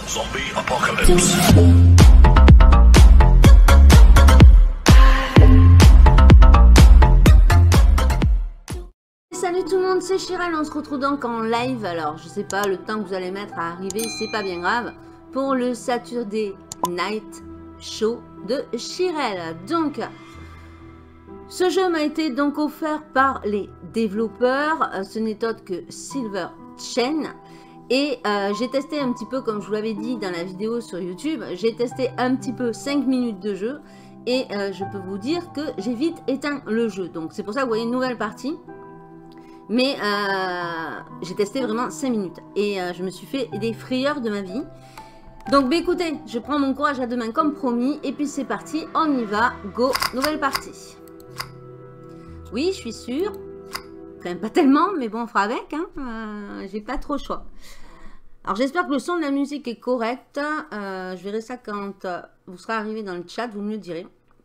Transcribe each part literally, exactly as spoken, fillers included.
Zombie Apocalypse. Salut tout le monde, c'est Chiral, on se retrouve donc en live. Alors je sais pas le temps que vous allez mettre à arriver, c'est pas bien grave, pour le Saturday Night Show de Chiral. Donc ce jeu m'a été donc offert par les développeurs, ce n'est autre que Silver Chain. Et euh, j'ai testé un petit peu, comme je vous l'avais dit dans la vidéo sur YouTube, j'ai testé un petit peu cinq minutes de jeu. Et euh, je peux vous dire que j'ai vite éteint le jeu. Donc c'est pour ça que vous voyez une nouvelle partie. Mais euh, j'ai testé vraiment cinq minutes. Et euh, je me suis fait des frayeurs de ma vie. Donc bah, écoutez, je prends mon courage à deux mains comme promis. Et puis c'est parti, on y va. Go, nouvelle partie. Oui, je suis sûre. Quand même pas tellement, mais bon, on fera avec. Hein. Euh, j'ai pas trop le choix. Alors j'espère que le son de la musique est correct. Euh, je verrai ça quand euh, vous serez arrivé dans le chat, vous me le direz.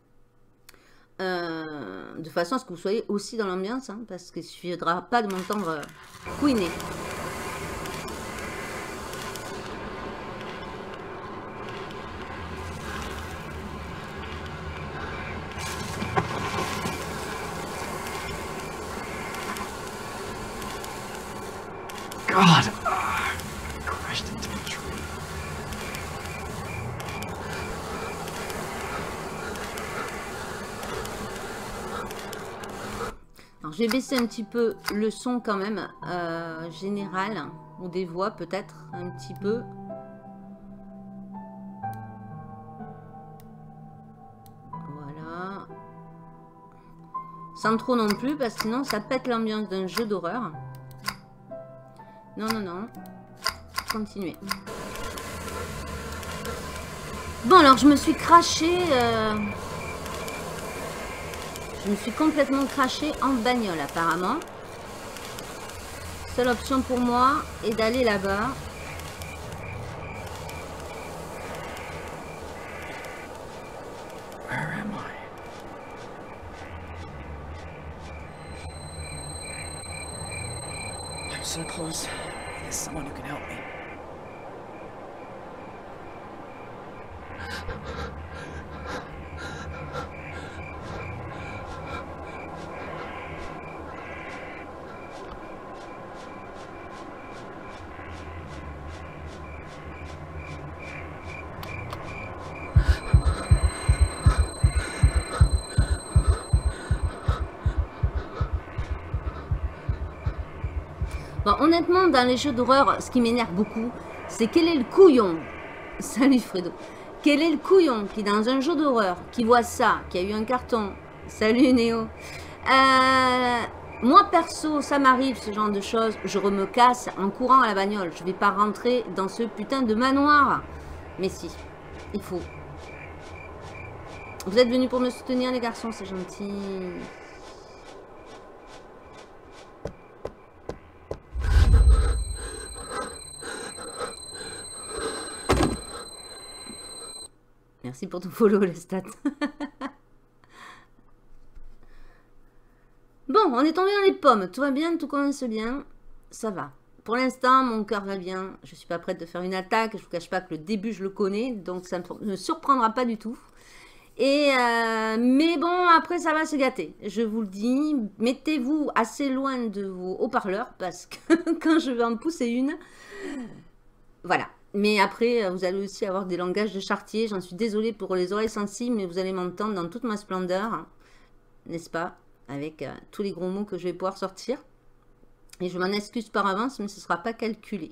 Euh, de façon à ce que vous soyez aussi dans l'ambiance, hein, parce qu'il ne suffira pas de m'entendre euh, couiner. God! Ah, crashed into a tree. Alors, je vais baisser un petit peu le son quand même, euh, général, ou des voix peut-être, un petit peu. Voilà. Sans trop non plus, parce que sinon ça pète l'ambiance d'un jeu d'horreur. Non, non, non. Continuez. Bon, alors je me suis craché... Euh... Je me suis complètement craché en bagnole apparemment. Seule option pour moi est d'aller là-bas. Where am I? I'm so close. There's someone who can help me. Bon, honnêtement, dans les jeux d'horreur, ce qui m'énerve beaucoup, c'est quel est le couillon. Salut Fredo. Quel est le couillon qui, dans un jeu d'horreur, qui voit ça, qui a eu un carton. Salut Néo. Euh, moi, perso, ça m'arrive ce genre de choses. Je me casse en courant à la bagnole. Je vais pas rentrer dans ce putain de manoir. Mais si, il faut. Vous êtes venus pour me soutenir, les garçons, c'est gentil. Merci pour ton follow, les stats. Bon, on est tombé dans les pommes. Tout va bien, tout commence bien. Ça va. Pour l'instant, mon cœur va bien. Je ne suis pas prête de faire une attaque. Je ne vous cache pas que le début, je le connais. Donc, ça ne me surprendra pas du tout. Et euh, mais bon, après, ça va se gâter. Je vous le dis. Mettez-vous assez loin de vos haut-parleurs. Parce que quand je vais en pousser une... Voilà. Mais après, vous allez aussi avoir des langages de chartier. J'en suis désolée pour les oreilles sensibles, mais vous allez m'entendre dans toute ma splendeur, n'est-ce pas? Avec euh, tous les gros mots que je vais pouvoir sortir. Et je m'en excuse par avance, mais ce ne sera pas calculé.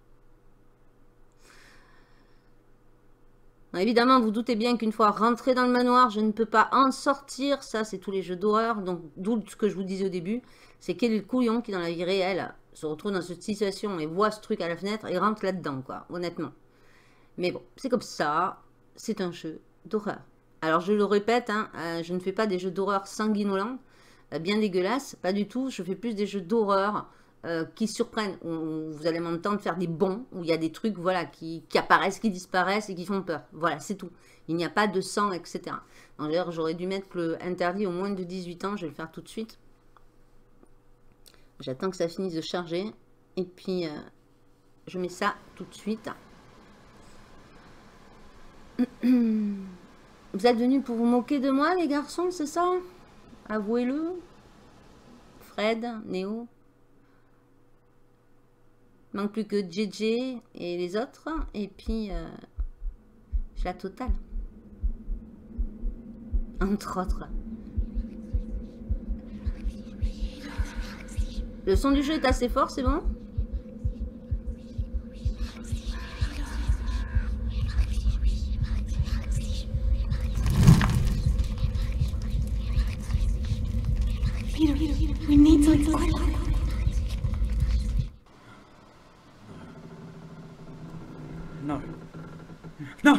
Donc, évidemment, vous doutez bien qu'une fois rentré dans le manoir, je ne peux pas en sortir. Ça, c'est tous les jeux d'horreur. Donc, d'où ce que je vous disais au début. C'est quel est le couillon qui, dans la vie réelle, se retrouve dans cette situation et voit ce truc à la fenêtre et rentre là-dedans, quoi, honnêtement. Mais bon, c'est comme ça, c'est un jeu d'horreur. Alors, je le répète, hein, euh, je ne fais pas des jeux d'horreur sanguinolents, euh, bien dégueulasses, pas du tout. Je fais plus des jeux d'horreur euh, qui surprennent, où, où vous allez m'entendre faire des bonds, où il y a des trucs, voilà, qui, qui apparaissent, qui disparaissent et qui font peur. Voilà, c'est tout. Il n'y a pas de sang, et cetera. D'ailleurs, j'aurais dû mettre le interdit au moins de dix-huit ans, je vais le faire tout de suite. J'attends que ça finisse de charger. Et puis, euh, je mets ça tout de suite. Vous êtes venus pour vous moquer de moi, les garçons, c'est ça? Avouez-le. Fred, Néo. Il manque plus que J J et les autres. Et puis, euh, j'ai la totale. Entre autres. Le son du jeu est assez fort, c'est bon? Peter, Peter, we need to quick. No. No!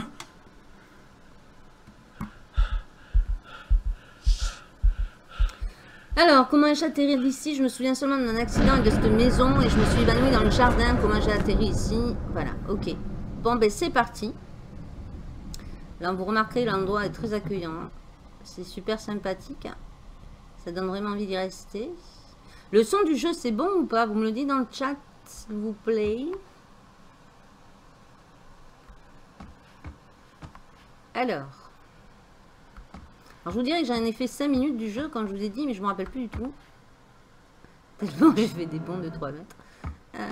Alors, comment ai-je atterri ici? Je me souviens seulement de mon accident et de cette maison et je me suis évanouie dans le jardin. Comment j'ai atterri ici? Voilà, ok. Bon, ben c'est parti. Là, vous remarquerez, l'endroit est très accueillant. Hein. C'est super sympathique. Ça donne vraiment envie d'y rester. Le son du jeu, c'est bon ou pas? Vous me le dites dans le chat, s'il vous plaît. Alors. Alors, je vous dirais que j'en ai fait cinq minutes du jeu quand je vous ai dit, mais je me rappelle plus du tout. Tellement j'ai fait des bonds de trois mètres. Euh...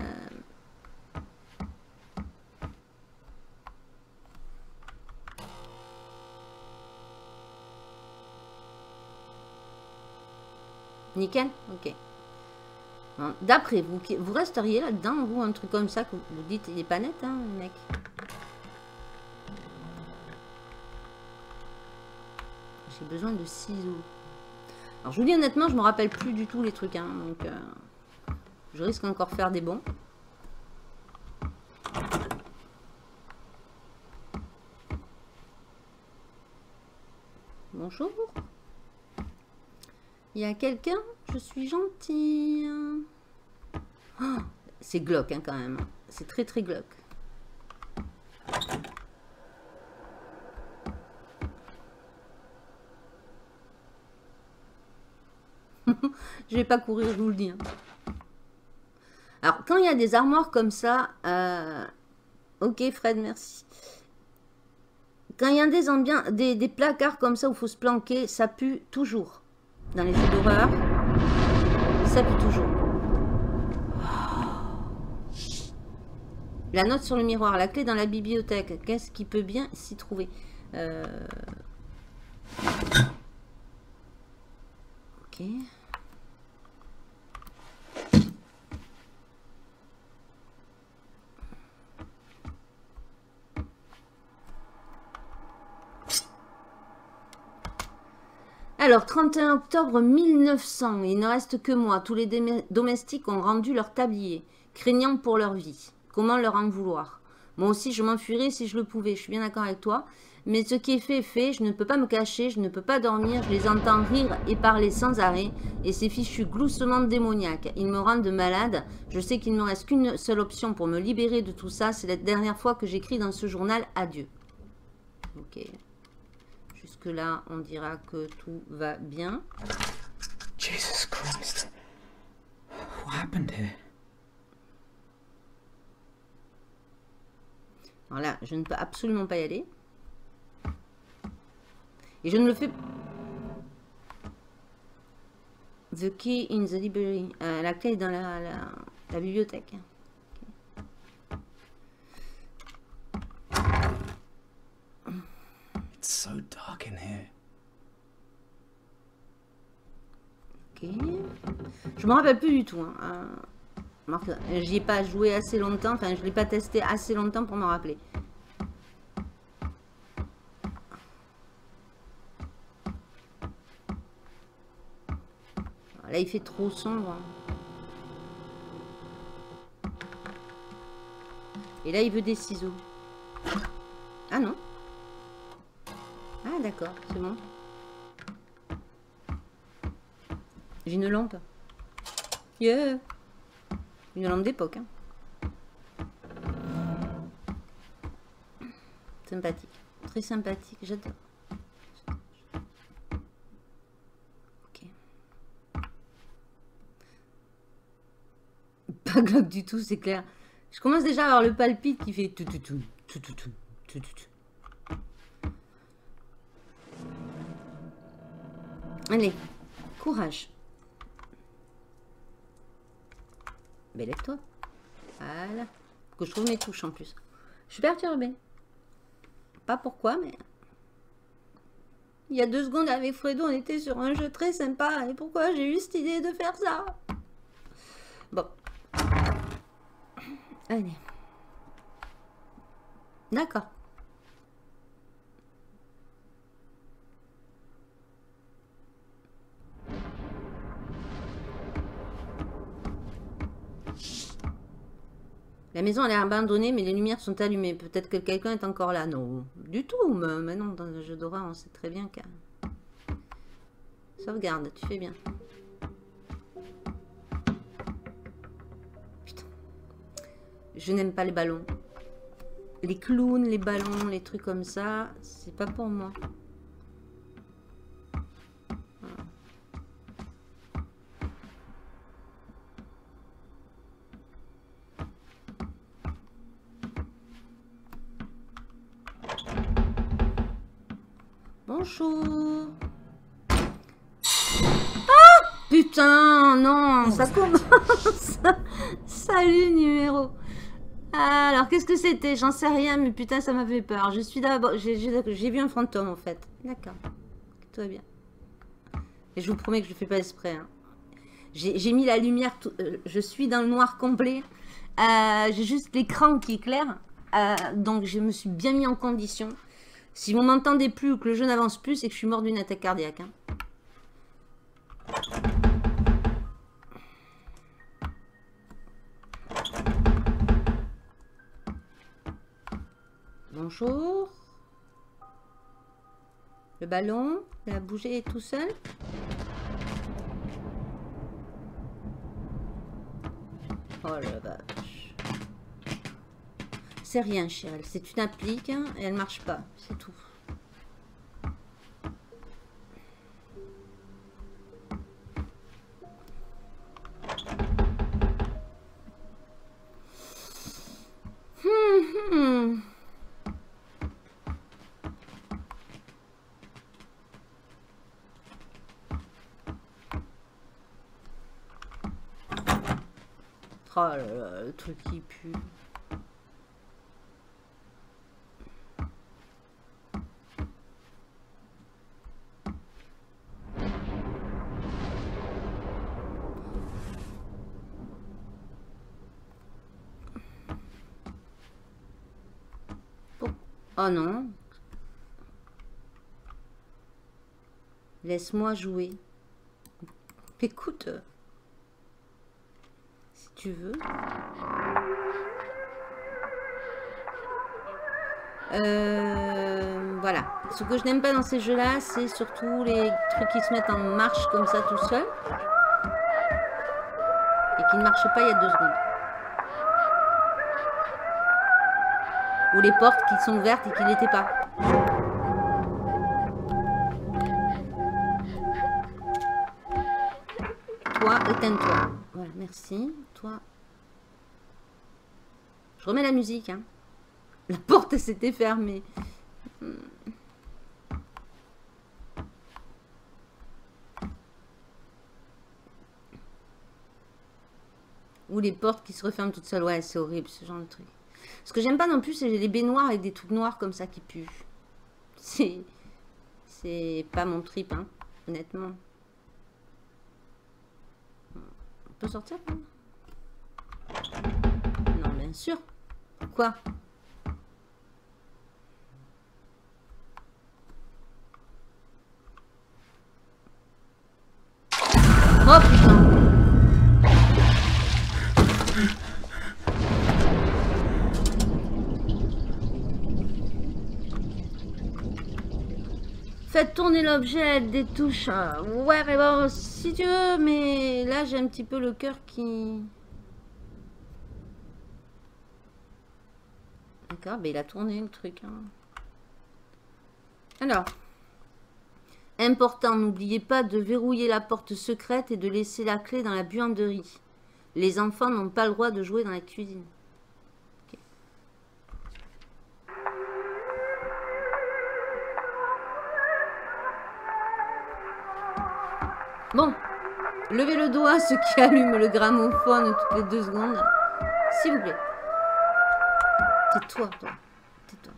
Nickel? Ok. Bon, d'après vous, vous resteriez là-dedans, vous, un truc comme ça, que vous dites, il est pas net, hein, mec. J'ai besoin de ciseaux. Alors, je vous dis honnêtement, je me rappelle plus du tout les trucs, hein, donc euh, je risque encore faire des bons. Bonjour. Il y a quelqu'un? Je suis gentille. Oh, c'est glauque hein, quand même. C'est très très glauque. Je vais pas courir, je vous le dis. Hein. Alors, quand il y a des armoires comme ça... Euh... Ok, Fred, merci. Quand il y a des, ambiances, des, des placards comme ça où il faut se planquer, ça pue toujours. Dans les jeux d'horreur, ça pue toujours. La note sur le miroir, la clé dans la bibliothèque. Qu'est-ce qui peut bien s'y trouver? euh... Ok. Alors, trente et un octobre mille neuf cents, il ne reste que moi. Tous les domestiques ont rendu leur tablier, craignant pour leur vie. Comment leur en vouloir? Moi aussi, je m'enfuirais si je le pouvais, je suis bien d'accord avec toi. Mais ce qui est fait est fait, je ne peux pas me cacher, je ne peux pas dormir, je les entends rire et parler sans arrêt. Et ces fichus gloussements démoniaques, ils me rendent malade. Je sais qu'il ne me reste qu'une seule option pour me libérer de tout ça. C'est la dernière fois que j'écris dans ce journal adieu. Ok. Jusque-là, on dira que tout va bien. Jesus Christ. What happened here? Alors là, je ne peux absolument pas y aller. Et je ne le fais... The key in the library. Euh, la clé est dans la, la, la bibliothèque. It's so dark in here. Ok. Je me rappelle plus du tout. Hein. Euh, J'y ai pas joué assez longtemps. Enfin, je l'ai pas testé assez longtemps pour me rappeler. Là, il fait trop sombre. Et là, il veut des ciseaux. Ah non. Ah d'accord, c'est bon. J'ai une lampe. Yeah. Une lampe d'époque. Hein. Sympathique. Très sympathique, j'adore. Ok. Pas glauque du tout, c'est clair. Je commence déjà à avoir le palpite qui fait tout tout tout tout tout tout tout tout. Allez, courage. Ben lève-toi. Voilà. Que je trouve mes touches en plus. Je suis perturbée. Pas pourquoi, mais... Il y a deux secondes avec Fredo, on était sur un jeu très sympa. Et pourquoi j'ai eu cette idée de faire ça? Bon. Allez. D'accord. La maison elle est abandonnée, mais les lumières sont allumées. Peut-être que quelqu'un est encore là. Non, du tout. Mais, mais non, dans un jeu d'horreur, on sait très bien qu'à... Sauvegarde, tu fais bien. Putain. Je n'aime pas les ballons. Les clowns, les ballons, les trucs comme ça, c'est pas pour moi. Bonjour. Ah putain, non, ça commence. Salut numéro. Alors, qu'est-ce que c'était? J'en sais rien, mais putain, ça m'a fait peur. Je suis d'abord... J'ai vu un fantôme, en fait. D'accord. Tout va bien. Et je vous promets que je ne fais pas exprès. Hein. J'ai mis la lumière... Tout... Euh, je suis dans le noir complet. Euh, J'ai juste l'écran qui éclaire. Euh, donc, je me suis bien mis en condition. Si vous m'entendez plus ou que le jeu n'avance plus, c'est que je suis mort d'une attaque cardiaque. Hein. Bonjour. Le ballon, il a bougé tout seul. Oh la vache. C'est rien, Cheryl. C'est une applique hein, et elle marche pas. C'est tout. Hum, hum. Oh là là, le truc qui pue. Oh non. Laisse-moi jouer. Écoute. Si tu veux. Euh, voilà. Ce que je n'aime pas dans ces jeux-là, c'est surtout les trucs qui se mettent en marche comme ça tout seul. Et qui ne marchent pas il y a deux secondes. Ou les portes qui sont ouvertes et qui n'étaient pas. Toi, éteins-toi. Voilà, merci. Toi. Je remets la musique. Hein. La porte s'était fermée. Ou les portes qui se referment toutes seules. Ouais, c'est horrible ce genre de truc. Ce que j'aime pas non plus, c'est les baignoires avec des trucs noirs comme ça qui puent. C'est... C'est pas mon trip, hein, honnêtement. On peut sortir là? Non, bien sûr. Pourquoi? Oh putain! Faites tourner l'objet avec des touches. Ouais, mais bon, si tu veux, mais là j'ai un petit peu le cœur qui... D'accord, mais il a tourné le truc. Hein. Alors, important, n'oubliez pas de verrouiller la porte secrète et de laisser la clé dans la buanderie. Les enfants n'ont pas le droit de jouer dans la cuisine. Okay. Bon, levez le doigt ceux qui allument le gramophone toutes les deux secondes. S'il vous plaît. Tais-toi, toi. Tais-toi.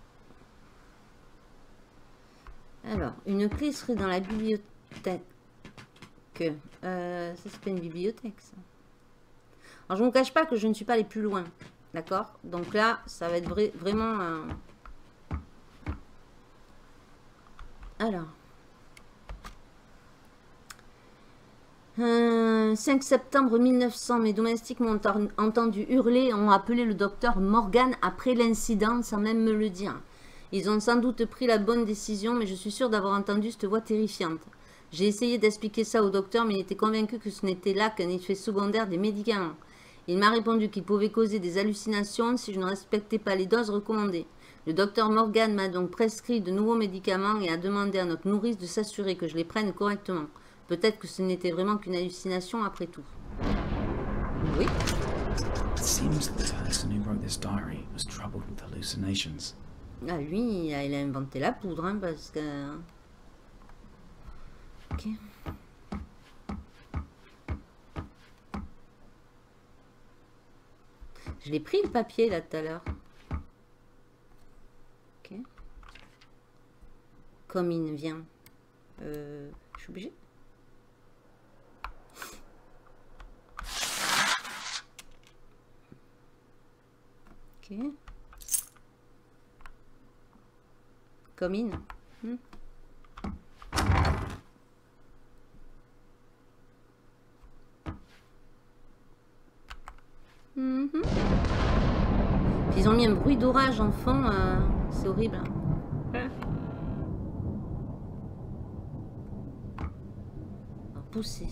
Alors, une clé serait dans la bibliothèque. Euh, ça, c'est pas une bibliothèque, ça. Alors, je ne vous cache pas que je ne suis pas allée plus loin. D'accord? Donc là, ça va être vrai, vraiment... un... Alors... Euh, cinq septembre mille neuf cents, mes domestiques m'ont entendu hurler et ont appelé le docteur Morgan après l'incident sans même me le dire. Ils ont sans doute pris la bonne décision, mais je suis sûre d'avoir entendu cette voix terrifiante. J'ai essayé d'expliquer ça au docteur, mais il était convaincu que ce n'était là qu'un effet secondaire des médicaments. Il m'a répondu qu'il pouvait causer des hallucinations si je ne respectais pas les doses recommandées. Le docteur Morgan m'a donc prescrit de nouveaux médicaments et a demandé à notre nourrice de s'assurer que je les prenne correctement. Peut-être que ce n'était vraiment qu'une hallucination après tout. Oui. It seems the person who wrote this diary was troubled with hallucinations. Ah, lui, il a, il a inventé la poudre, hein, parce que... Ok. Je l'ai pris le papier, là, tout à l'heure. Ok. Comme il vient. Euh, je suis obligée. Ok. Commune. Hmm. Mm-hmm. Puis ils ont mis un bruit d'orage en fond, euh, c'est horrible. Hein. On va pousser.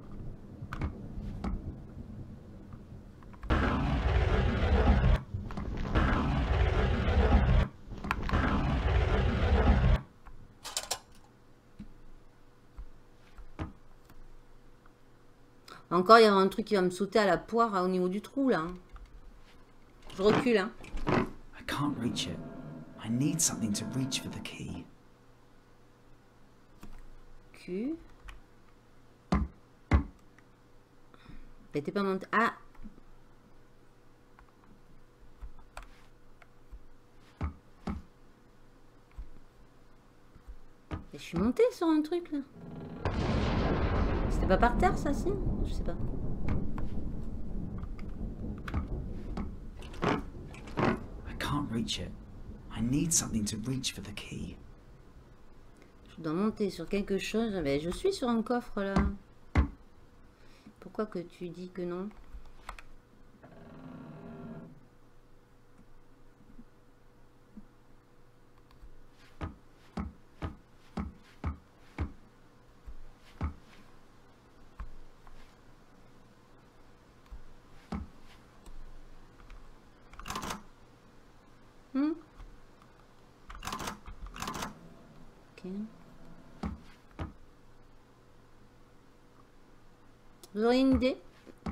Encore, il y a un truc qui va me sauter à la poire hein, au niveau du trou, là. Je recule, hein. I can't reach it. I need something to reach for the key. Q. Mais t'es pas monté. Ah! Et je suis montée sur un truc, là. C'était pas par terre, ça, si? Je sais pas. I can't reach it. I need something to reach for the key. Je dois monter sur quelque chose. Mais je suis sur un coffre, là. Pourquoi que tu dis que non? Hmm? Ok. Vous auriez une idée?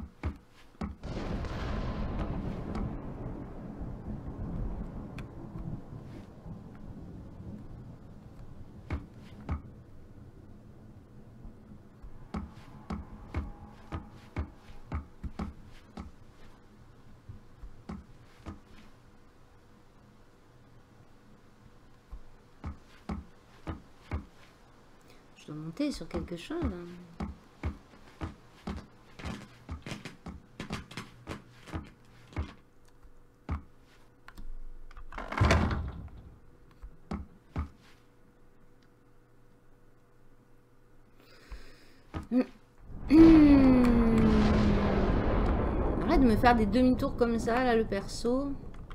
Je dois monter sur quelque chose. Arrête de me faire des demi-tours comme ça, là, le perso.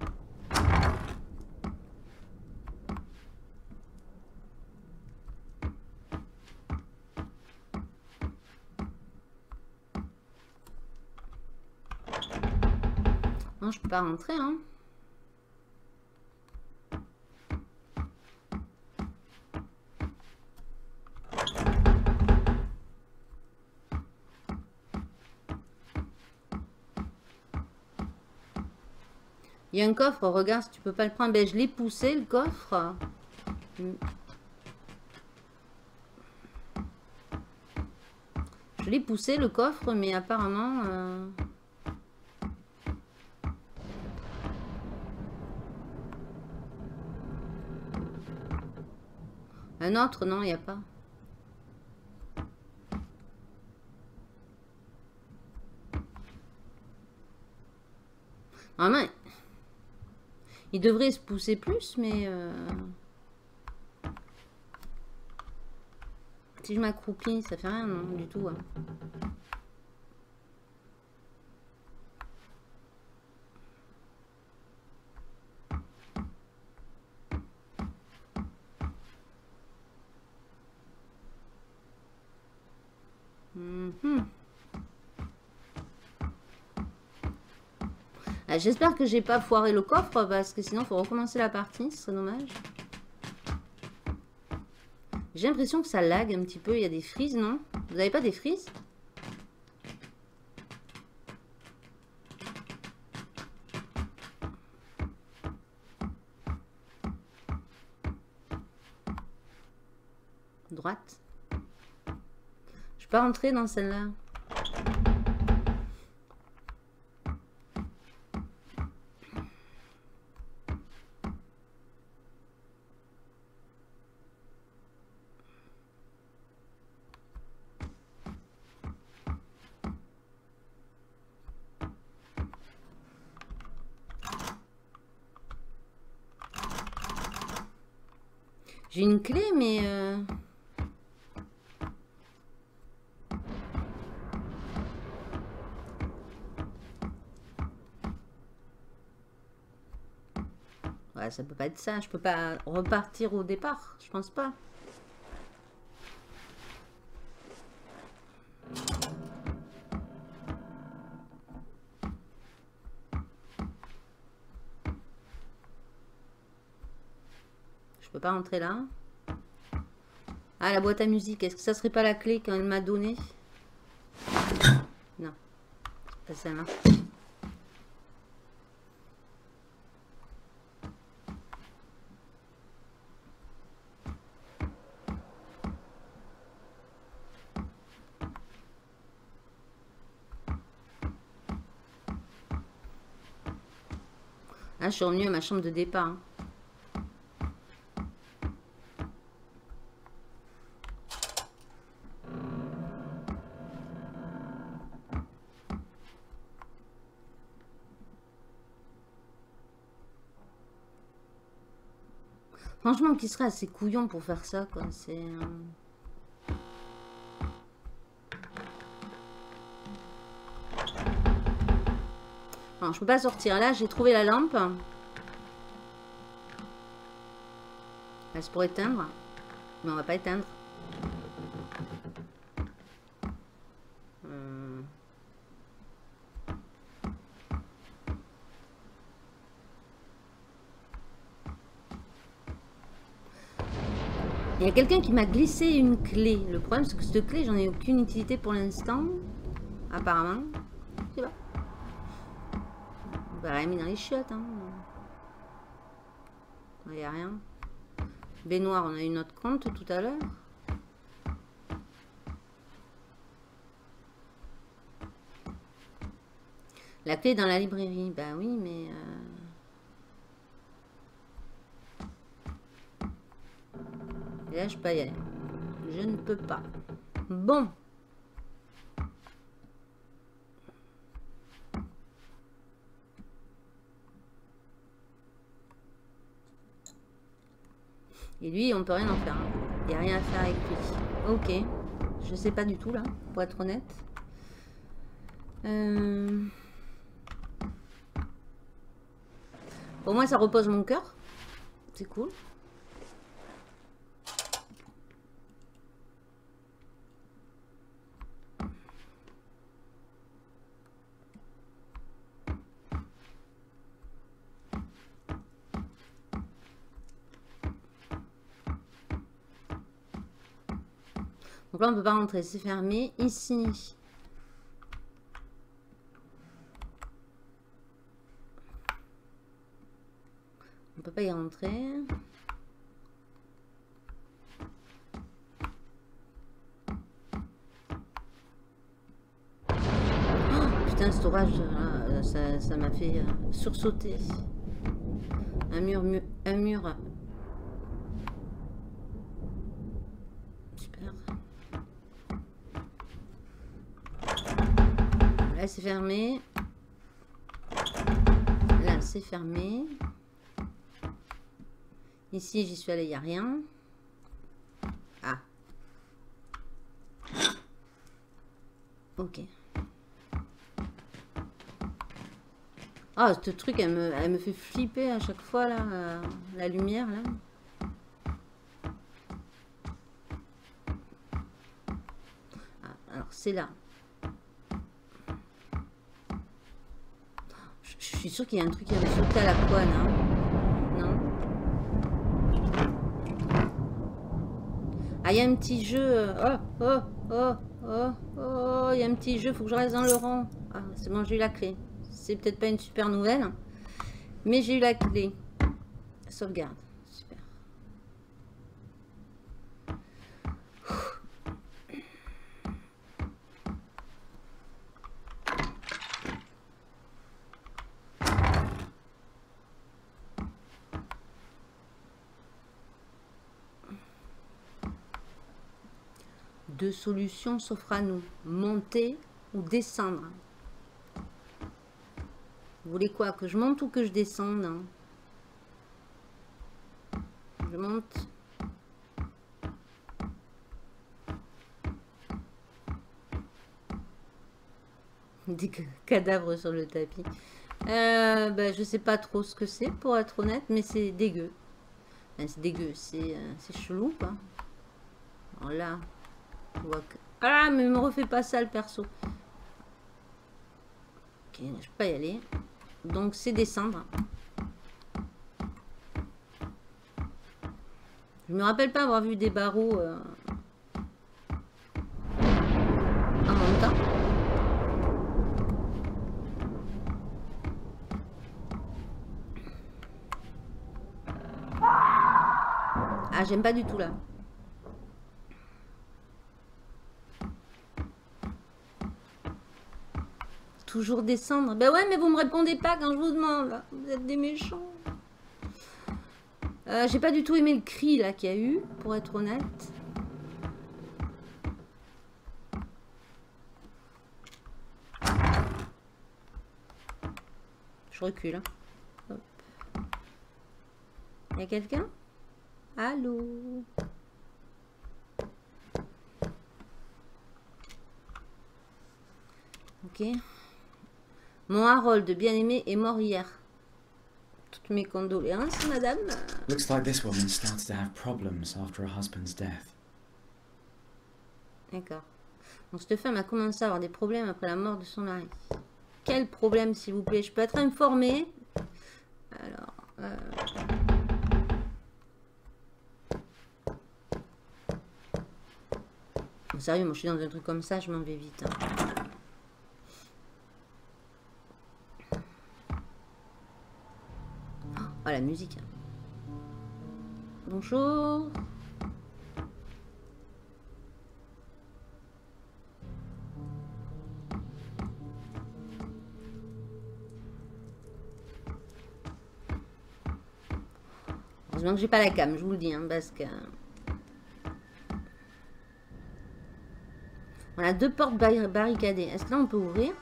Non, je peux pas rentrer, hein. Il y a un coffre, regarde si tu peux pas le prendre. Ben, je l'ai poussé, le coffre. Je l'ai poussé le coffre, mais apparemment... Euh... Un autre, non, il n'y a pas. Normalement, il devrait se pousser plus, mais... Euh... Si je m'accroupis, ça fait rien, non, du tout. Hein. Mm-hmm. Ah, j'espère que j'ai pas foiré le coffre, parce que sinon, il faut recommencer la partie, ce serait dommage. J'ai l'impression que ça lag un petit peu. Il y a des frises, non? Vous n'avez pas des frises? Droite. Je peux pas rentrer dans celle-là. J'ai une clé, mais... Euh... Ouais, ça peut pas être ça. Je peux pas repartir au départ. Je pense pas. Je peux pas rentrer là. Ah, la boîte à musique. Est-ce que ça serait pas la clé qu'elle m'a donnée? Non. Pas celle-là. Ah, je suis revenue à ma chambre de départ. Hein. Franchement, qui serait assez couillon pour faire ça, quoi. C'est... Euh... Non, je peux pas sortir. Là, j'ai trouvé la lampe. Elle se pourrait éteindre. Mais on va pas éteindre. Hum. Il y a quelqu'un qui m'a glissé une clé. Le problème, c'est que cette clé, j'en ai aucune utilité pour l'instant. Apparemment. Je sais pas. On va la mettre dans les chiottes. Hein. Il n'y a rien. Baignoire, on a eu notre compte tout à l'heure. La clé est dans la librairie. Bah oui, mais... Euh... Et là, je peux pas y aller. Je ne peux pas. Bon. Et lui, on peut rien en faire. Il n'y a rien à faire avec lui. Ok. Je sais pas du tout, là, pour être honnête. Euh... Au moins, ça repose mon cœur. C'est cool. Donc là, on ne peut pas rentrer, c'est fermé. Ici, on ne peut pas y rentrer. cet orage, là, ça, ça m'a fait euh, sursauter. Un mur, mu un mur. Super. Là, c'est fermé. Là, c'est fermé. Ici, j'y suis allée, il n'y a rien. Ah. Ok. Ah, ce truc, elle me, elle me fait flipper à chaque fois, là, euh, la lumière, là. Ah, alors, c'est là. Je, je suis sûre qu'il y a un truc qui va me sauter à la poêle, hein. Non? Ah, il y a un petit jeu. euh, Oh, oh, oh, oh, oh, il y a un petit jeu, faut que je reste dans le rang. Ah, c'est bon, j'ai eu la clé. C'est peut-être pas une super nouvelle, mais j'ai eu la clé. Sauvegarde, super. Deux solutions s'offrent à nous, monter ou descendre. Vous voulez quoi? Que je monte ou que je descende? Hein? Je monte. Des cadavres sur le tapis. Euh, ben, je sais pas trop ce que c'est, pour être honnête, mais c'est dégueu. Enfin, c'est dégueu, c'est euh, chelou, quoi. Alors là, je vois que... Ah, mais me refais pas ça, le perso. Ok, je peux pas y aller. Donc c'est descendre. Je me rappelle pas avoir vu des barreaux euh, en montant. Ah, j'aime pas du tout là. Toujours descendre. Ben ouais, mais vous me répondez pas quand je vous demande. Là. Vous êtes des méchants. Euh, J'ai pas du tout aimé le cri là qu'il y a eu, pour être honnête. Je recule. Hop. Y a quelqu'un? Allô? Ok. Mon Harold bien-aimé est mort hier. Toutes mes condoléances, madame. Looks like this woman started to have problems after her husband's death. D'accord. Donc cette femme a commencé à avoir des problèmes après la mort de son mari. Quel problème, s'il vous plaît? Je peux être informée? Alors... Euh... Sérieux, moi je suis dans un truc comme ça, je m'en vais vite. Hein. Oh, la musique. Bonjour. Heureusement que j'ai pas la cam, je vous le dis, hein, parce que... On a deux portes barricadées. Est-ce que là on peut ouvrir?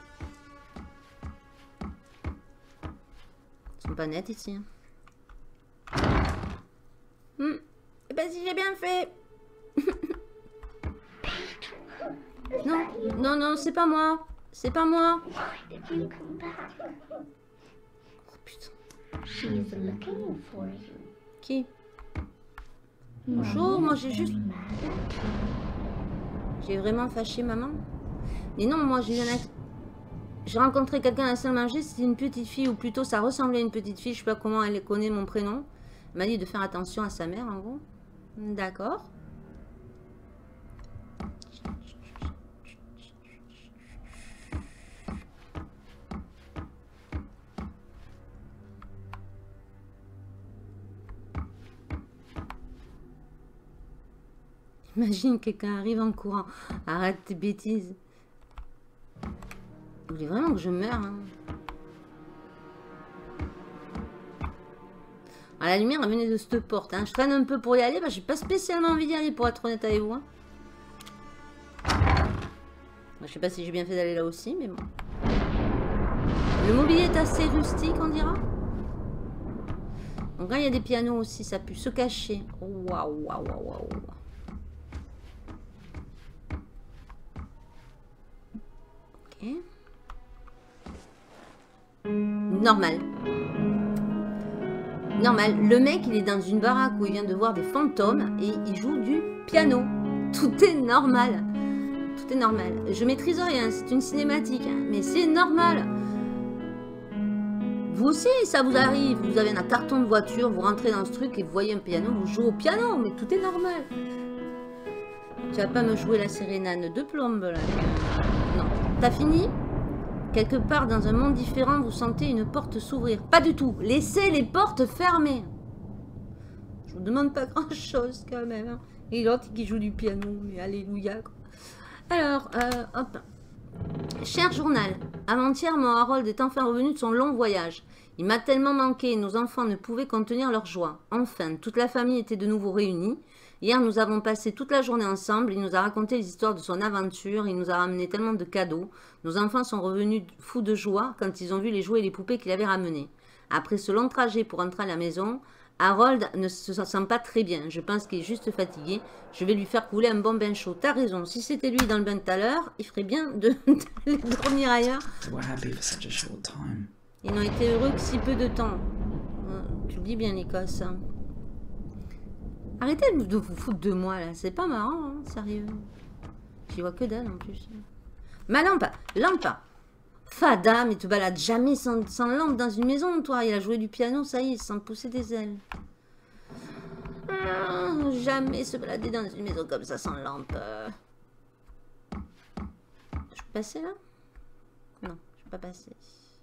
Ils sont pas nets ici. Hein. Hmm. Eh ben si j'ai bien fait. Non, non, non, c'est pas moi. C'est pas moi. Oh putain. Qui? Bonjour, moi j'ai juste... J'ai vraiment fâché maman. Mais non, moi j'ai un... J'ai rencontré quelqu'un à la salle à manger, c'était une petite fille, ou plutôt ça ressemblait à une petite fille, je sais pas comment elle connaît mon prénom. Elle m'a dit de faire attention à sa mère en gros. D'accord. Imagine quelqu'un arrive en courant. Arrête tes bêtises. Vous voulez vraiment que je meure hein? Ah, la lumière elle venait de cette porte. Hein. Je traîne un peu pour y aller. Bah, j'ai pas spécialement envie d'y aller pour être honnête avec vous. Hein. Je sais pas si j'ai bien fait d'aller là aussi, mais bon. Le mobilier est assez rustique, on dira. Donc là, il y a des pianos aussi. Ça pue se cacher. Waouh, waouh, waouh, waouh. Ok. Normal. Normal. Le mec, il est dans une baraque où il vient de voir des fantômes et il joue du piano. Tout est normal. Tout est normal. Je maîtrise rien, c'est une cinématique, hein, mais c'est normal. Vous aussi, ça vous arrive. Vous avez un carton de voiture, vous rentrez dans ce truc et vous voyez un piano, vous jouez au piano, mais tout est normal. Tu vas pas me jouer la sérénade de plombe, là. Non. T'as fini ? Quelque part dans un monde différent, vous sentez une porte s'ouvrir. Pas du tout. Laissez les portes fermées. Je vous demande pas grand-chose, quand même. Hein. Et l'autre qui joue du piano, mais alléluia, quoi. Alors, euh, hop. Cher journal, avant-hier, mon Harold est enfin revenu de son long voyage. Il m'a tellement manqué et nos enfants ne pouvaient contenir leur joie. Enfin, toute la famille était de nouveau réunie. Hier, nous avons passé toute la journée ensemble. Il nous a raconté les histoires de son aventure. Il nous a ramené tellement de cadeaux. Nos enfants sont revenus fous de joie quand ils ont vu les jouets et les poupées qu'il avait ramenés. Après ce long trajet pour rentrer à la maison, Harold ne se sent pas très bien. Je pense qu'il est juste fatigué. Je vais lui faire couler un bon bain chaud. T'as raison. Si c'était lui dans le bain tout à l'heure, il ferait bien de d'aller dormir ailleurs. Ils n'ont été heureux que si peu de temps. Tu le dis bien, l'Écosse. Arrêtez de vous foutre de moi, là. C'est pas marrant, hein, sérieux. J'y vois que dalle, en plus. Ma lampe. Lampe. Fada, mais tu te balades jamais sans, sans lampe dans une maison, toi. Il a joué du piano, ça y est, sans pousser des ailes. Ah, jamais se balader dans une maison comme ça sans lampe. Je peux passer, là? Non, je peux pas passer.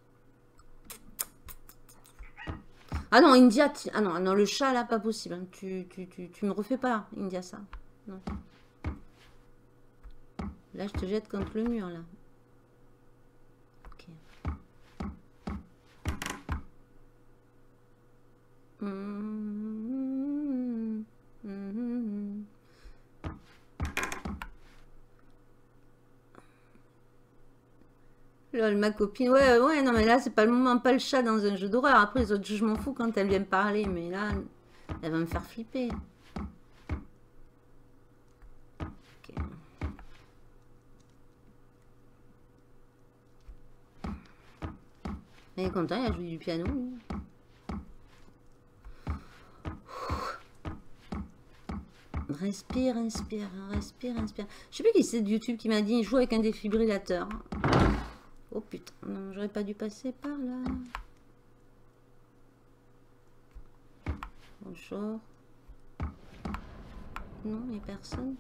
Ah non, India, tu... ah non, non, le chat là, pas possible. Hein. Tu, tu, tu, tu me refais pas, India, ça. Non. Là, je te jette contre le mur, là. Ok. Mmh, mmh, mmh. Lol, ma copine, ouais, ouais, non, mais là, c'est pas le moment, pas le chat dans un jeu d'horreur. Après, les autres jeux, je m'en fous quand elle vient me parler, mais là, elle va me faire flipper. Ok. Il est content, il a joué du piano. Respire, inspire, respire, inspire. Je sais plus qui c'est de YouTube qui m'a dit, il joue avec un défibrillateur. Oh putain, non, j'aurais pas dû passer par là. Bonjour. Non, il n'y a personne.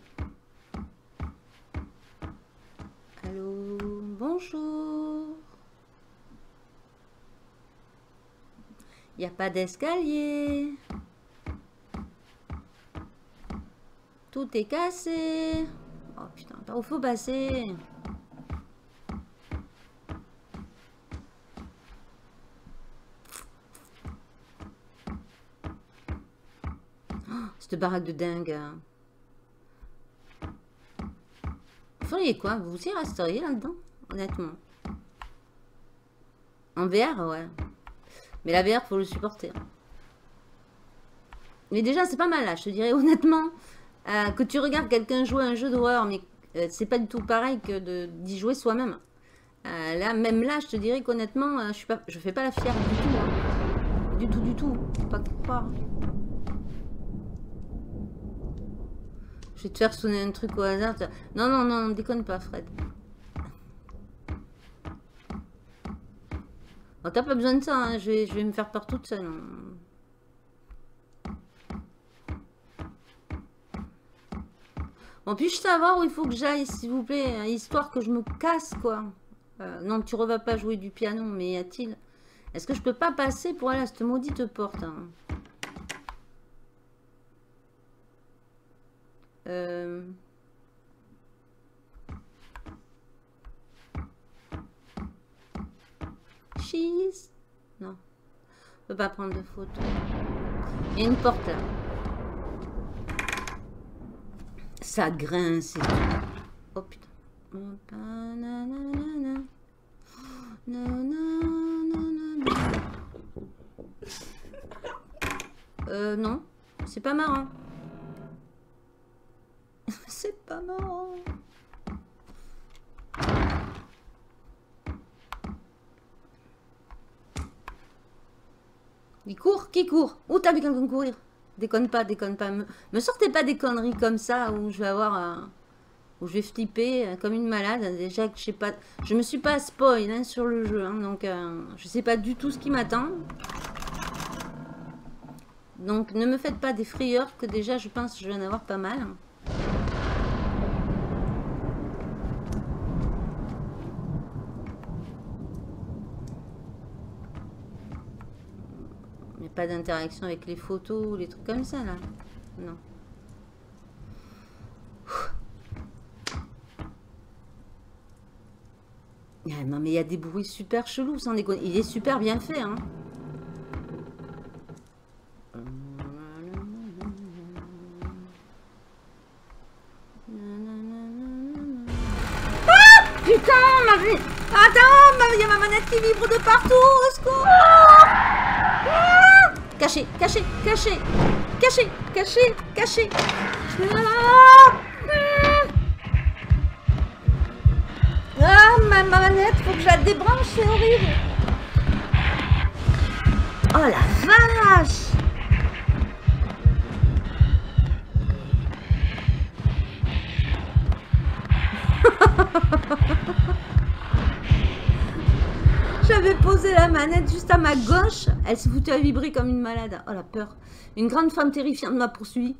Allô, bonjour. Il n'y a pas d'escalier. Tout est cassé. Oh putain, par où faut passer? Cette baraque de dingue. Vous feriez quoi? Vous y resteriez là-dedans? Honnêtement. En V R, ouais. Mais la V R, faut le supporter. Mais déjà, c'est pas mal là. Je te dirais honnêtement euh, que tu regardes quelqu'un jouer à un jeu d'horreur, mais euh, c'est pas du tout pareil que d'y jouer soi-même. Euh, là, même là, je te dirais qu'honnêtement, euh, je suis pas, je fais pas la fière du tout. Hein. Du tout, du tout. Faut pas croire. Je vais te faire sonner un truc au hasard. Non, non, non, déconne pas, Fred. Bon, t'as pas besoin de ça, hein. je, vais, je vais me faire peur toute seule. Hein. Bon, puis-je savoir où il faut que j'aille, s'il vous plaît, histoire que je me casse, quoi. Euh, non, tu ne vas pas jouer du piano, mais y a-t-il... Est-ce que je peux pas passer pour aller à cette maudite porte hein? Euh... Non. On peut pas prendre de photos. Il y a une porte là. Ça grince et tout. Oh putain. Euh, non. C'est pas marrant. C'est pas marrant. Il court, qui court? Où t'as vu quelqu'un courir? Déconne pas, déconne pas. Me, me sortez pas des conneries comme ça où je vais avoir... Euh, où je vais flipper euh, comme une malade. Déjà que je sais pas... Je me suis pas spoil hein, sur le jeu. Hein, donc euh, je sais pas du tout ce qui m'attend. Donc ne me faites pas des frayeurs que déjà je pense que je vais en avoir pas mal. Il n'y a pas d'interaction avec les photos ou les trucs comme ça là. Non. Ah, non mais il y a des bruits super chelous sans déconner. Il est super bien fait hein. Putain, ma vie. Attends, il y a ma manette qui vibre de partout. Au secours. Ah, caché, caché, caché, caché, caché, caché. Ah, ah, ma manette, faut que je la débranche, c'est horrible. Oh la vache. J'avais posé la manette juste à ma gauche. Elle s'est foutue à vibrer comme une malade. Oh la peur. Une grande femme terrifiante m'a poursuivi.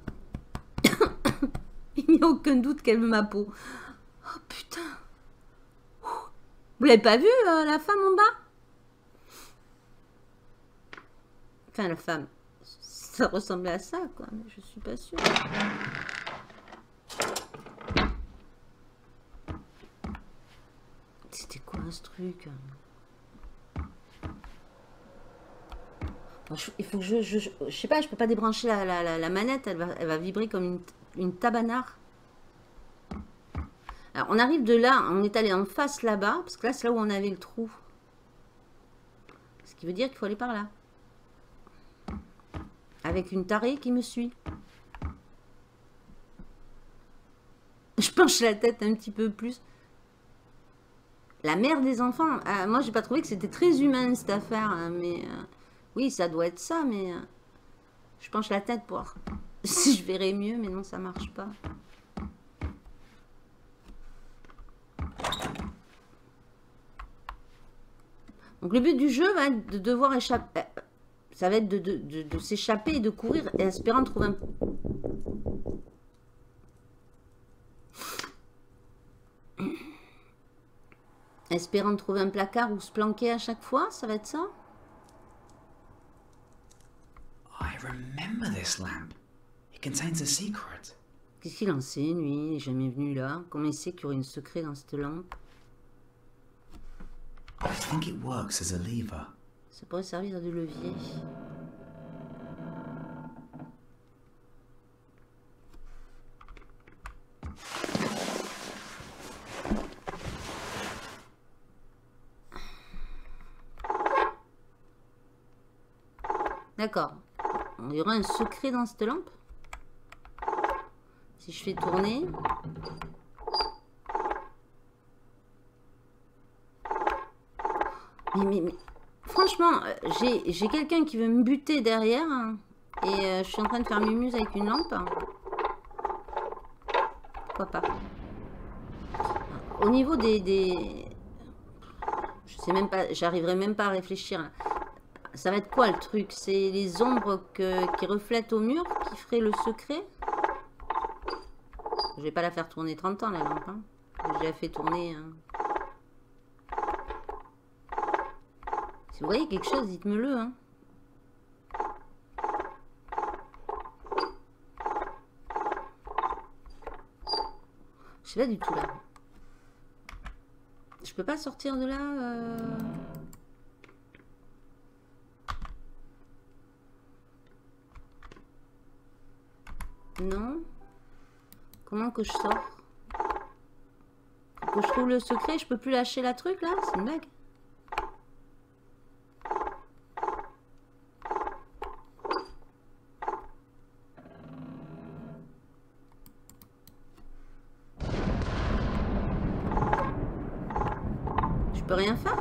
Il n'y a aucun doute qu'elle veut ma peau. Oh putain. Vous l'avez pas vu euh, la femme en bas? Enfin la femme. Ça ressemblait à ça quoi. Mais je suis pas sûre. C'était quoi ce truc? Je, il faut que je, je, je, je sais pas, je peux pas débrancher la, la, la, la manette, elle va, elle va vibrer comme une, une tabanard. Alors on arrive de là, on est allé en face là-bas, parce que là c'est là où on avait le trou. Ce qui veut dire qu'il faut aller par là. Avec une tarée qui me suit. Je penche la tête un petit peu plus. La mère des enfants, euh, moi j'ai pas trouvé que c'était très humain cette affaire, hein, mais... Euh, oui, ça doit être ça, mais euh, je penche la tête pour voir si je verrai mieux, mais non, ça marche pas. Donc le but du jeu va être de devoir échapper, ça va être de, de, de, de s'échapper et de courir, et espérant trouver un... Espérant trouver un placard où se planquer à chaque fois, ça va être ça? I remember this lamp. It contains a secret. Qu'est-ce qu'il en sait, lui? Il n'est jamais venu là. Comment il sait qu'il y aurait une secret dans cette lampe? I think it works as a lever. Ça pourrait servir de levier. D'accord. Il y aura un secret dans cette lampe. Si je fais tourner. Mais, mais, mais franchement, j'ai quelqu'un qui veut me buter derrière. Hein, et euh, je suis en train de faire mumuse avec une lampe. Pourquoi pas? Au niveau des... des... Je sais même pas, j'arriverai même pas à réfléchir. Là. Ça va être quoi le truc? C'est les ombres que, qui reflètent au mur qui feraient le secret? Je vais pas la faire tourner trente ans la lampe. Hein. Je l'ai fait tourner. Hein. Si vous voyez quelque chose, dites-me-le. Hein. Je sais pas du tout là. Je peux pas sortir de là. Euh... Non. Comment que je sors? Faut que je trouve le secret, je peux plus lâcher la truc là? C'est une blague? Je peux rien faire?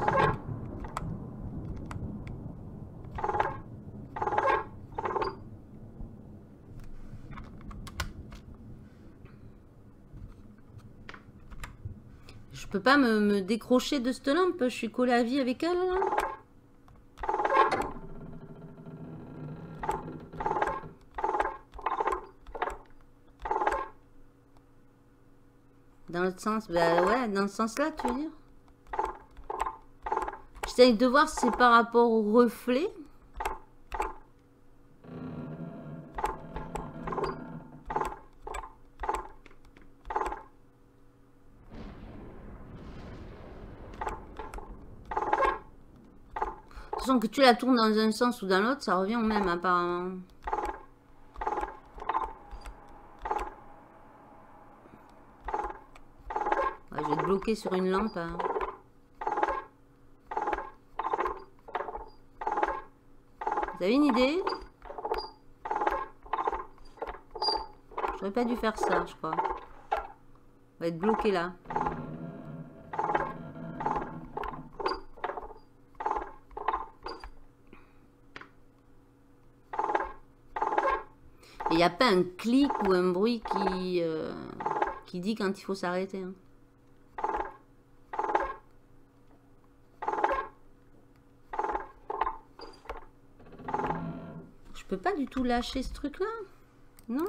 Je peux pas me, me décrocher de cette lampe, je suis collée à vie avec elle là. Dans l'autre sens, bah ouais, dans le sens là, tu veux dire. J'essaye de voir si c'est par rapport au reflet. Que tu la tournes dans un sens ou dans l'autre, ça revient au même apparemment. Ouais, je vais te bloquer sur une lampe. Hein. Vous avez une idée? J'aurais pas dû faire ça, je crois. On va être bloqué là. Il n'y a pas un clic ou un bruit qui, euh, qui dit quand il faut s'arrêter. Hein. Je peux pas du tout lâcher ce truc-là? Non?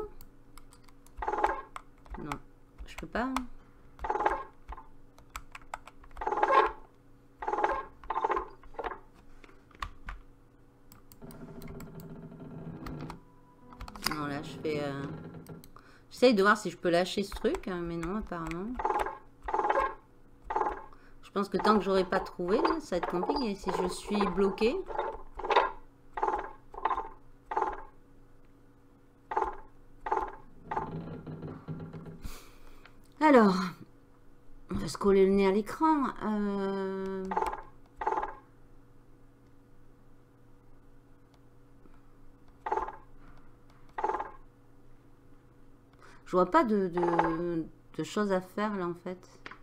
Non, je peux pas. Non, là, je fais... Euh... J'essaye de voir si je peux lâcher ce truc, mais non, apparemment. Je pense que tant que j'aurai pas trouvé, là, ça va être compliqué. Si je suis bloquée... Alors, on va se coller le nez à l'écran. Euh... Je vois pas de, de, de choses à faire là en fait.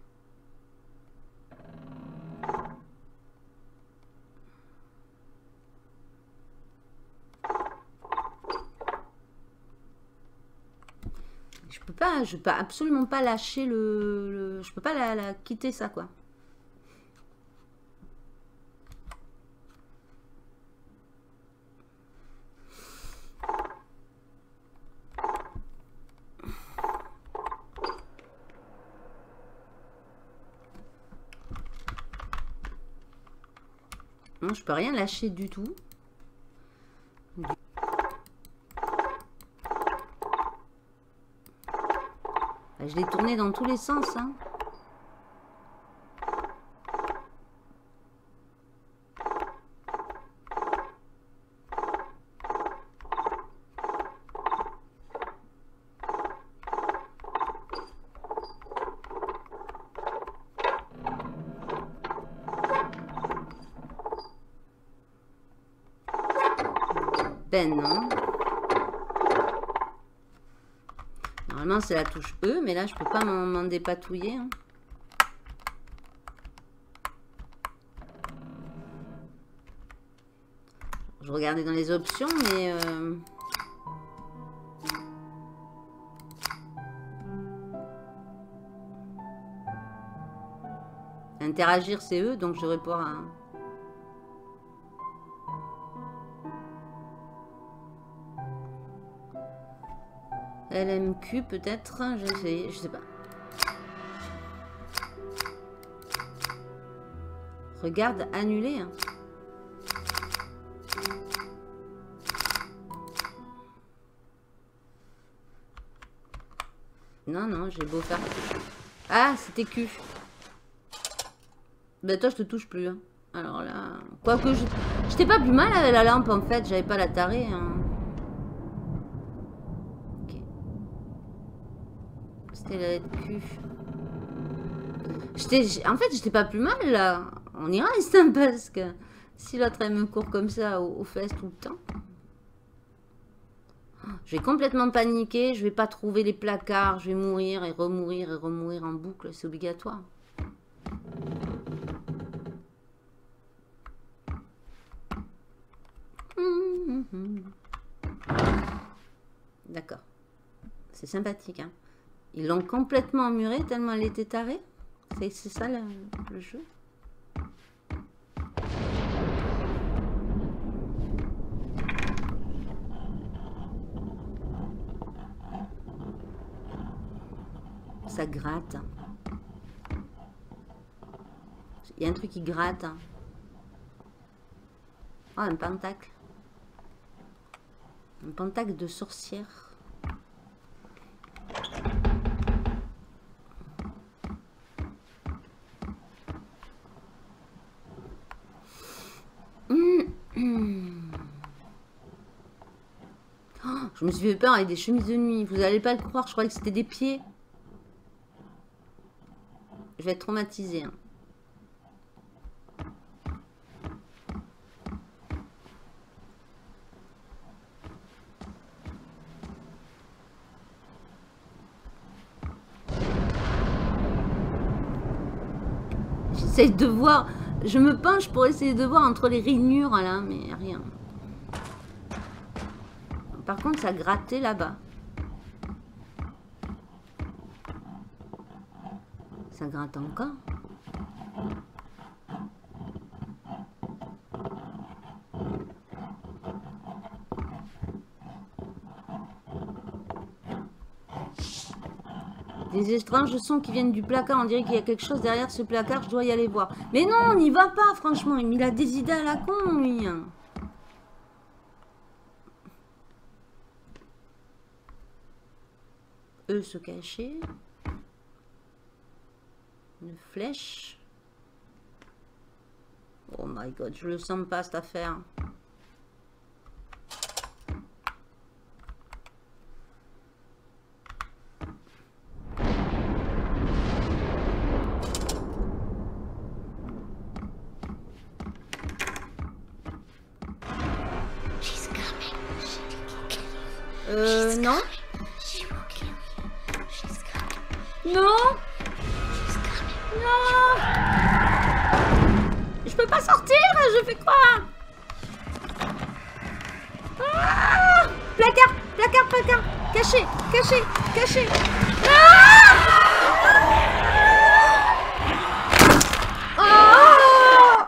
Je peux pas, je peux absolument pas lâcher le, le je peux pas la, la quitter ça quoi. Non, je peux rien lâcher du tout. Je l'ai tourné dans tous les sens. Hein. Ben non. Normalement, c'est la touche E, mais là, je peux pas m'en dépatouiller. Hein. Je regardais dans les options, mais... Euh... Interagir, c'est E, donc je devrais pouvoir... Hein. L M Q peut-être, je sais, je sais pas. Regarde, annuler. Hein. Non, non, j'ai beau faire. Ah, c'était Q. Ben toi, je te touche plus. Hein. Alors là, quoique je... J'étais pas plus mal avec la lampe en fait, j'avais pas la tarée. Hein. C'était la cul. J'étais, en fait, j'étais pas plus mal là. On y reste hein, parce que si l'autre elle me court comme ça aux, aux fesses tout le temps. Je vais complètement paniquer. Je vais pas trouver les placards. Je vais mourir et remourir et remourir en boucle. C'est obligatoire. D'accord. C'est sympathique. Hein. Ils l'ont complètement emmurée tellement elle était tarée. C'est ça le, le jeu. Ça gratte. Il y a un truc qui gratte. Oh, un pentacle. Un pentacle de sorcière. Oh, je me suis fait peur avec des chemises de nuit. Vous n'allez pas le croire, je croyais que c'était des pieds. Je vais être traumatisée. Hein. J'essaye de voir. Je me penche pour essayer de voir entre les rainures là, mais rien. Par contre, ça grattait là-bas. Ça gratte encore. Des étranges sons qui viennent du placard. On dirait qu'il y a quelque chose derrière ce placard. Je dois y aller voir. Mais non, on n'y va pas, franchement. Il a des idées à la con, lui. Eux se cacher. Une flèche. Oh my god, je le sens pas cette affaire. Euh, non. Non. Non. Je peux pas sortir. Je fais quoi? Ah, placard, placard, placard. Caché, caché, caché. Ah, ah.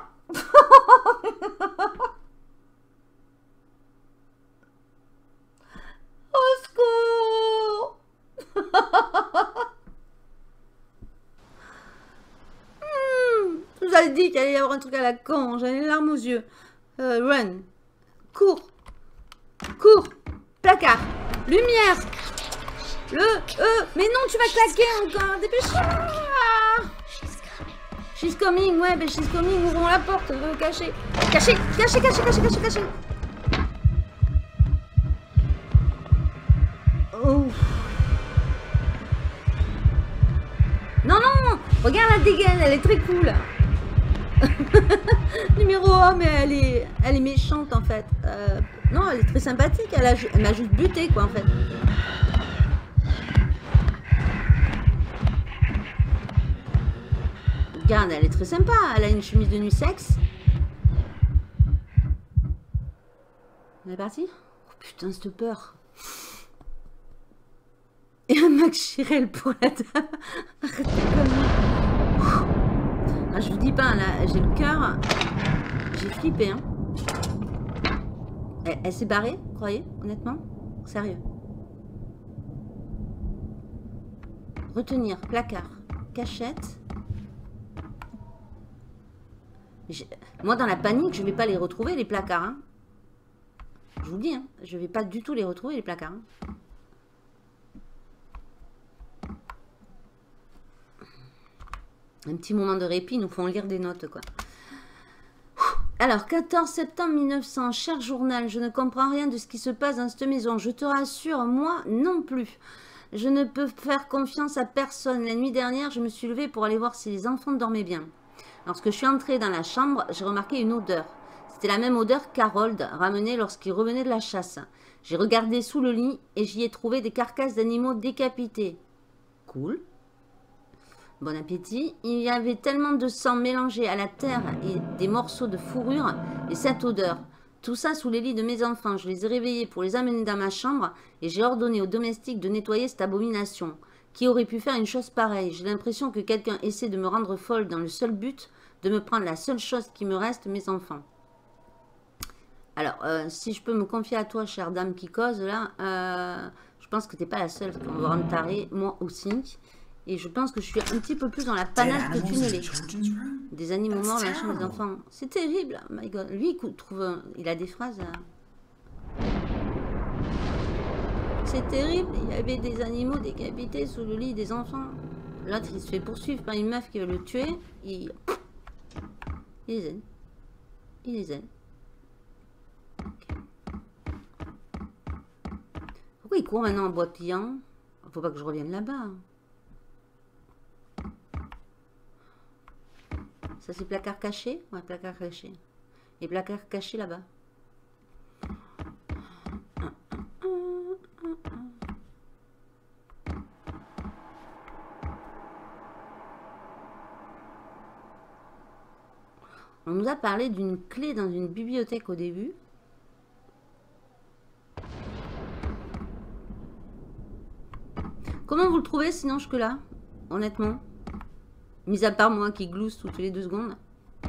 Au secours. Je vous avais dit qu'il allait y avoir un truc à la con. J'avais les larmes aux yeux. Euh, run. Cours. Cours. Placard. Lumière. Le. Euh. Mais non, tu vas claquer encore. Dépêche-toi. She's coming. Ouais, ben she's coming. Ouvrons la porte. Euh, caché. Caché. Caché, caché, caché, caché, caché. Oh. Non, non. Regarde la dégaine. Elle est très cool. Numéro un, mais elle est, elle est méchante en fait. Euh, non, elle est très sympathique. Elle, a, elle m'a juste buté quoi en fait. Regarde, elle est très sympa. Elle a une chemise de nuit sexe. On est parti? Oh putain, cette peur. Et un Max Chirel pour la dame. Arrêtez comme moi. Ah, je vous dis pas, là, j'ai le cœur. J'ai flippé, hein. Elle, elle s'est barrée, vous croyez, honnêtement? Sérieux. Retenir, placard, cachette. Moi, dans la panique, je vais pas les retrouver, les placards. Hein. Je vous le dis, hein, je vais pas du tout les retrouver, les placards. Hein. Un petit moment de répit, ils nous font lire des notes, quoi. Alors, quatorze septembre mille neuf cents, cher journal, je ne comprends rien de ce qui se passe dans cette maison. Je te rassure, moi non plus. Je ne peux faire confiance à personne. La nuit dernière, je me suis levée pour aller voir si les enfants dormaient bien. Lorsque je suis entrée dans la chambre, j'ai remarqué une odeur. C'était la même odeur qu'Harold ramenait lorsqu'il revenait de la chasse. J'ai regardé sous le lit et j'y ai trouvé des carcasses d'animaux décapités. Cool. Bon appétit. Il y avait tellement de sang mélangé à la terre et des morceaux de fourrure et cette odeur. Tout ça sous les lits de mes enfants. Je les ai réveillés pour les amener dans ma chambre et j'ai ordonné aux domestiques de nettoyer cette abomination. Qui aurait pu faire une chose pareille? J'ai l'impression que quelqu'un essaie de me rendre folle dans le seul but de me prendre la seule chose qui me reste, mes enfants. Alors, euh, si je peux me confier à toi, chère dame qui cause, là, euh, je pense que tu n'es pas la seule qu'on va rendre tarée, moi aussi. Et je pense que je suis un petit peu plus dans la panade que tu ne l'es. Des animaux morts dans la chambre des enfants. C'est terrible, oh my god. Lui, il trouve, il a des phrases. Euh... C'est terrible, il y avait des animaux décapités sous le lit des enfants. L'autre, il se fait poursuivre par une meuf qui veut le tuer. Il, il les aide. Il les aide. Okay. Pourquoi il court maintenant en boitillant? Faut pas que je revienne là-bas. Ça, c'est placard caché? Ouais, placard caché. Et placard caché là-bas. On nous a parlé d'une clé dans une bibliothèque au début. Comment vous le trouvez sinon jusque-là? Honnêtement. Mis à part moi qui glousse toutes les deux secondes.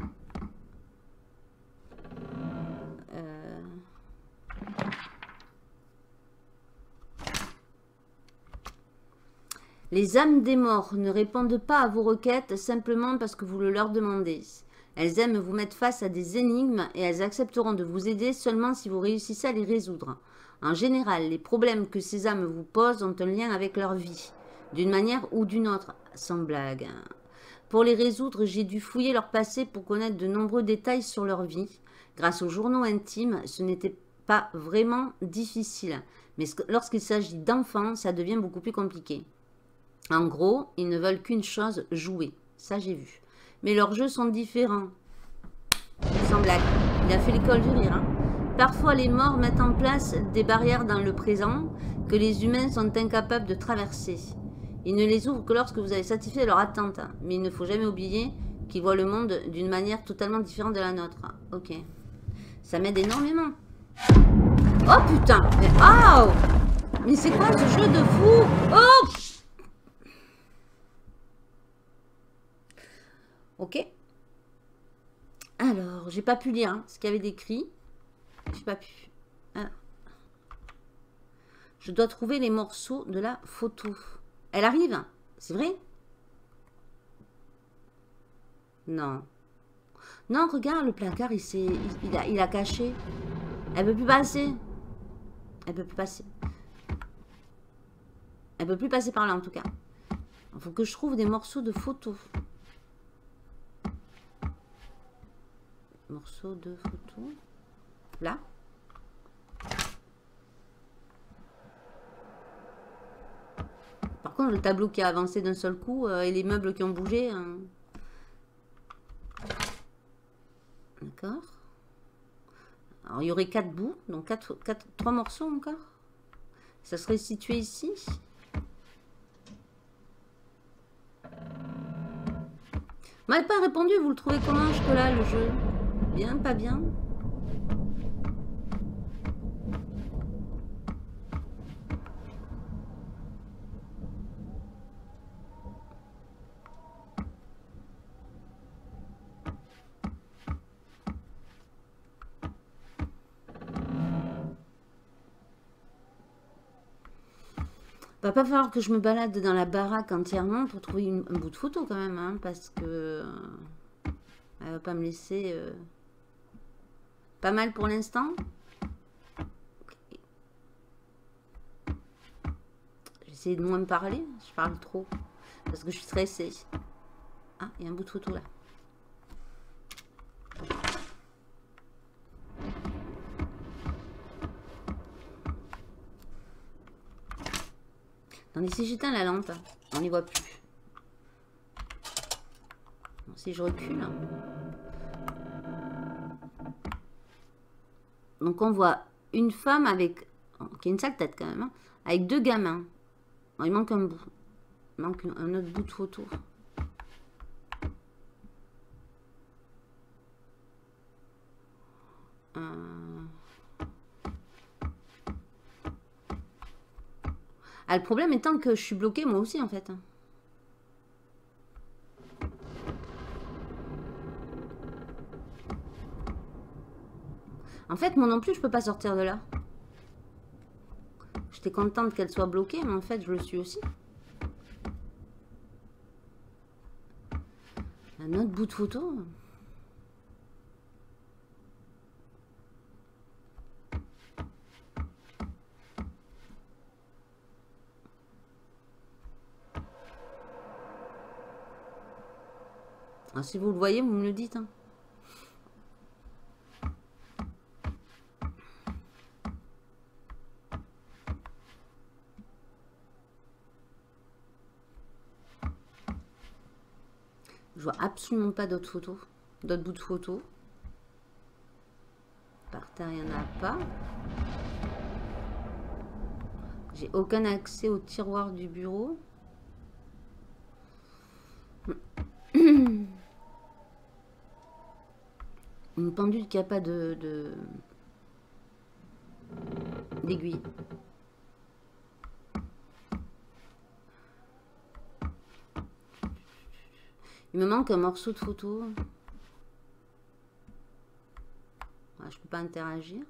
Euh... Les âmes des morts ne répondent pas à vos requêtes simplement parce que vous le leur demandez. Elles aiment vous mettre face à des énigmes et elles accepteront de vous aider seulement si vous réussissez à les résoudre. En général, les problèmes que ces âmes vous posent ont un lien avec leur vie, d'une manière ou d'une autre, sans blague. Pour les résoudre, j'ai dû fouiller leur passé pour connaître de nombreux détails sur leur vie. Grâce aux journaux intimes, ce n'était pas vraiment difficile, mais lorsqu'il s'agit d'enfants, ça devient beaucoup plus compliqué. En gros, ils ne veulent qu'une chose, jouer. Ça, j'ai vu. Mais leurs jeux sont différents. Sans blague. Il a fait l'école du rire. Hein. Parfois, les morts mettent en place des barrières dans le présent que les humains sont incapables de traverser. Ils ne les ouvrent que lorsque vous avez satisfait leur attente. Mais il ne faut jamais oublier qu'ils voient le monde d'une manière totalement différente de la nôtre. Ok. Ça m'aide énormément. Oh putain. Mais oh, mais c'est quoi ce jeu de fou? Oh. Ok. Alors, j'ai pas pu lire hein, ce qu'il y avait décrit. J'ai pas pu. Alors. Je dois trouver les morceaux de la photo. Elle arrive? C'est vrai? Non. Non, regarde, le placard, il, il, il, a, il a caché. Elle peut plus passer. Elle peut plus passer. Elle peut plus passer par là, en tout cas. Il faut que je trouve des morceaux de photos. Morceau de photo. Là. Par contre, le tableau qui a avancé d'un seul coup euh, et les meubles qui ont bougé. Hein. D'accord. Alors, il y aurait quatre bouts. Donc, quatre, quatre, trois morceaux encore. Ça serait situé ici. Vous m'avez pas répondu. Vous le trouvez comment jusque-là, le jeu? Bien, pas bien? Va pas falloir que je me balade dans la baraque entièrement pour trouver une, un bout de photo quand même, hein, parce que euh, elle va pas me laisser euh, pas mal pour l'instant. Okay. J'essaie de moins me parler, je parle trop parce que je suis stressée. Ah, il y a un bout de photo là. Attendez, si j'éteins la lampe, on n'y voit plus. Bon, si je recule. Donc on voit une femme avec... qui a une sale tête quand même. Hein, avec deux gamins. Bon, il manque un bout. Il manque un autre bout de photo. Euh... Ah, le problème étant que je suis bloquée moi aussi en fait. En fait, moi non plus, je peux pas sortir de là. J'étais contente qu'elle soit bloquée, mais en fait, je le suis aussi. Un autre bout de photo. Alors, si vous le voyez, vous me le dites. Hein. Je vois absolument pas d'autres photos, d'autres bouts de photos. Par terre, il n'y en a pas. J'ai aucun accès au tiroir du bureau. Une pendule qui n'a pas de, de... d'aiguille. Il me manque un morceau de photo. Ah, je peux pas interagir.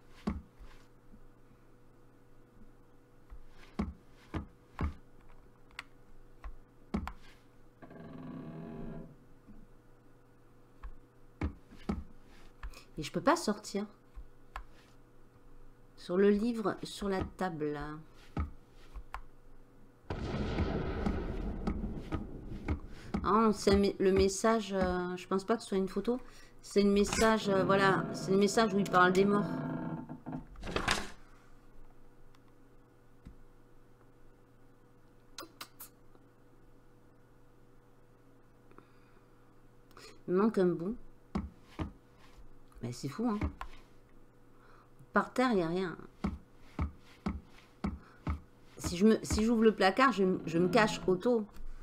Et je peux pas sortir. Sur le livre, sur la table. Oh, c'est le message, euh, je pense pas que ce soit une photo. C'est le message, euh, voilà, c'est le message où il parle des morts. Il me manque un bout. Mais c'est fou, hein. Par terre, il n'y a rien. Si je me, si j'ouvre le placard, je, je me cache auto.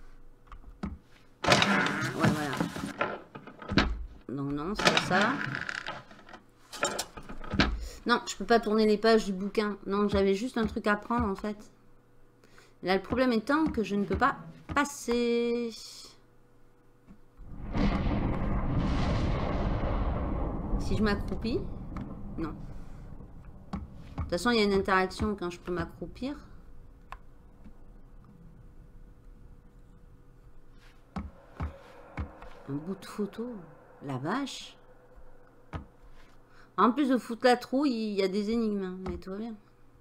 Ouais, voilà. Donc non, c'est pas ça. Non, je peux pas tourner les pages du bouquin. Non, j'avais juste un truc à prendre, en fait. Là, le problème étant que je ne peux pas passer. Si je m'accroupis, non. De toute façon, il y a une interaction quand je peux m'accroupir. Un bout de photo. La vache. En plus de foutre la trouille, il y a des énigmes. Mais tout va bien.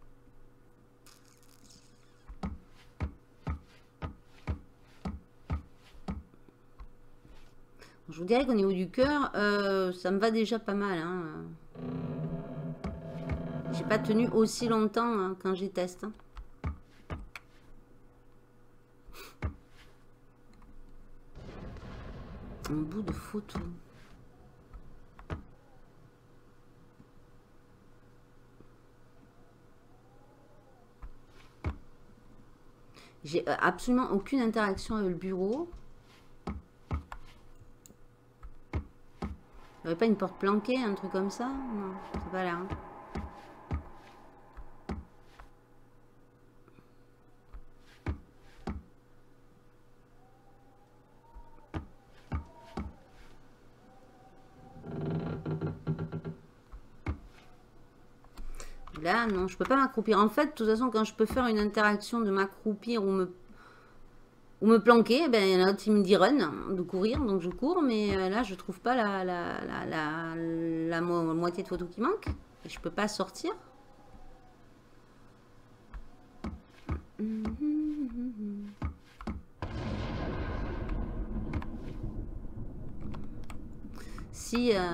Je vous dirais qu'au niveau du cœur, euh, ça me va déjà pas mal. Hein. J'ai pas tenu aussi longtemps hein, quand j'ai testé. Hein. Un bout de photo. J'ai absolument aucune interaction avec le bureau. Il n'y avait pas une porte planquée, un truc comme ça? Non, c'est pas là. Hein. Là, non, je peux pas m'accroupir. En fait, de toute façon, quand je peux faire une interaction de m'accroupir ou me, ou me planquer, ben, il y en a un qui me dit run, de courir, donc je cours, mais là, je trouve pas la, la, la, la, la mo moitié de photo qui manque. Et je peux pas sortir. Si... Euh,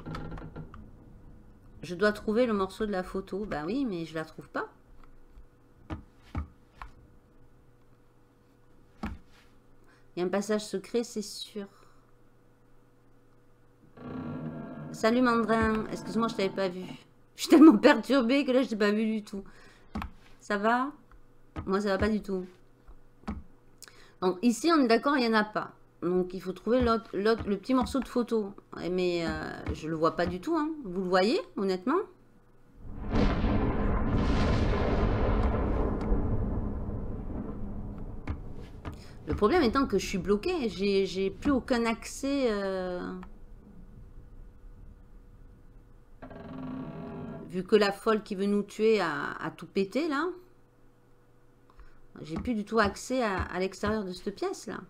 je dois trouver le morceau de la photo. Bah oui, mais je la trouve pas. Il y a un passage secret, c'est sûr. Salut Mandrin. Excuse-moi, je t'avais pas vu. Je suis tellement perturbée que là, je t'ai pas vu du tout. Ça va? Moi, ça va pas du tout. Donc ici, on est d'accord, il n'y en a pas. Donc il faut trouver l'autre, l'autre, le petit morceau de photo. Mais euh, je le vois pas du tout. Hein. Vous le voyez, honnêtement? Le problème étant que je suis bloquée. J'ai, j'ai plus aucun accès. Euh... Vu que la folle qui veut nous tuer a, a tout pété là. J'ai plus du tout accès à, à l'extérieur de cette pièce là.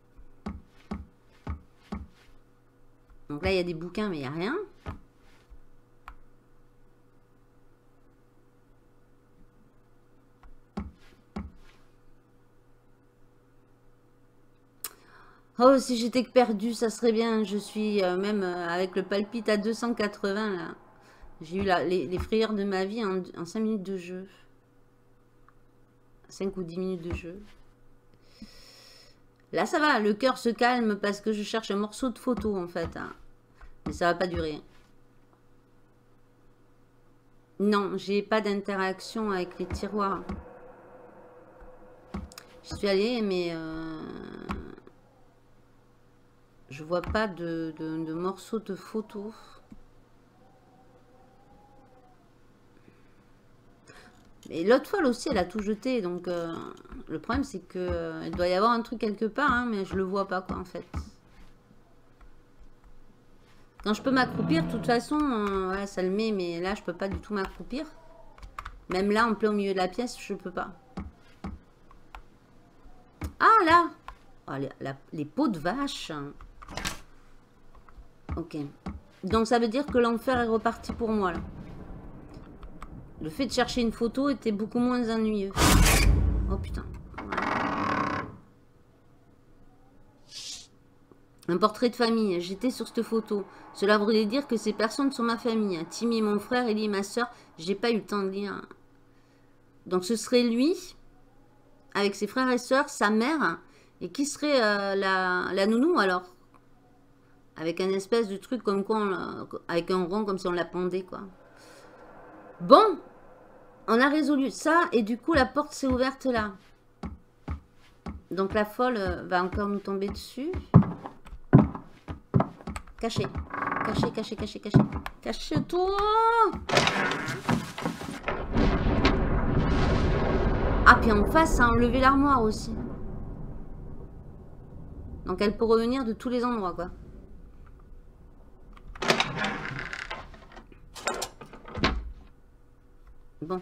Donc là, il y a des bouquins, mais il n'y a rien. Oh, si j'étais que perdu, ça serait bien. Je suis euh, même euh, avec le palpite à deux cent quatre-vingts là. J'ai eu la, les, les frayeurs de ma vie en, en cinq minutes de jeu. cinq ou dix minutes de jeu. Là, ça va, le cœur se calme parce que je cherche un morceau de photo, en fait. Hein. Mais ça va pas durer. Non, j'ai pas d'interaction avec les tiroirs. Je suis allée, mais... Euh, je vois pas de, de, de morceau de photo. Et l'autre folle aussi, elle a tout jeté. Donc, euh, le problème, c'est que euh, il doit y avoir un truc quelque part, hein, mais je le vois pas, quoi, en fait. Quand je peux m'accroupir, de toute façon, euh, ouais, ça le met, mais là, je peux pas du tout m'accroupir. Même là, en plein au milieu de la pièce, je peux pas. Ah, là oh, les, la, les peaux de vache. Ok. Donc, ça veut dire que l'enfer est reparti pour moi, là. Le fait de chercher une photo était beaucoup moins ennuyeux. Oh putain. Voilà. Un portrait de famille. J'étais sur cette photo. Cela voudrait dire que ces personnes sont ma famille. Timmy, mon frère, Ellie, ma soeur. J'ai pas eu le temps de lire. Donc ce serait lui, avec ses frères et sœurs, sa mère. Et qui serait euh, la, la nounou alors? Avec un espèce de truc comme quoi, on, avec un rond comme si on la pendait quoi. Bon, on a résolu ça et du coup la porte s'est ouverte là. Donc la folle va encore nous tomber dessus. Caché, caché, caché, caché, caché. Cache-toi. Ah puis en face ça a enlevé l'armoire aussi. Donc elle peut revenir de tous les endroits quoi. Bon.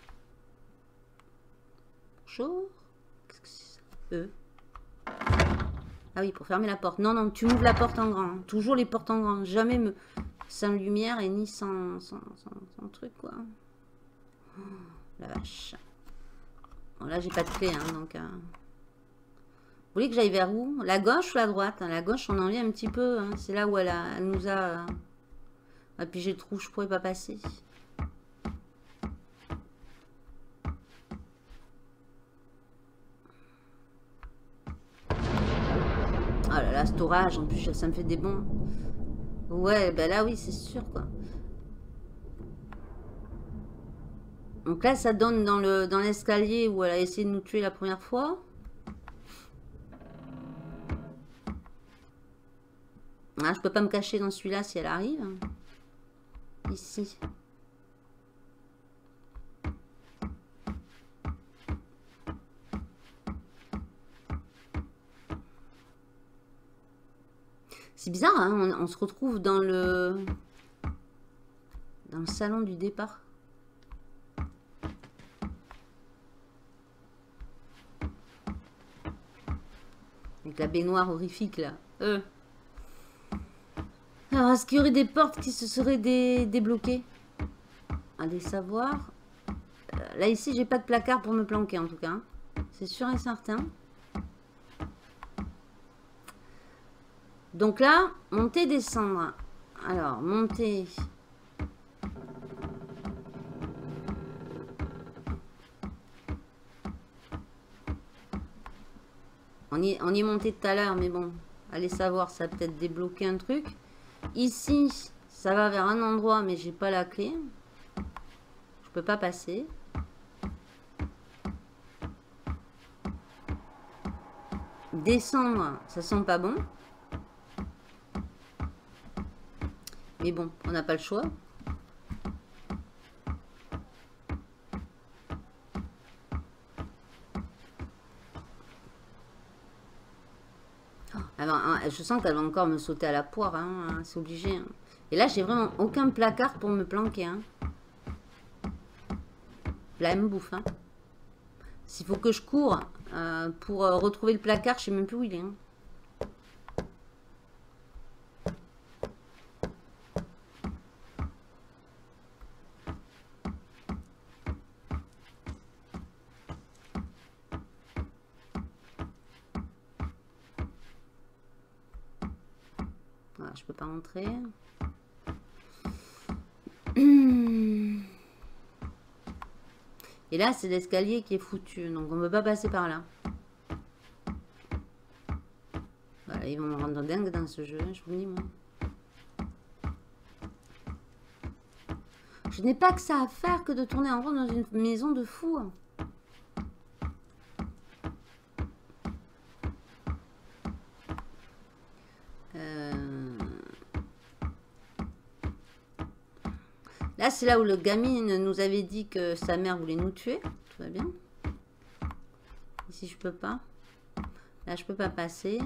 Bonjour. Qu'est-ce que c'est ça? E. Ah oui, pour fermer la porte. Non, non, tu m'ouvres la porte en grand. Toujours les portes en grand. Jamais me... sans lumière et ni sans, sans, sans, sans truc, quoi. Oh, la vache. Bon, là, j'ai pas de clé, hein, donc... Euh... Vous voulez que j'aille vers où? La gauche ou la droite? La gauche, on en vient un petit peu. Hein. C'est là où elle, a, elle nous a... Euh... Et puis j'ai le trou, je pourrais pas passer. Oh là là, cet orage, en plus, ça me fait des bons. Ouais, ben là, oui, c'est sûr, quoi. Donc là, ça donne dans le dans l'escalier où elle a essayé de nous tuer la première fois. Ah, je peux pas me cacher dans celui-là si elle arrive. Ici. C'est bizarre, hein, on, on se retrouve dans le dans le salon du départ. Avec la baignoire horrifique là. Euh. Alors, est-ce qu'il y aurait des portes qui se seraient dé débloquées? Allez savoir. Euh, là ici, j'ai pas de placard pour me planquer en tout cas. C'est sûr et certain. Donc là, monter, descendre. Alors, monter. On y, on y est monté tout à l'heure, mais bon, allez savoir, ça a peut-être débloqué un truc. Ici, ça va vers un endroit, mais j'ai pas la clé. Je peux pas passer. Descendre, ça sent pas bon. Mais bon, on n'a pas le choix. Alors, je sens qu'elle va encore me sauter à la poire, hein, c'est obligé. Hein. Et là, j'ai vraiment aucun placard pour me planquer. Hein. Là, elle me bouffe. Hein. S'il faut que je cours euh, pour euh, retrouver le placard, je sais même plus où il est. Hein. Voilà, je peux pas rentrer. Et là, c'est l'escalier qui est foutu. Donc, on ne peut pas passer par là. Voilà, ils vont me rendre dingue dans ce jeu. Je vous dis, moi. Je n'ai pas que ça à faire que de tourner en rond dans une maison de fou. Euh... Là, c'est là où le gamine nous avait dit que sa mère voulait nous tuer. Tout va bien. Ici, je peux pas. Là, je peux pas passer.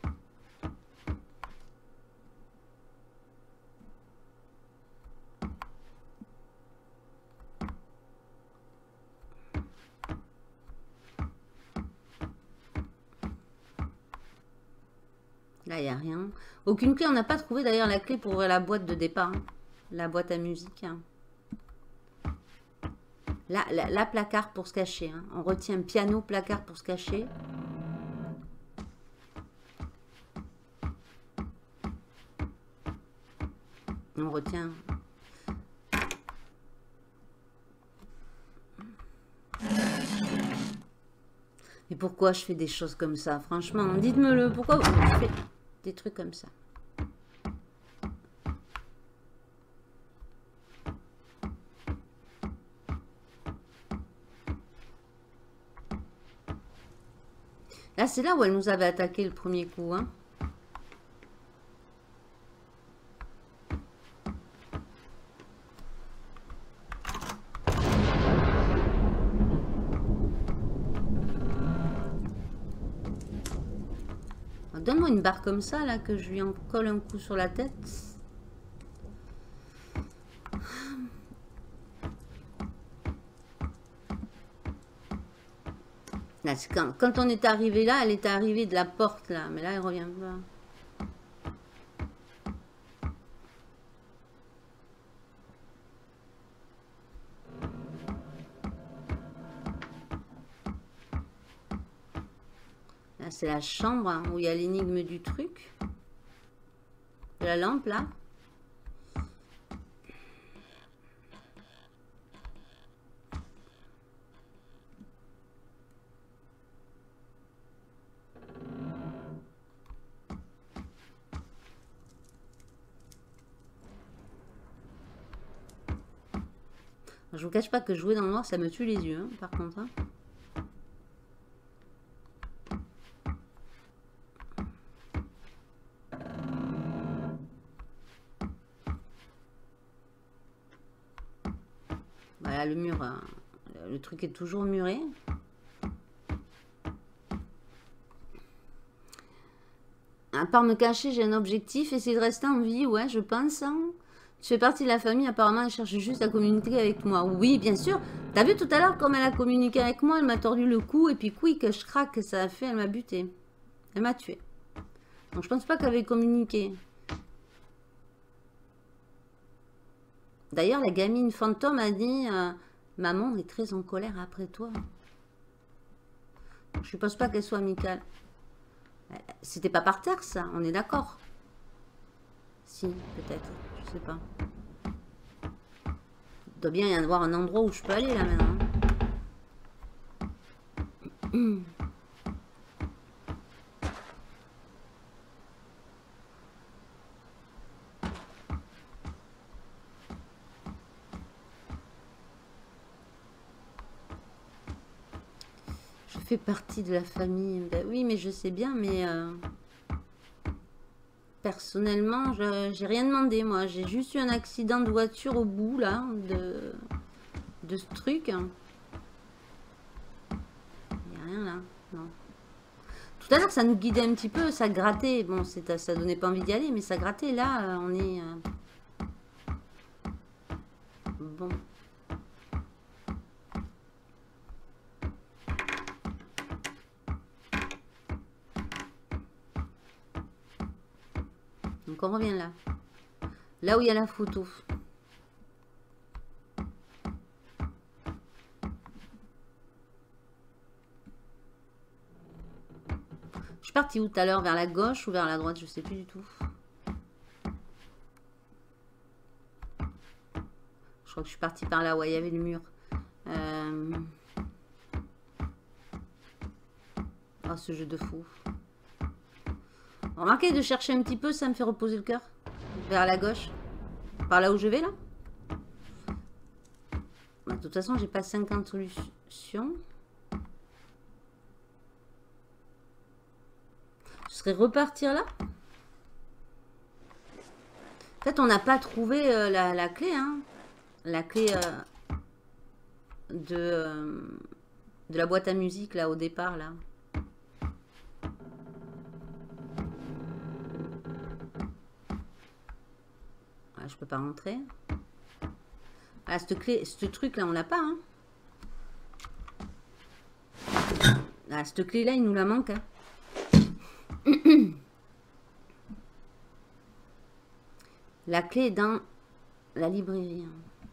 Là, il n'y a rien. Aucune clé. On n'a pas trouvé d'ailleurs la clé pour ouvrir la boîte de départ. Hein. La boîte à musique. Hein. Là, la, la placard pour se cacher. Hein. On retient piano, placard pour se cacher. On retient... Et pourquoi je fais des choses comme ça? Franchement, dites-me-le. Pourquoi vous faites des trucs comme ça? Là, c'est là où elle nous avait attaqué le premier coup. Hein. Donne-moi une barre comme ça, là, que je lui en colle un coup sur la tête. Là, quand, quand on est arrivé là, elle est arrivée de la porte, là. Mais là, elle revient pas. Là, c'est la chambre hein, où il y a l'énigme du truc. De la lampe, là. Je vous cache pas que jouer dans le noir, ça me tue les yeux, hein, par contre. Hein. Voilà, le mur, hein, le truc est toujours muré. À part me cacher, j'ai un objectif, essayer de rester en vie, ouais, je pense. Hein. Tu fais partie de la famille, apparemment, elle cherche juste à communiquer avec moi. Oui, bien sûr. T'as vu tout à l'heure comme elle a communiqué avec moi, elle m'a tordu le cou, et puis quick, je craque, ça a fait, elle m'a buté. Elle m'a tué. Donc je pense pas qu'elle avait communiqué. D'ailleurs, la gamine fantôme a dit euh, maman est très en colère après toi. Je suppose pas qu'elle soit amicale. C'était pas par terre, ça, on est d'accord. Si, peut-être, je sais pas. Il doit bien y avoir un endroit où je peux aller là maintenant. fait partie de la famille. Ben oui, mais je sais bien, mais... Euh, personnellement, je j'ai rien demandé, moi. J'ai juste eu un accident de voiture au bout, là, de, de ce truc. Il n'y a rien, là. Non. Tout à l'heure, ça nous guidait un petit peu, ça grattait. Bon, ça donnait pas envie d'y aller, mais ça grattait. Là, on est... Euh... Bon. Donc, on revient là. Là où il y a la photo. Je suis partie où tout à l'heure? Vers la gauche ou vers la droite? Je sais plus du tout. Je crois que je suis partie par là. Ouais, il y avait le mur. Euh... Oh, ce jeu de fou. Remarquez, de chercher un petit peu, ça me fait reposer le cœur. Vers la gauche. Par là où je vais, là. Bah, de toute façon, j'ai pas cinquante solutions. Je serais repartir là. En fait, on n'a pas trouvé euh, la, la clé. Hein. La clé euh, de, euh, de la boîte à musique, là, au départ, là. Ah, je peux pas rentrer. Ah, cette clé, ce truc-là, on l'a pas. Hein. Ah, cette clé-là, il nous la manque. Hein. La clé est dans la librairie.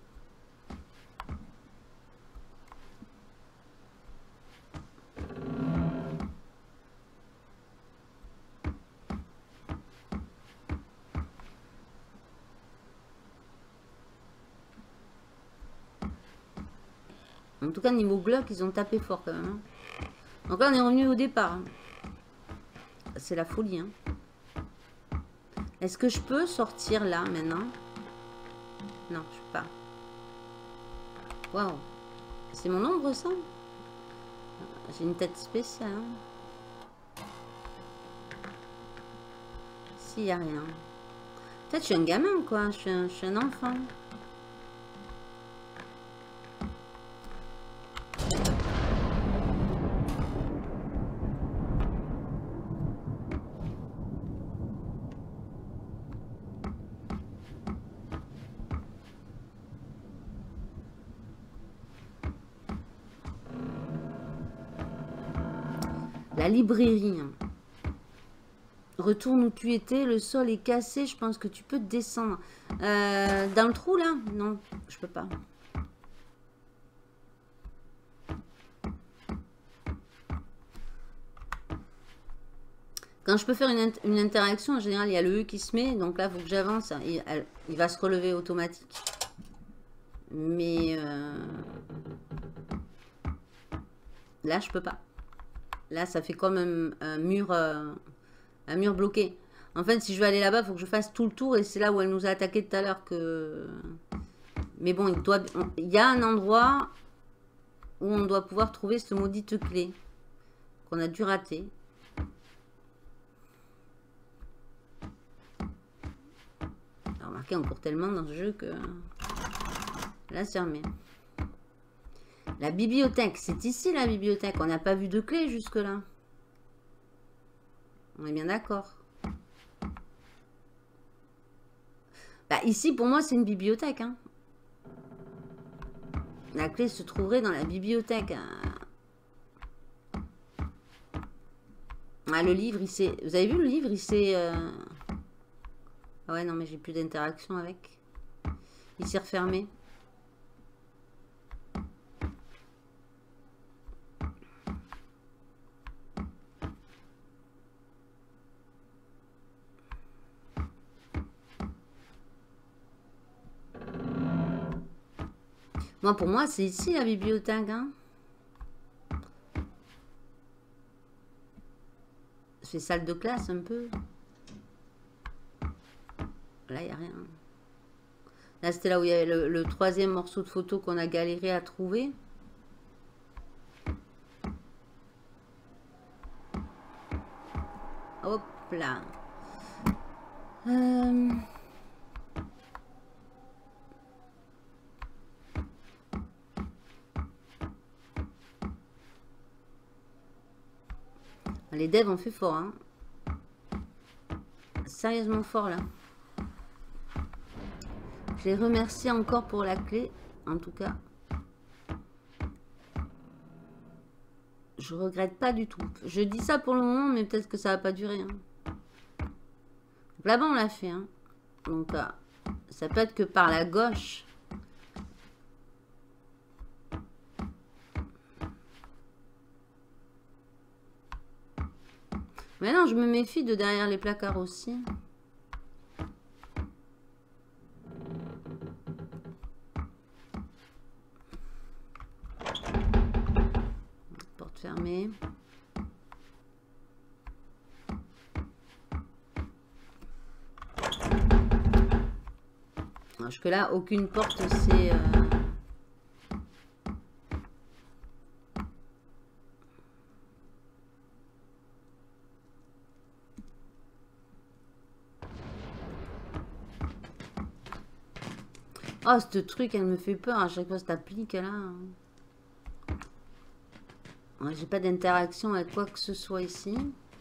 En tout cas, niveau Glock, ils ont tapé fort quand même. Hein. Donc là, on est revenu au départ. Hein. C'est la folie. Hein. Est-ce que je peux sortir là maintenant? Non, je peux pas. Waouh. C'est mon ombre ça? J'ai une tête spéciale. Hein. S'il n'y a rien. Peut-être je suis un gamin quoi. Je suis un, je suis un enfant. La librairie. Retourne où tu étais, le sol est cassé, je pense que tu peux descendre. Euh, dans le trou là? Non, je peux pas. Quand je peux faire une, une interaction, en général, il y a le E qui se met, donc là, il faut que j'avance. Il, il va se relever automatique. Mais euh, là, je peux pas. Là, ça fait comme un, un mur euh, un mur bloqué. En fait, si je veux aller là-bas, il faut que je fasse tout le tour. Et c'est là où elle nous a attaqué tout à l'heure que... Mais bon, il, doit, il y a un endroit où on doit pouvoir trouver ce maudite clé qu'on a dû rater. Alors, remarquez, on court tellement dans ce jeu que... Là, c'est fermé. La bibliothèque, c'est ici la bibliothèque. On n'a pas vu de clé jusque-là. On est bien d'accord. Bah, ici, pour moi, c'est une bibliothèque. Hein. La clé se trouverait dans la bibliothèque. Ah, le livre, il s'est... Vous avez vu le livre, il s'est... Euh... Ah ouais, non, mais j'ai plus d'interaction avec. Il s'est refermé. Moi, pour moi, c'est ici la bibliothèque. Hein. C'est salle de classe un peu. Là, il n'y a rien. Là, c'était là où il y avait le, le troisième morceau de photo qu'on a galéré à trouver. Hop là. Euh... Les devs ont fait fort, hein. Sérieusement fort là. Je les remercie encore pour la clé, en tout cas. Je regrette pas du tout. Je dis ça pour le moment, mais peut-être que ça va pas durer. Hein. Là-bas, on l'a fait. Hein. Donc, euh, ça peut être que par la gauche. Mais non, je me méfie de derrière les placards aussi. Porte fermée. Jusque là, aucune porte c'est... Euh... Oh, ce truc, elle me fait peur à chaque fois, cette appli qu'elle a. Ouais, j'ai pas d'interaction avec quoi que ce soit ici.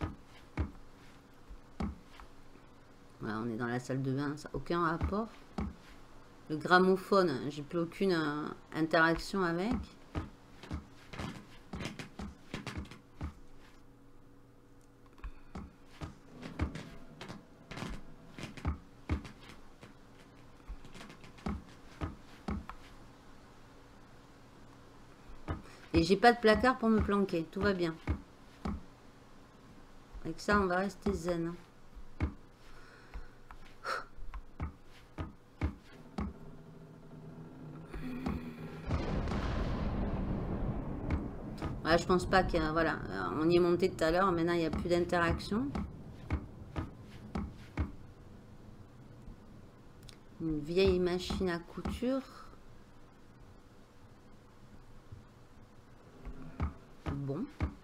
Voilà, on est dans la salle de bain, ça n'a aucun rapport. Le gramophone, j'ai plus aucune euh, interaction avec. Et j'ai pas de placard pour me planquer, tout va bien. Avec ça, on va rester zen. Ouais, je pense pas qu'il y a... Voilà, on y est monté tout à l'heure, maintenant il n'y a plus d'interaction. Une vieille machine à couture. Bon.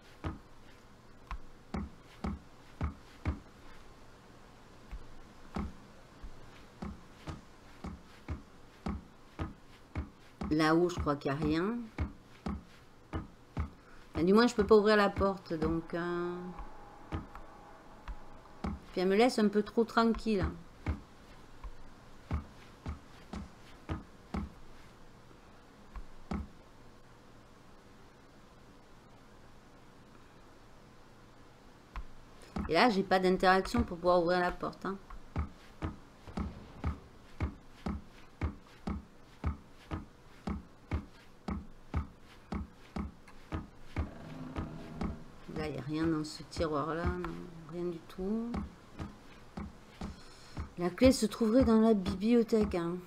Là-haut, je crois qu'il n'y a rien. Et du moins, je peux pas ouvrir la porte, donc... Euh... Puis elle me laisse un peu trop tranquille. Et là, j'ai pas d'interaction pour pouvoir ouvrir la porte. Hein. Là, il n'y a rien dans ce tiroir-là. Rien du tout. La clé se trouverait dans la bibliothèque. Hein.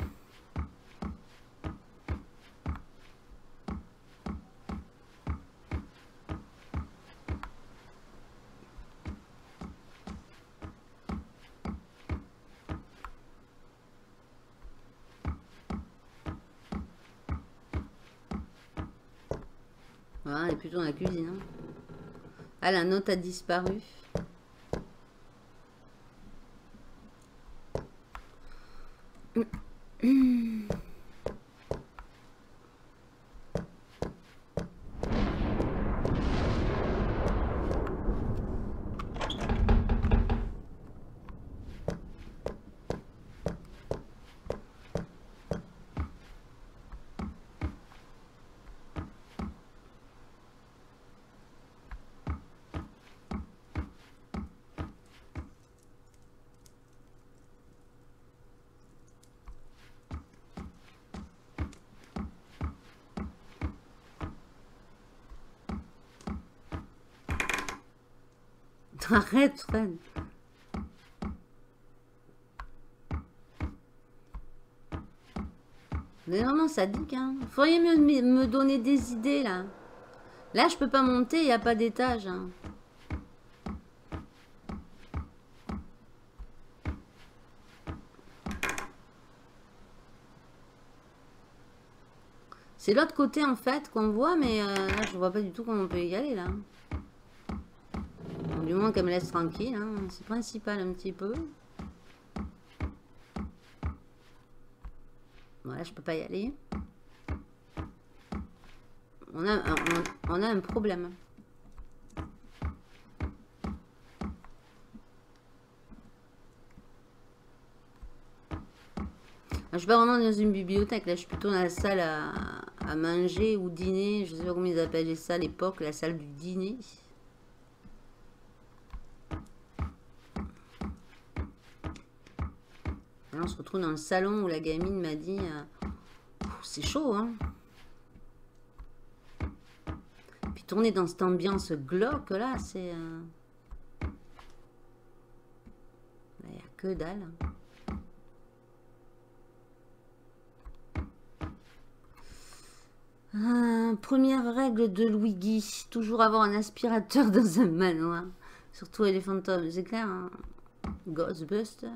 Voilà, elle est plutôt dans la cuisine. Hein. Ah, la note a disparu. Arrête, Fred. Mais vraiment sadique, hein. Vous pourriez me, me donner des idées, là. Là, je peux pas monter, il n'y a pas d'étage. Hein. C'est l'autre côté, en fait, qu'on voit, mais euh, là, je vois pas du tout comment on peut y aller, là. Du moins qu'elle me laisse tranquille, hein. C'est principal un petit peu. Voilà, je peux pas y aller. On a, on, on a un problème. Je suis pas vraiment dans une bibliothèque, là je suis plutôt dans la salle à, à manger ou dîner. Je sais pas comment ils appelaient ça à l'époque, la salle du dîner. Là, on se retrouve dans le salon où la gamine m'a dit euh, c'est chaud, hein. Puis tourner dans cette ambiance glauque là, c'est... Euh... Il n'y a que dalle. Euh, première règle de Louis Guy, toujours avoir un aspirateur dans un manoir. Surtout les fantômes, c'est clair, hein. Ghostbuster.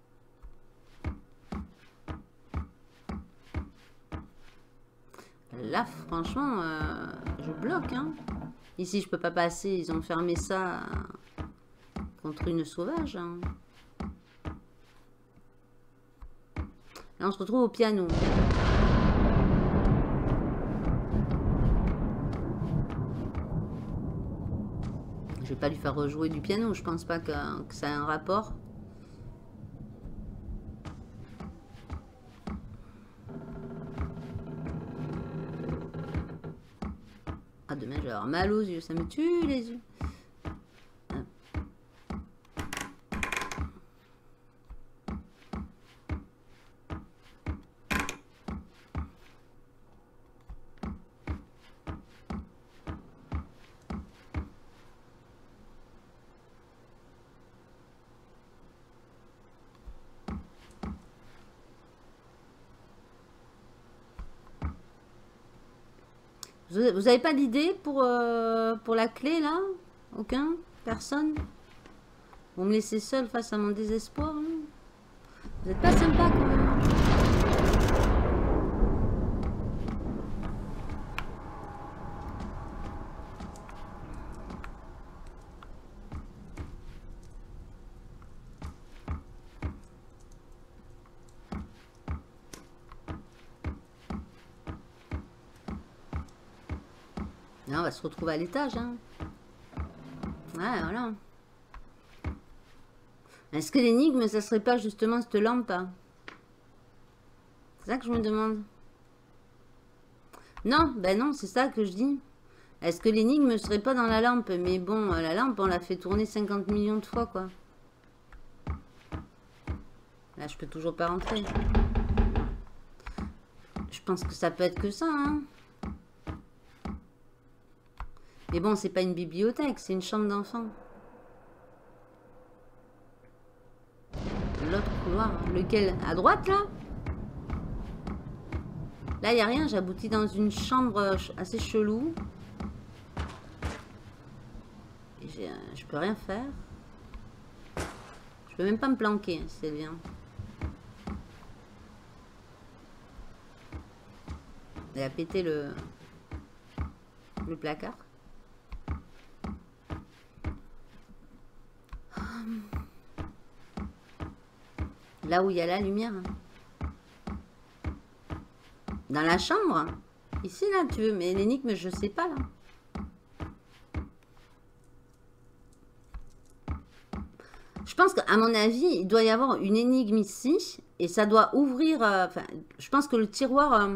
Là, franchement, euh, je bloque, hein. Ici, je peux pas passer, ils ont fermé ça contre une sauvage, hein. Là, on se retrouve au piano. Je vais pas lui faire rejouer du piano, je pense pas que, que ça a un rapport. Ah, demain je vais avoir mal aux yeux, ça me tue les yeux. Vous avez pas d'idée pour, euh, pour la clé, là? Aucun? Personne? Vous me laissez seul face à mon désespoir, hein? Vous êtes pas sympa, quand même. Là, on va se retrouver à l'étage, hein. Ouais, voilà. Est-ce que l'énigme, ça serait pas justement cette lampe, hein? C'est ça que je me demande. Non, ben non, c'est ça que je dis. Est-ce que l'énigme ne serait pas dans la lampe? Mais bon, la lampe, on l'a fait tourner cinquante millions de fois, quoi. Là, je peux toujours pas rentrer. Je pense que ça peut être que ça, hein. Mais bon, c'est pas une bibliothèque, c'est une chambre d'enfant. L'autre couloir, hein. Lequel? À droite, là? Là, il n'y a rien, j'aboutis dans une chambre assez chelou. Et euh, je peux rien faire. Je peux même pas me planquer, hein, si c'est bien. Elle a pété le, le placard. Là où il y a la lumière. Dans la chambre. Ici, là, tu veux. Mais l'énigme, je sais pas, là. Je pense qu'à mon avis, il doit y avoir une énigme ici. Et ça doit ouvrir... Euh, enfin, je pense que le tiroir... Euh,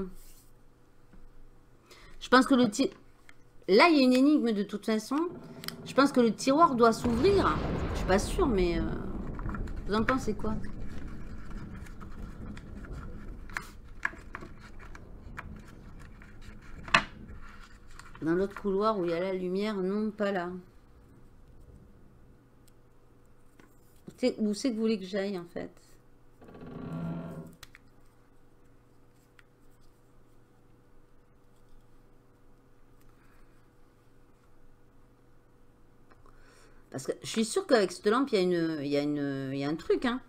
je pense que le tiroir... Là, il y a une énigme de toute façon. Je pense que le tiroir doit s'ouvrir. Je suis pas sûre, mais... Euh, vous en pensez quoi? Dans l'autre couloir où il y a la lumière, non, pas là. Où c'est que vous voulez que j'aille, en fait? Parce que je suis sûre qu'avec cette lampe, il y a une, il y a une, il y a un truc, hein.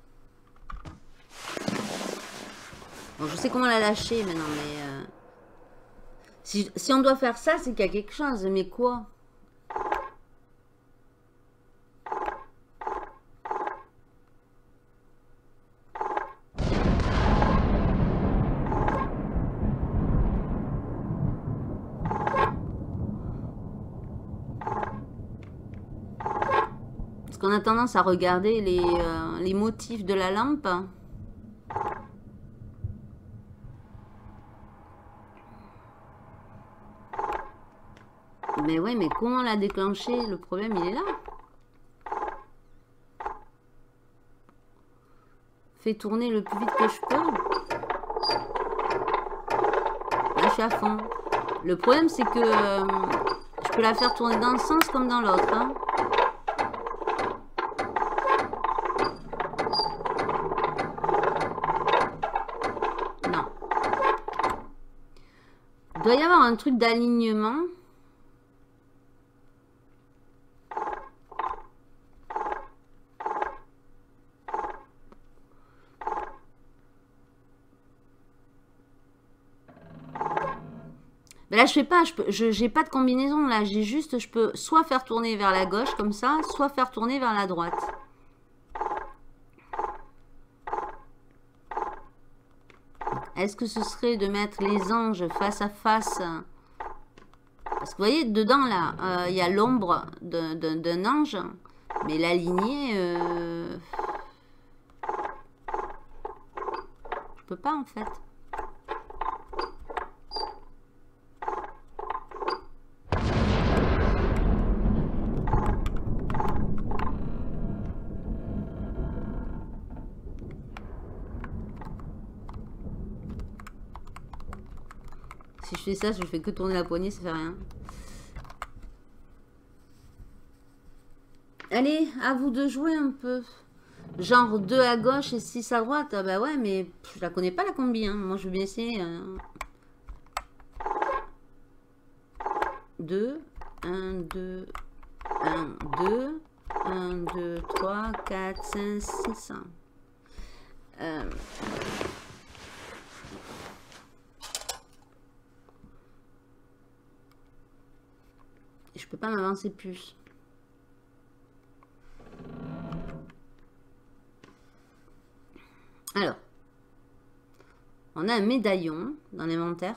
Bon, je sais comment la lâcher maintenant, mais... Euh, si, si on doit faire ça, c'est qu'il y a quelque chose. Mais quoi? Parce qu'on a tendance à regarder les, euh, les motifs de la lampe. Mais ouais, mais comment la déclencher? Le problème, il est là. Fais tourner le plus vite que je peux. Là, je suis à fond. Le problème, c'est que euh, je peux la faire tourner dans un sens comme dans l'autre. Hein. Non. Il doit y avoir un truc d'alignement. Mais là, je fais pas, je peux, je, j'ai pas de combinaison là. J'ai juste, je peux soit faire tourner vers la gauche comme ça, soit faire tourner vers la droite. Est-ce que ce serait de mettre les anges face à face? Parce que vous voyez, dedans là, il euh, y a l'ombre d'un ange, mais l'aligner, euh... je peux pas en fait. Si je fais ça, je fais que tourner la poignée, ça fait rien. Allez, à vous de jouer un peu. Genre deux à gauche et six à droite. Ah bah ouais, mais je la connais pas la combi. Hein. Moi, je veux bien essayer. deux, un, deux, un, deux, un, deux, trois, quatre, cinq, six. Euh... Je peux pas m'avancer plus. Alors, on a un médaillon dans l'inventaire.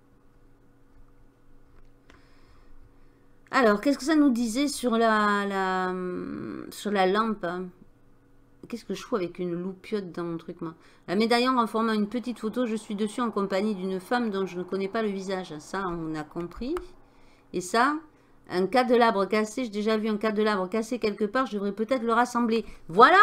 Alors, qu'est-ce que ça nous disait sur la, la, sur la lampe? Qu'est-ce que je fous avec une loupiote dans mon truc, moi? Un médaillon en formant une petite photo. Je suis dessus en compagnie d'une femme dont je ne connais pas le visage. Ça, on a compris. Et ça... Un cadelabre cassé, j'ai déjà vu un cadelabre cassé quelque part, je devrais peut-être le rassembler. Voilà!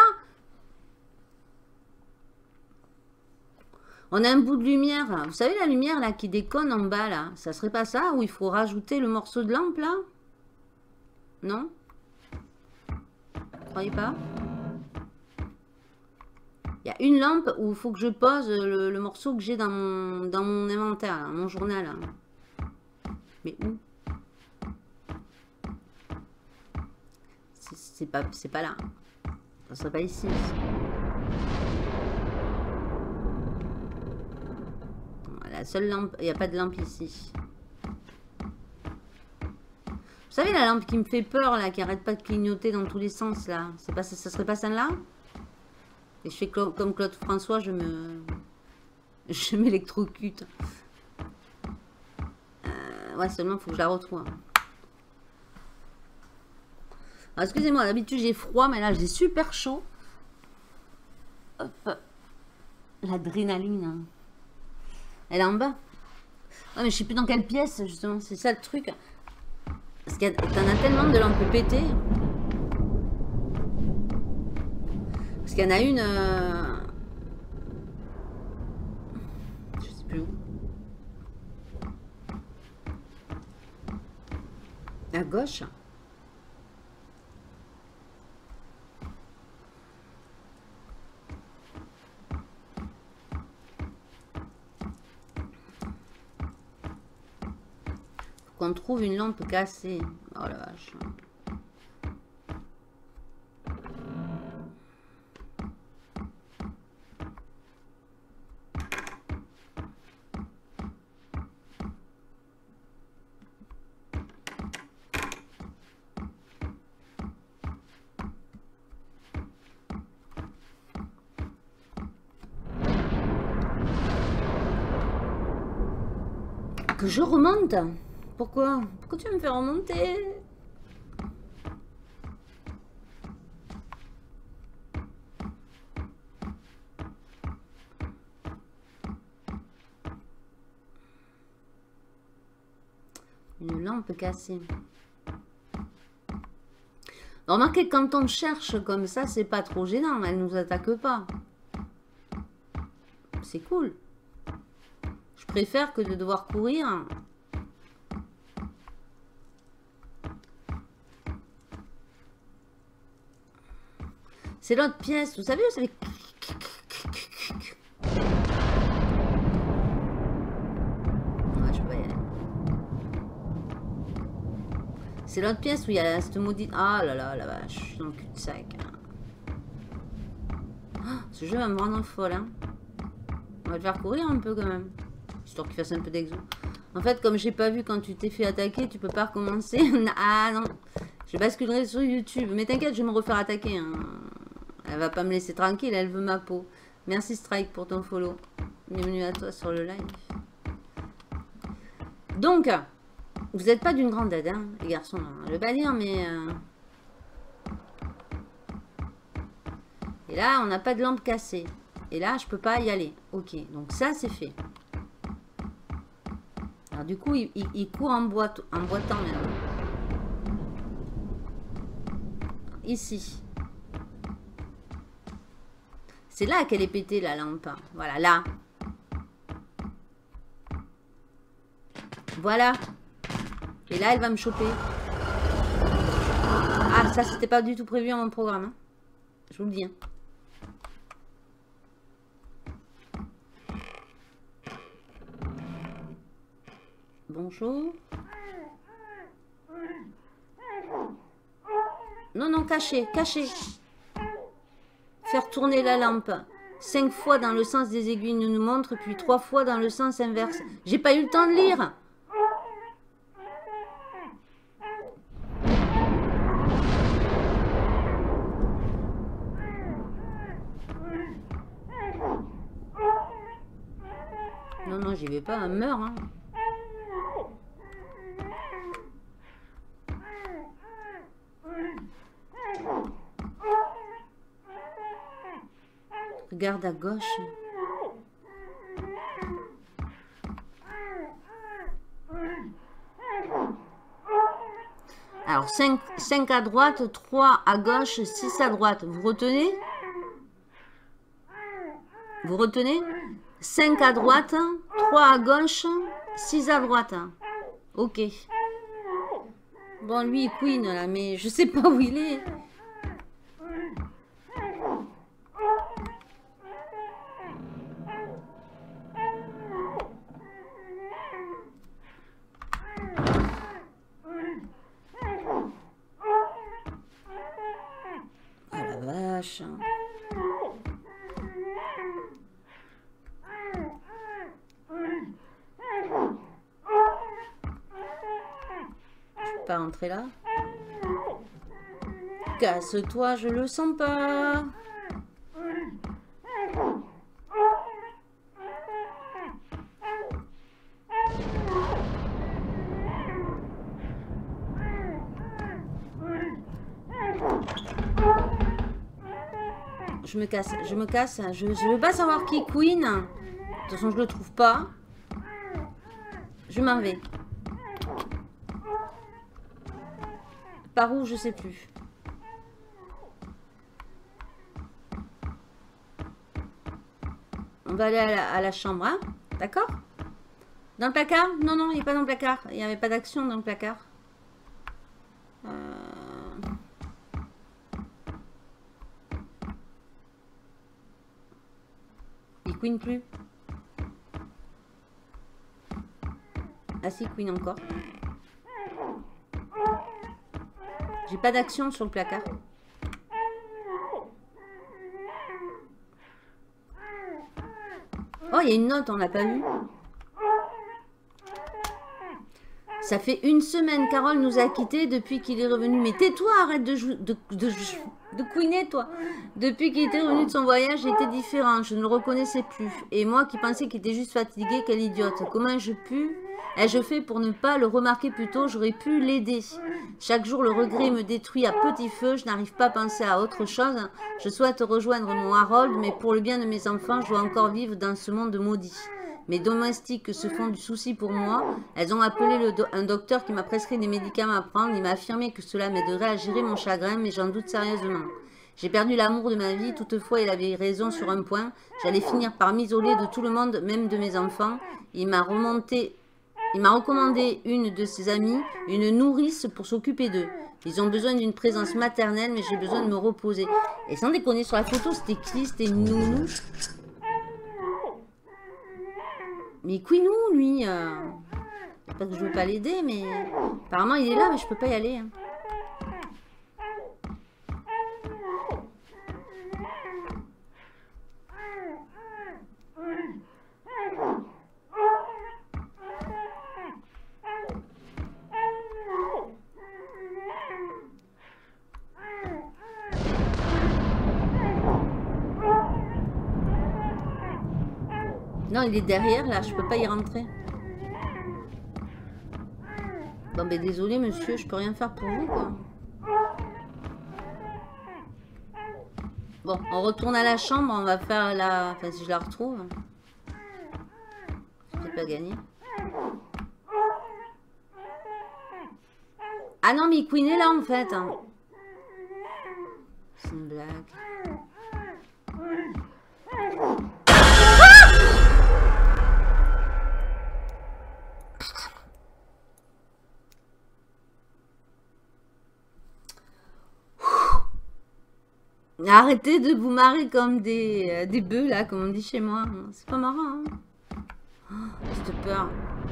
On a un bout de lumière. Vous savez la lumière là qui déconne en bas là? Ça serait pas ça? Où il faut rajouter le morceau de lampe là? Non? Vous croyez pas? Il y a une lampe où il faut que je pose le, le morceau que j'ai dans mon, dans mon inventaire, là, mon journal. Là. Mais où? C'est pas, c'est pas là. Ça serait pas ici. La seule lampe, il n'y a pas de lampe ici. Vous savez la lampe qui me fait peur là, qui arrête pas de clignoter dans tous les sens là. C'est pas, ça serait pas celle-là? Et je fais comme Claude François, je me, je m'électrocute. Euh, ouais, seulement il faut que je la retrouve. Excusez-moi, d'habitude j'ai froid, mais là j'ai super chaud. Hop. L'adrénaline. Elle est en bas. Ouais, mais je sais plus dans quelle pièce, justement. C'est ça le truc. Parce qu'il y en a tellement de lampes pétées. Parce qu'il y en a une... Euh... Je sais plus où. À gauche. Qu'on trouve une lampe cassée. Oh la vache. Que je remonte. Pourquoi? Pourquoi tu veux me faire remonter? lampe cassée. Remarquez, quand on cherche comme ça, c'est pas trop gênant. Elle nous attaque pas. C'est cool. Je préfère que de devoir courir. C'est l'autre pièce. Vous savez, vous savez... Ouais, je peux pas y aller. C'est l'autre pièce où il y a cette maudite... Ah là là, la vache, je suis dans le cul-de-sac. Oh, ce jeu va me rendre folle, hein. On va le faire courir un peu quand même. Histoire qu'il fasse un peu d'exo. En fait, comme j'ai pas vu quand tu t'es fait attaquer, tu peux pas recommencer. Ah non. Je basculerai sur YouTube. Mais t'inquiète, je vais me refaire attaquer. Hein. Elle va pas me laisser tranquille, elle veut ma peau. Merci Strike pour ton follow. Bienvenue à toi sur le live. Donc, vous n'êtes pas d'une grande aide, hein, les garçons. Je vais pas dire, mais... Euh... Et là, on n'a pas de lampe cassée. Et là, je peux pas y aller. Ok, donc ça, c'est fait. Alors du coup, il, il, il court en, boîte, en boitant même. Ici. C'est là qu'elle est pétée, la lampe. Voilà, là. Voilà. Et là, elle va me choper. Ah, ça, c'était pas du tout prévu en mon programme. Hein. Je vous le dis. Hein. Bonjour. Non, non, caché, caché. Faire tourner la lampe. Cinq fois dans le sens des aiguilles nous montre, puis trois fois dans le sens inverse. J'ai pas eu le temps de lire. Non, non, j'y vais pas, elle meurt. Hein. Regarde à gauche. Alors, cinq, cinq à droite, trois à gauche, six à droite. Vous retenez? Vous retenez? cinq à droite, trois à gauche, six à droite. Ok. Bon, lui, il queen, là, mais je sais pas où il est. Oh la vache. Je peux pas rentrer là. Casse-toi, je le sens pas. Je me casse, je me casse. Je ne veux pas savoir qui Queen. De toute façon, je le trouve pas. Je m'en vais. Par où, je sais plus. On va aller à la, à la chambre, hein? D'accord? Dans le placard? Non, non, il n'est pas dans le placard. Il n'y avait pas d'action dans le placard. Euh... Il queen plus. Ah si, queen encore. J'ai pas d'action sur le placard. Oh, il y a une note, on l'a pas vue. Ça fait une semaine, Carole nous a quittés depuis qu'il est revenu. Mais tais-toi, arrête de jouer, de, de, de couiner, toi. Depuis qu'il était revenu de son voyage, j'étais différent. Je ne le reconnaissais plus. Et moi qui pensais qu'il était juste fatigué, quelle idiote. Comment je pu... Ai-je fait pour ne pas le remarquer plus tôt? J'aurais pu l'aider. Chaque jour, le regret me détruit à petit feu. Je n'arrive pas à penser à autre chose. Je souhaite rejoindre mon Harold, mais pour le bien de mes enfants, je dois encore vivre dans ce monde maudit. Mes domestiques se font du souci pour moi. Elles ont appelé le do un docteur qui m'a prescrit des médicaments à prendre. Il m'a affirmé que cela m'aiderait à gérer mon chagrin, mais j'en doute sérieusement. J'ai perdu l'amour de ma vie, toutefois il avait raison sur un point. J'allais finir par m'isoler de tout le monde, même de mes enfants. Il m'a remonté, il m'a recommandé une de ses amies, une nourrice pour s'occuper d'eux. Ils ont besoin d'une présence maternelle, mais j'ai besoin de me reposer. Et sans déconner, sur la photo, c'était qui? C'était Nounou. Mais Queenou, lui, euh... pas que je veux pas l'aider, mais apparemment il est là, mais je peux pas y aller. Hein. Non, il est derrière, là, je peux pas y rentrer. Bon, ben désolé, monsieur, je peux rien faire pour vous, quoi. Bon, on retourne à la chambre, on va faire la... Enfin, si je la retrouve. Je peux pas gagner. Ah non, mais Queen est là, en fait. Hein. C'est une blague. Arrêtez de vous marrer comme des, euh, des bœufs, là, comme on dit chez moi. C'est pas marrant, hein. Oh, j'ai peur.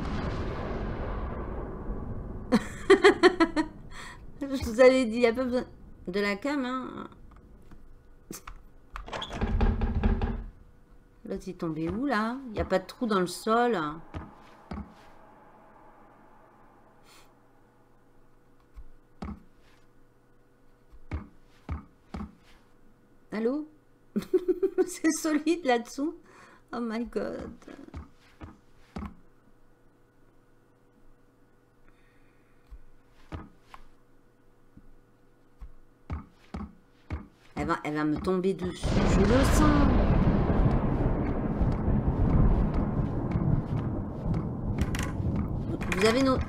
Je vous avais dit, il n'y a pas besoin de la cam, hein. L'autre, il est tombé où, là? Il n'y a pas de trou dans le sol. Allô? C'est solide là-dessous. Oh my god. Elle va, elle va me tomber dessus. Je le sens. Vous avez noté...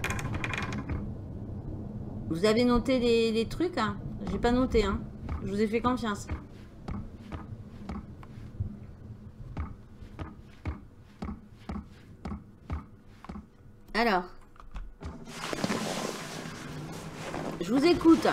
Vous avez noté les, les trucs, hein? J'ai pas noté, hein? Je vous ai fait confiance. Alors, je vous écoute.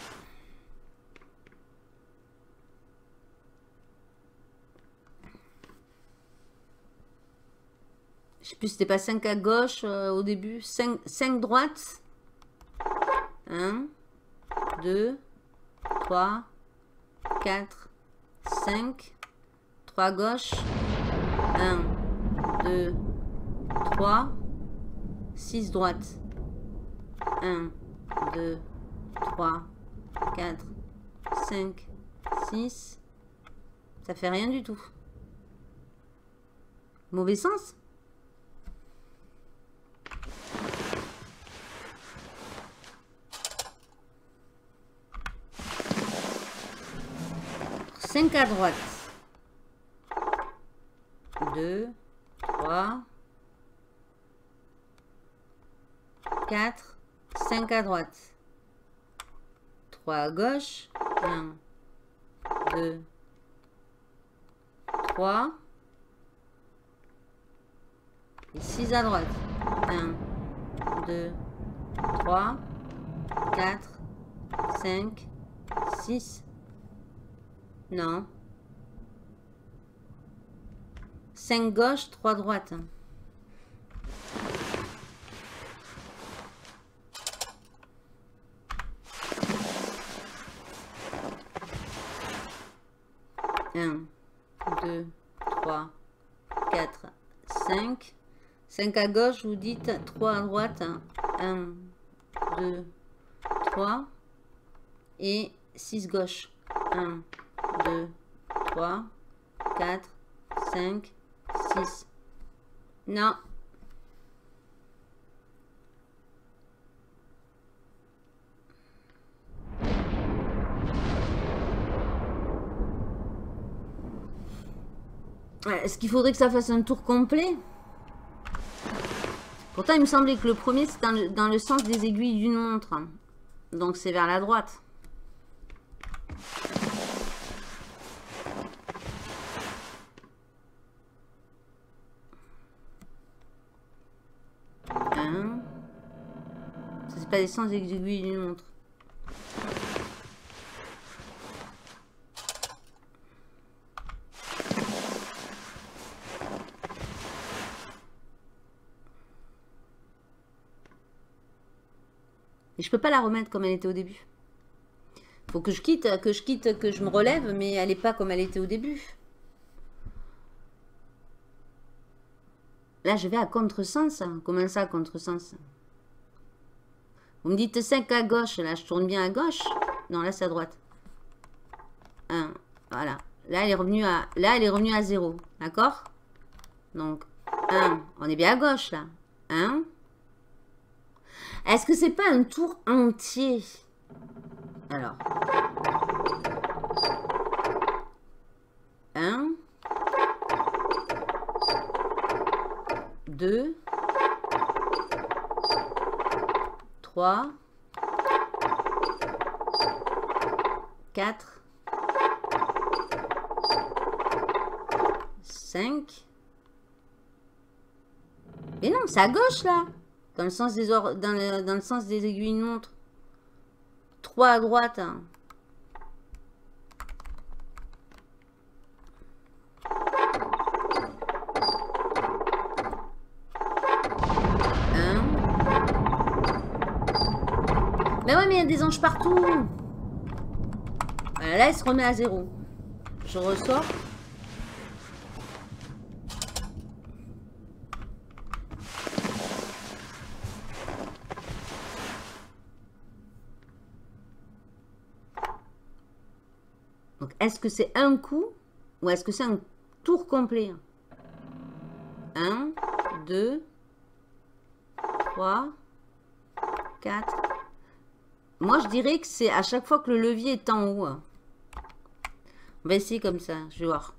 Je sais plus, c'était pas cinq à gauche euh, au début. cinq, cinq droite. un, deux, trois, quatre, cinq. trois gauche. un, deux, trois. six droite. un, deux, trois, quatre, cinq, six. Ça fait rien du tout. Mauvais sens. cinq à droite. deux, trois, quatre, cinq à droite. trois à gauche. un, deux, trois. Et six à droite. un, deux, trois, quatre, cinq, six. Non. cinq gauche, trois droite. un, deux, trois, quatre, cinq. cinq à gauche, vous dites trois à droite. un, deux, trois. Et six gauche. un, deux, trois, quatre, cinq, six. Non. Est-ce qu'il faudrait que ça fasse un tour complet? Pourtant, il me semblait que le premier, c'est dans, le- dans le sens des aiguilles d'une montre. Donc, c'est vers la droite. Un. Ça, c'est pas le sens des aiguilles d'une montre. Et je peux pas la remettre comme elle était au début. Faut que je quitte, que je quitte, que je me relève, mais elle n'est pas comme elle était au début. Là, je vais à contresens. Comment ça, à contresens? Vous me dites cinq à gauche. Là, je tourne bien à gauche. Non, là, c'est à droite. un. Voilà. Là, elle est revenue à, là, elle est revenue à zéro. D'accord? Donc, un. On est bien à gauche, là. un. Est-ce que c'est pas un tour entier? Alors. un. deux. trois. quatre. cinq. Mais non, c'est à gauche, là. Dans le sens des, or dans le, dans le sens des aiguilles de montre. trois à droite. Hein. un. Mais ouais, mais il y a des anges partout. Voilà, là, il se remet à zéro. Je ressors. Est-ce que c'est un coup ou est-ce que c'est un tour complet? un, deux, trois, quatre. Moi, je dirais que c'est à chaque fois que le levier est en haut. On va essayer comme ça, je vais voir.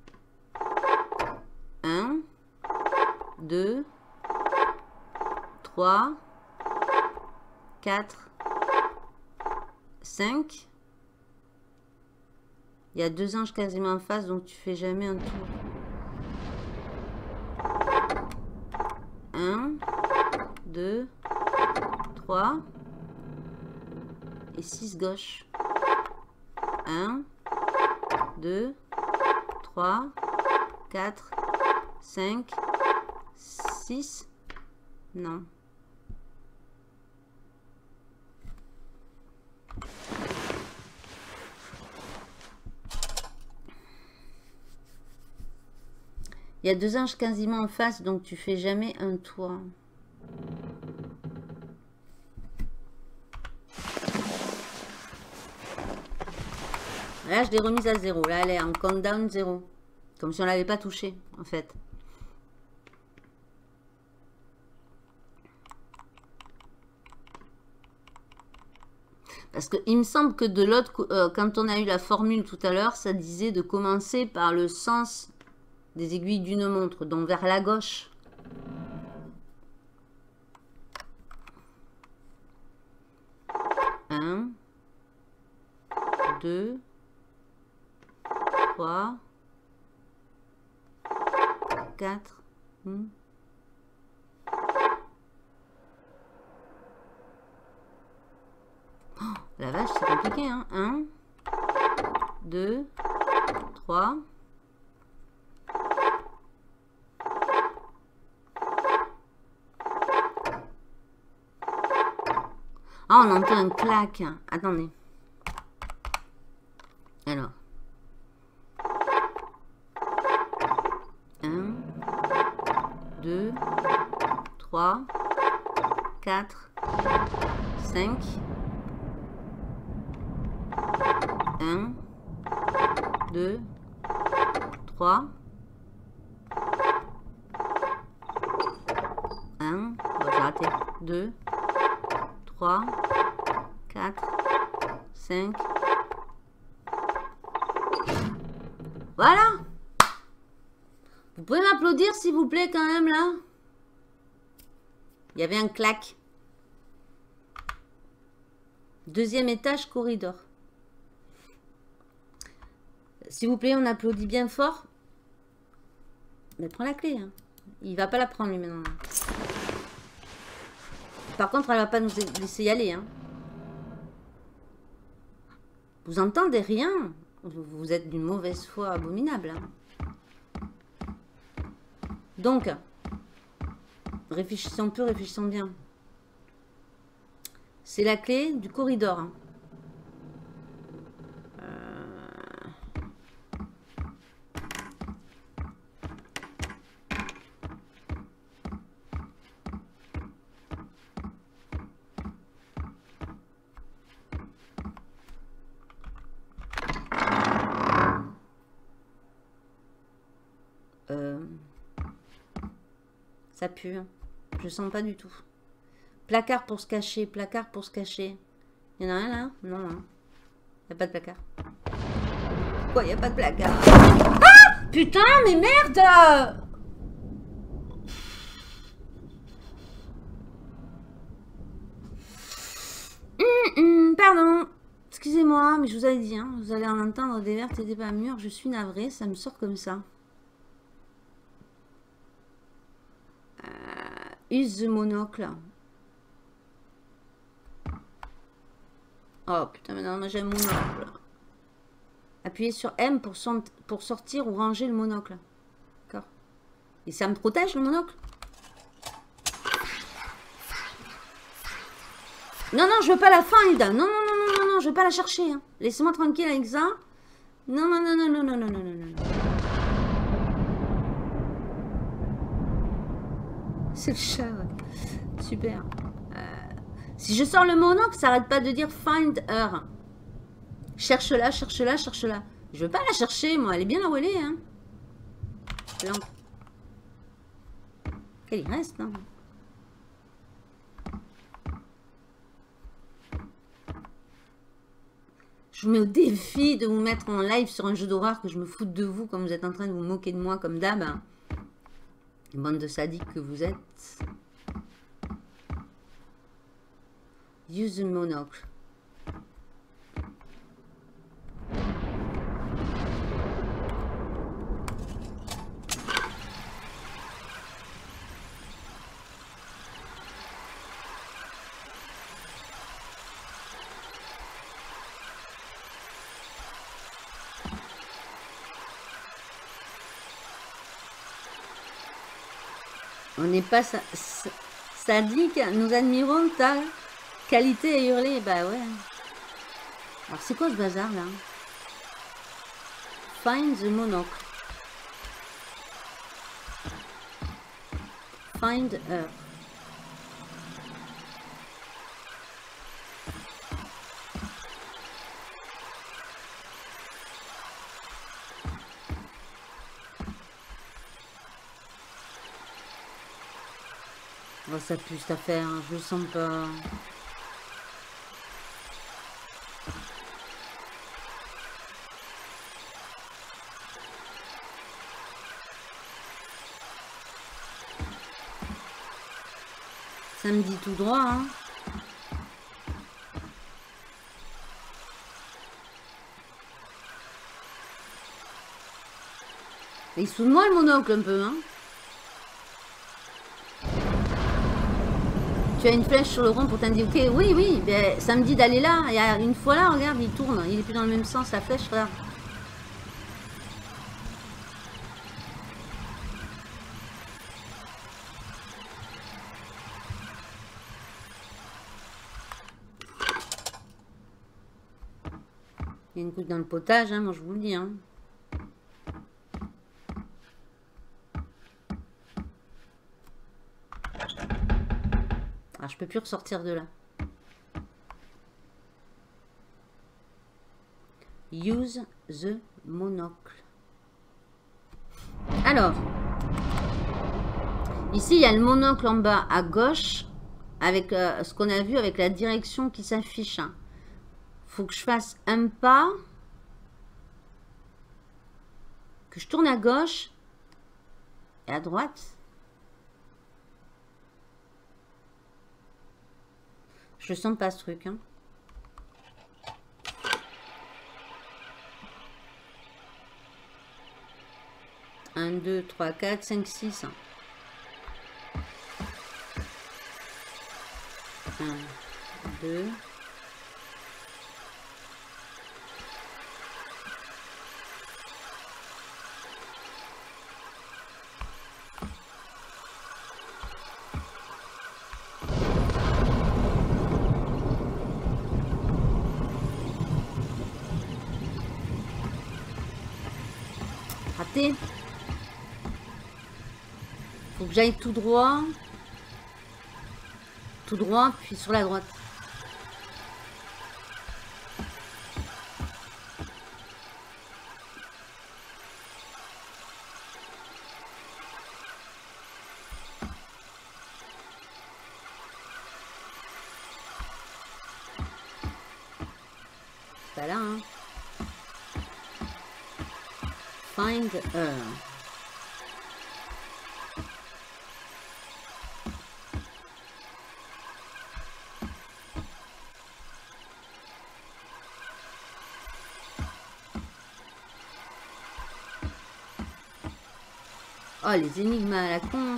un, deux, trois, quatre, cinq. Il y a deux anges quasiment en face, donc tu fais jamais un tour. un, deux, trois et six gauche. un, deux, trois, quatre, cinq, six. Non. Il y a deux anges quasiment en face, donc tu fais jamais un tour. Là, je l'ai remise à zéro. Là, elle est en countdown zéro. Comme si on ne l'avait pas touché, en fait. Parce qu'il me semble que de l'autre, euh, quand on a eu la formule tout à l'heure, ça disait de commencer par le sens des aiguilles d'une montre, donc vers la gauche. un, deux, trois, quatre. Hmm. Oh, la vache, c'est compliqué, hein. un, deux, trois. Ah, on entend un clac. Attendez. Alors. un, deux, trois, quatre, cinq. un, deux, trois. un, oh, j'ai raté. deux, trois, quatre, cinq. Voilà. Vous pouvez m'applaudir s'il vous plaît quand même là. Il y avait un clac. Deuxième étage, corridor. S'il vous plaît, on applaudit bien fort. Mais prends la clé. Hein. Il va pas la prendre lui maintenant. Par contre, elle va pas nous laisser y aller. Hein. Vous entendez rien? Vous êtes d'une mauvaise foi abominable. Hein. Donc, réfléchissons peu, réfléchissons bien. C'est la clé du corridor. Hein. Ça pue. Je sens pas du tout. Placard pour se cacher. Placard pour se cacher. Il y en a un là? Non. Hein. Il n'y a pas de placard. Pourquoi il n'y a pas de placard? Ah! Putain, mais merde! Hum, hum, pardon. Excusez-moi, mais je vous avais dit, hein, vous allez en entendre des vertes et des pas mûres. Je suis navrée, ça me sort comme ça. Use the monocle. Oh putain, mais non, moi j'ai un monocle. Appuyez sur M pour, son, pour sortir ou ranger le monocle. D'accord. Et ça me protège le monocle? Non, non, je veux pas la find. Non, non, non, non, non, non, je veux pas la chercher. Hein. Laissez-moi tranquille avec ça. Non, non, non, non, non, non, non, non, non, non. C'est le chat, ouais. Super. Euh, si je sors le monocle, ça arrête pas de dire find her. Cherche-la, cherche-la, cherche-la. Je veux pas la chercher, moi. Elle est bien là où elle est. Hein. Lampe. Qu'elle y reste, hein. Je vous mets au défi de vous mettre en live sur un jeu d'horreur, que je me foute de vous comme vous êtes en train de vous moquer de moi comme d'hab. Hein. Bande de sadiques que vous êtes. Use the monocle. On n'est pas sa sa sadique, nous admirons ta qualité à hurler. Bah ouais. Alors c'est quoi ce bazar là? Find the monocle. Find her. Oh, ça pue cette affaire, hein. Je le sens pas. Ça me dit tout droit, hein. Il se fout de moi le monocle un peu, hein. Tu as une flèche sur le rond pour t'indiquer. Oui, oui, ben, ça me dit d'aller là. Il y a une fois là, regarde, il tourne. Il est plus dans le même sens, la flèche, regarde. Il y a une goutte dans le potage, hein, moi je vous le dis. Hein. Ah, je peux plus ressortir de là. Use the monocle. Alors, ici il y a le monocle en bas à gauche avec euh, ce qu'on a vu avec la direction qui s'affiche. Hein. Faut que je fasse un pas, que je tourne à gauche et à droite. Je sens pas ce truc. Hein. un, deux, trois, quatre, cinq, six. un, deux. Raté. Faut que j'aille tout droit. Tout droit, puis sur la droite. C'est pas là, hein. Find her. Oh, les énigmes à la con.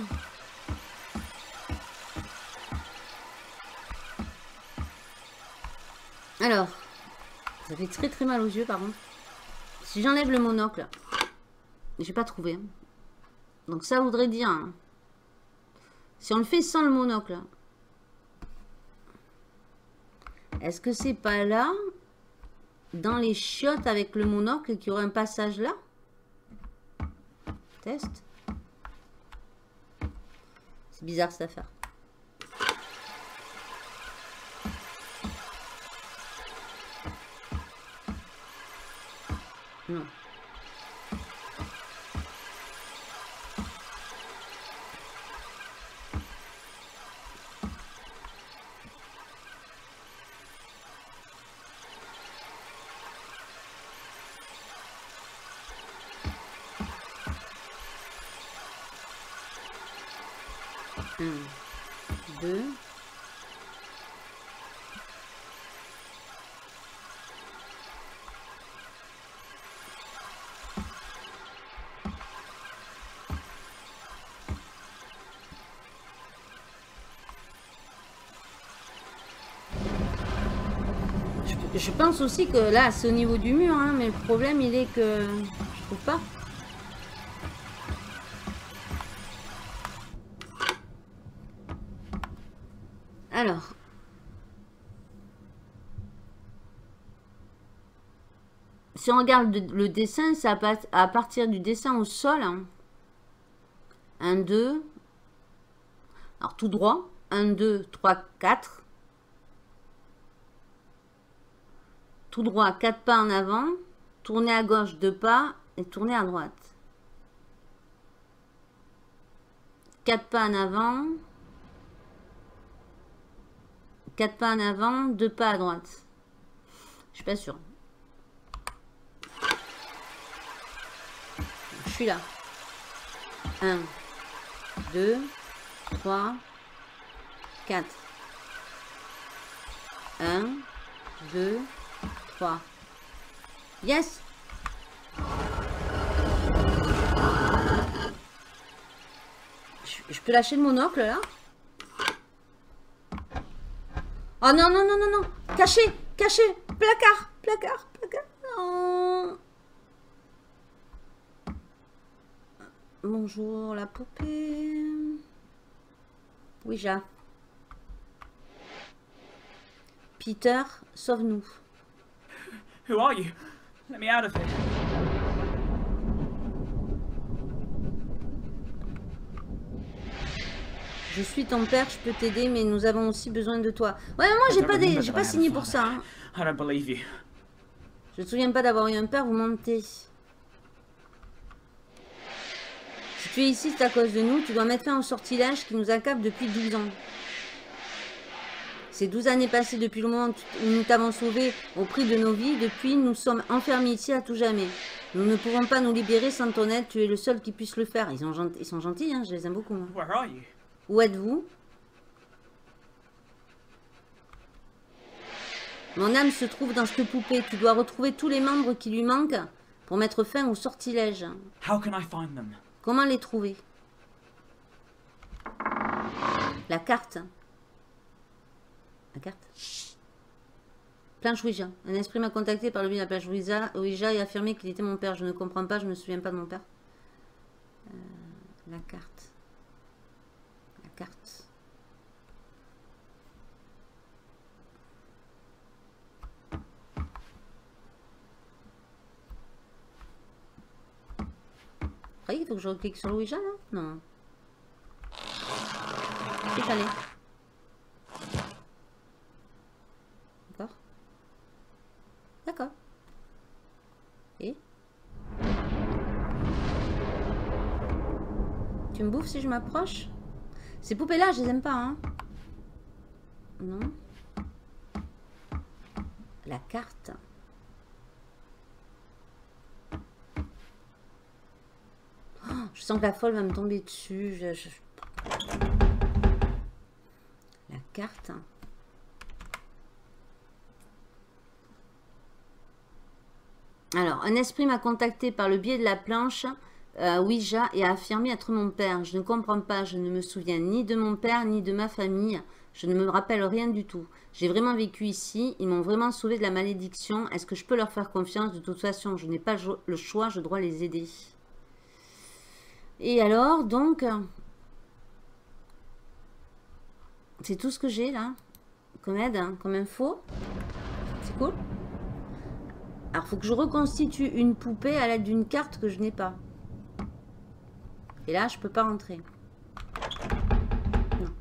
Alors, ça fait très très mal aux yeux par contre. Si j'enlève le monocle, j'ai pas trouvé. Donc ça voudrait dire, hein, si on le fait sans le monocle, est-ce que c'est pas là, dans les chiottes avec le monocle, qu'il y aurait un passage là? Test. C'est bizarre cette affaire. Non. Un, deux. Je, je pense aussi que là, c'est au niveau du mur, hein, mais le problème, il est que je trouve pas. Alors, si on regarde le dessin, c'est à partir du dessin au sol. un, deux. Alors, tout droit. un, deux, trois, quatre. Tout droit, quatre pas en avant. Tourner à gauche, deux pas. Et tourner à droite. quatre pas en avant. quatre pas en avant, deux pas à droite. Je suis pas sûre. Je suis là. un, deux, trois, quatre. un, deux, trois. Yes! Je, je peux lâcher le monocle là? Oh non, non, non, non, non. Caché, caché. Placard, placard, placard. Non. Bonjour, la poupée. Ouija. Peter, sauve-nous. Who are you? Let me out of here. Je suis ton père, je peux t'aider, mais nous avons aussi besoin de toi. Ouais, mais moi j'ai pas, des... j'ai pas signé pour ça. Hein. I don't believe you. Je me souviens pas d'avoir eu un père, vous mentez. Si tu es ici, c'est à cause de nous. Tu dois mettre fin au sortilège qui nous accable depuis douze ans. Ces douze années passées depuis le moment où nous t'avons sauvé au prix de nos vies, depuis nous sommes enfermés ici à tout jamais. Nous ne pouvons pas nous libérer sans ton aide, tu es le seul qui puisse le faire. Ils sont gentils, ils sont gentils hein, je les aime beaucoup. Moi. Where are you? Où êtes-vous? Mon âme se trouve dans cette poupée. Tu dois retrouver tous les membres qui lui manquent pour mettre fin au sortilège. How can I find them? Comment les trouver? La carte. La carte. Planche Ouija. Un esprit m'a contacté par le biais de la planche Ouija, Ouija et affirmé qu'il était mon père. Je ne comprends pas, je ne me souviens pas de mon père. Euh, la carte. La carte. Vous croyez qu'il faut que je reclique sur le Ouija là? Non. Il fallait. D'accord. D'accord. Et tu me bouffes si je m'approche? Ces poupées là, je les aime pas, hein. Non. La carte. Oh, je sens que la folle va me tomber dessus. Je, je... La carte. Alors, un esprit m'a contacté par le biais de la planche euh, Ouija et a affirmé être mon père. Je ne comprends pas, je ne me souviens ni de mon père ni de ma famille. Je ne me rappelle rien du tout. J'ai vraiment vécu ici, ils m'ont vraiment sauvé de la malédiction. Est-ce que je peux leur faire confiance? De toute façon, je n'ai pas le choix, je dois les aider. Et alors, donc, c'est tout ce que j'ai là, comme aide, hein, comme info. C'est cool. Alors, il faut que je reconstitue une poupée à l'aide d'une carte que je n'ai pas. Et là, je peux pas rentrer. Non.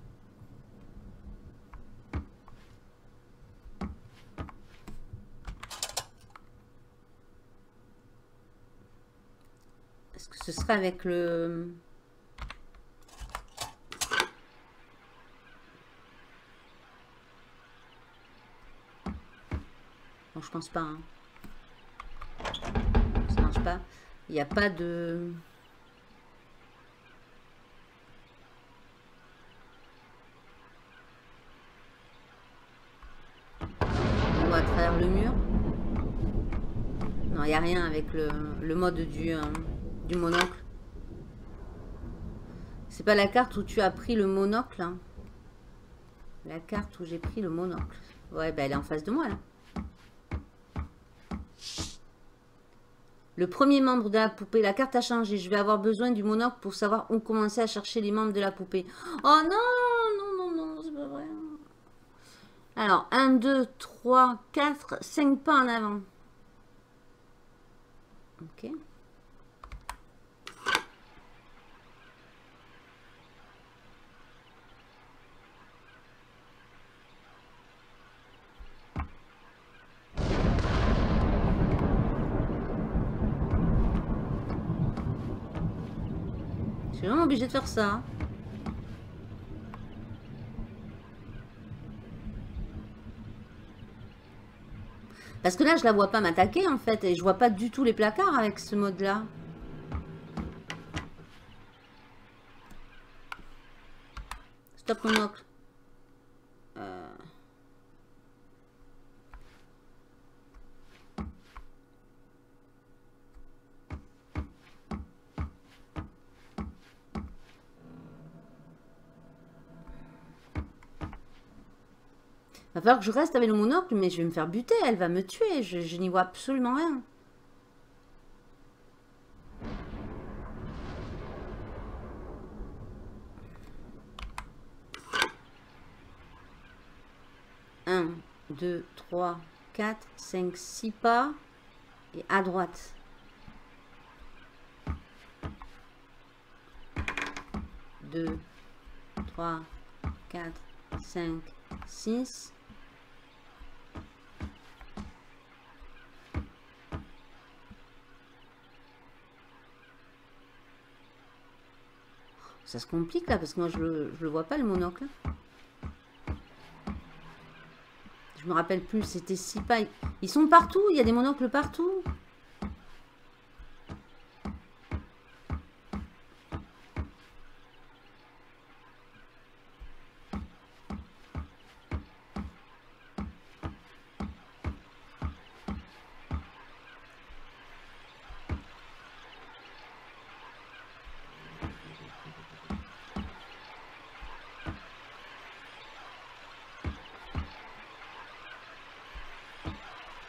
Est-ce que ce sera avec le... Bon, je pense pas, hein. Ça marche pas. Il n'y a pas de... On voit à travers le mur. Non, il n'y a rien avec le, le mode du, euh, du monocle. C'est pas la carte où tu as pris le monocle, hein. La carte où j'ai pris le monocle. Ouais, ben elle est en face de moi, là. Le premier membre de la poupée, la carte a changé. Je vais avoir besoin du monocle pour savoir où commencer à chercher les membres de la poupée. Oh non, non, non, non, c'est pas vrai. Alors, un, deux, trois, quatre, cinq pas en avant. Ok. Je suis vraiment obligée de faire ça. Parce que là, je la vois pas m'attaquer en fait. Et je vois pas du tout les placards avec ce mode-là. Stop monocle. Euh... Va falloir que je reste avec le monocle, mais je vais me faire buter. Elle va me tuer. Je, je n'y vois absolument rien. un, deux, trois, quatre, cinq, six pas. Et à droite. deux, trois, quatre, cinq, six. Ça se complique là parce que moi je le, je le vois pas le monocle. Je me rappelle plus, c'était six pas. Ils sont partout, il y a des monocles partout.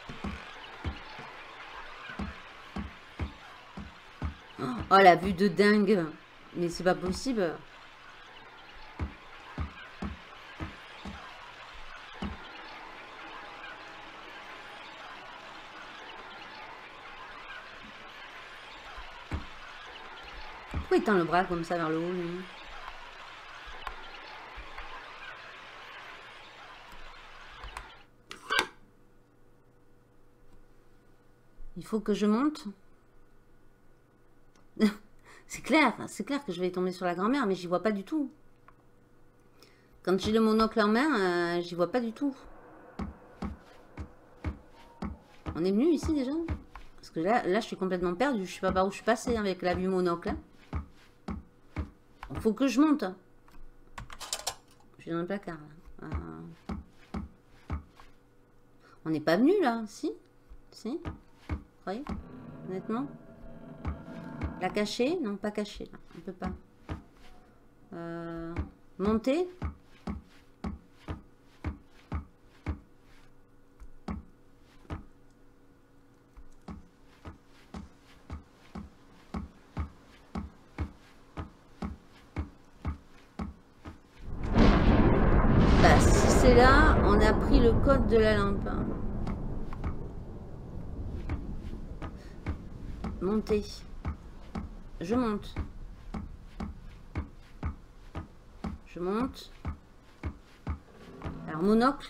Oh, la vue de dingue. Mais c'est pas possible. Pourquoi il tend le bras comme ça vers le haut, lui? Il faut que je monte. C'est clair, c'est clair que je vais tomber sur la grand-mère, mais j'y vois pas du tout. Quand j'ai le monocle en main, euh, j'y vois pas du tout. On est venu ici déjà? Parce que là, là, je suis complètement perdue. Je sais pas par où je suis passée avec la vue monocle. Il faut que je monte. Je suis dans le placard. Là. Euh... On n'est pas venu là, si? Si? Vous voyez? Honnêtement? La cacher? Non, pas cacher. Là. On peut pas. Euh... Monter? Bah, si c'est là, on a pris le code de la lampe. Monter. Je monte. Je monte. Alors, monocle.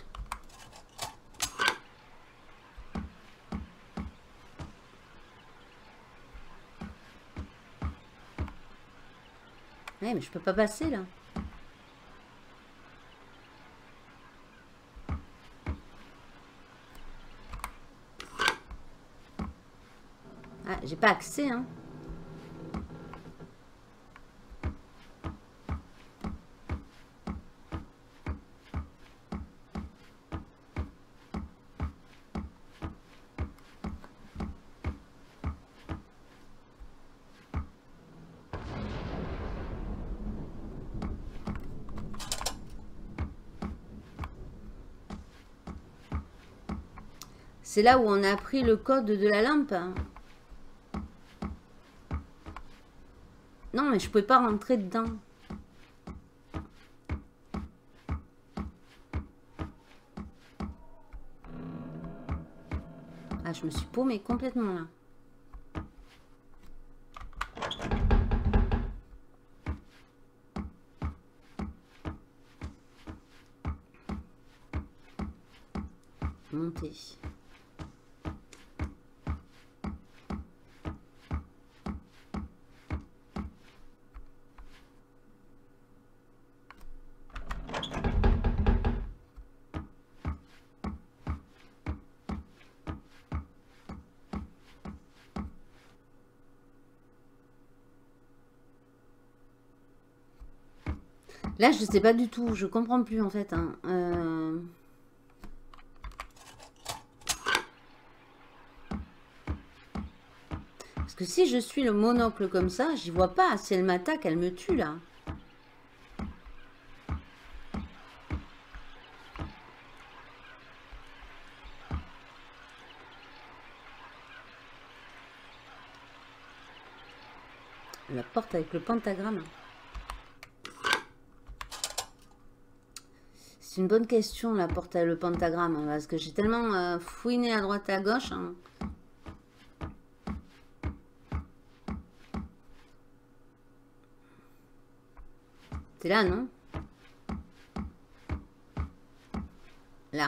Ouais, mais je peux pas passer là. Ah, j'ai pas accès, hein. C'est là où on a pris le code de la lampe. Non, mais je pouvais pas rentrer dedans. Ah, je me suis paumée complètement là. Monter. Là, je sais pas du tout. Je comprends plus, en fait. Hein. Euh... Parce que si je suis le monocle comme ça, j'y vois pas. Si elle m'attaque, elle me tue, là. La porte avec le pentagramme. C'est une bonne question, la porte avec le pentagramme, hein, parce que j'ai tellement euh, fouiné à droite et à gauche. Hein. C'est là, non? Là.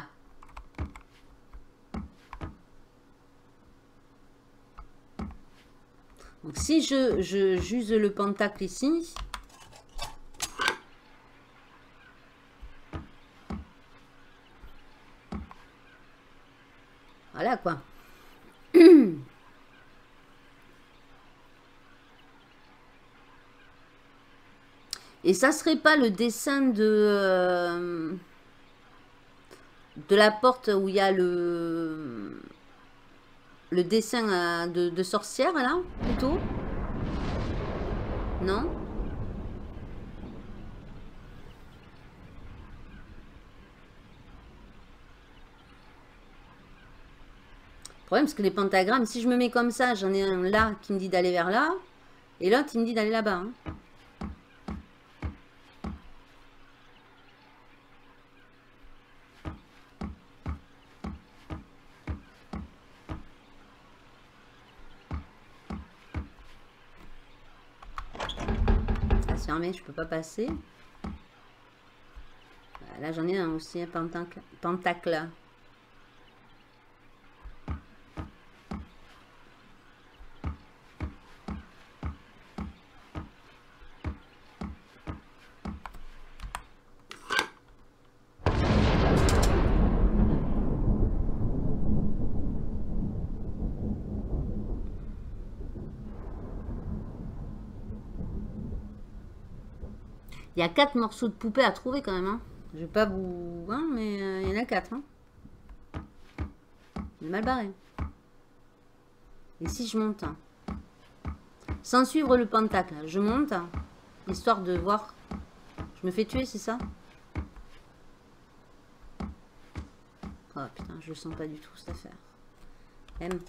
Donc si je, je j'use le pentacle ici... Voilà quoi. Et ça serait pas le dessin de euh, de la porte où il y a le le dessin euh, de, de sorcière là plutôt? Non? problème, c'est que les pentagrammes, si je me mets comme ça, j'en ai un là qui me dit d'aller vers là, et l'autre, il me dit d'aller là-bas. Hein. Ça se ferme, je peux pas passer. Là, j'en ai un aussi, un pentacle. pentacle. Il y a quatre morceaux de poupée à trouver quand même. Hein. Je vais pas vous... Hein, mais euh, il y en a quatre. Hein. Il est mal barré. Et si je monte hein. Sans suivre le pentacle, je monte. Hein, histoire de voir... Je me fais tuer, c'est ça? Oh putain, je le sens pas du tout cette affaire. M.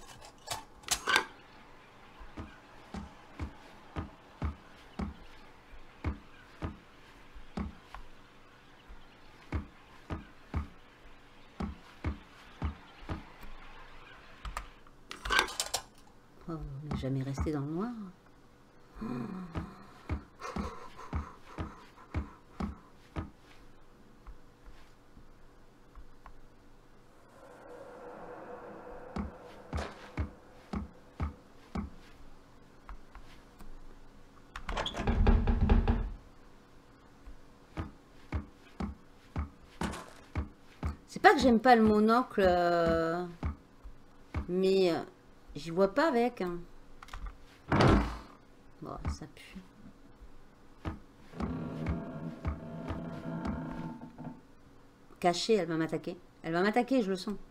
Oh, on n'est jamais resté dans le noir. Oh. C'est pas que j'aime pas le monocle, euh, mais euh, j'y vois pas avec. Hein. Bon, ça pue. Cachée, elle va m'attaquer. Elle va m'attaquer, je le sens.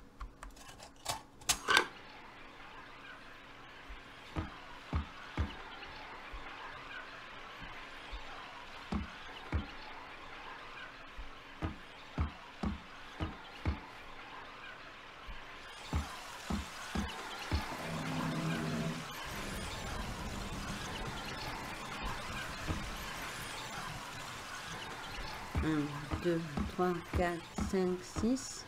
un, deux, trois, quatre, cinq, six.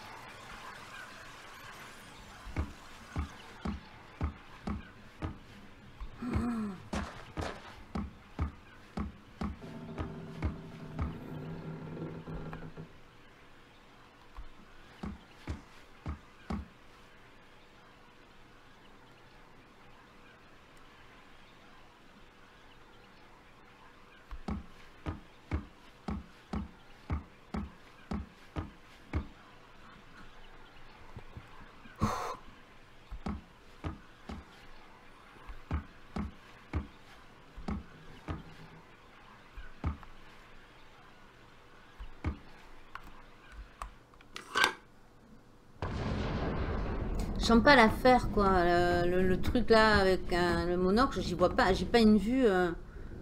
Je sens pas l'affaire quoi, le, le, le truc là avec euh, le monocle, j'y vois pas, j'ai pas une vue. Euh...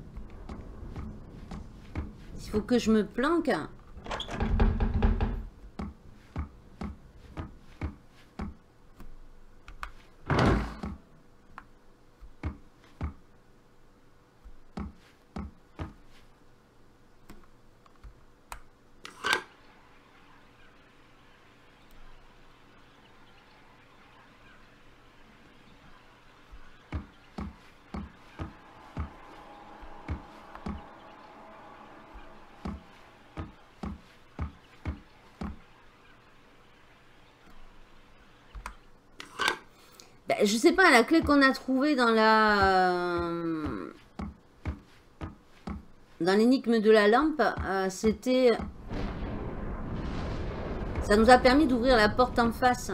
Il faut que je me planque. Ben, je sais pas, la clé qu'on a trouvée dans la... Euh, dans l'énigme de la lampe, euh, c'était... Ça nous a permis d'ouvrir la porte en face.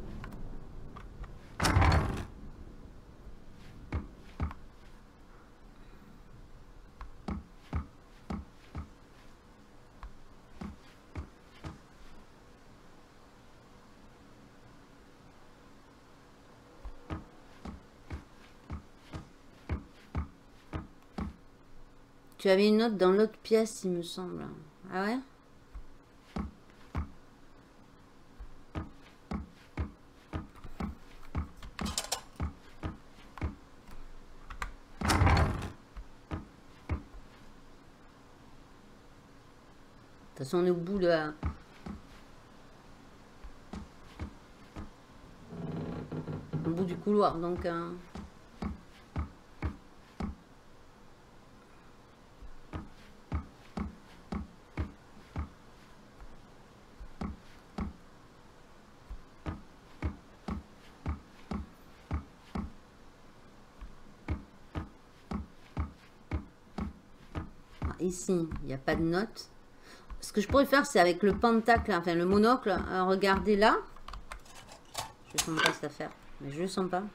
Tu avais une note dans l'autre pièce, il me semble. Ah ouais? toute façon, on est au bout de la... au bout du couloir, donc... Euh... Ici, il n'y a pas de note. Ce que je pourrais faire, c'est avec le pentacle, enfin le monocle, euh, regarder là. Je ne sens pas cette affaire, mais je ne le sens pas.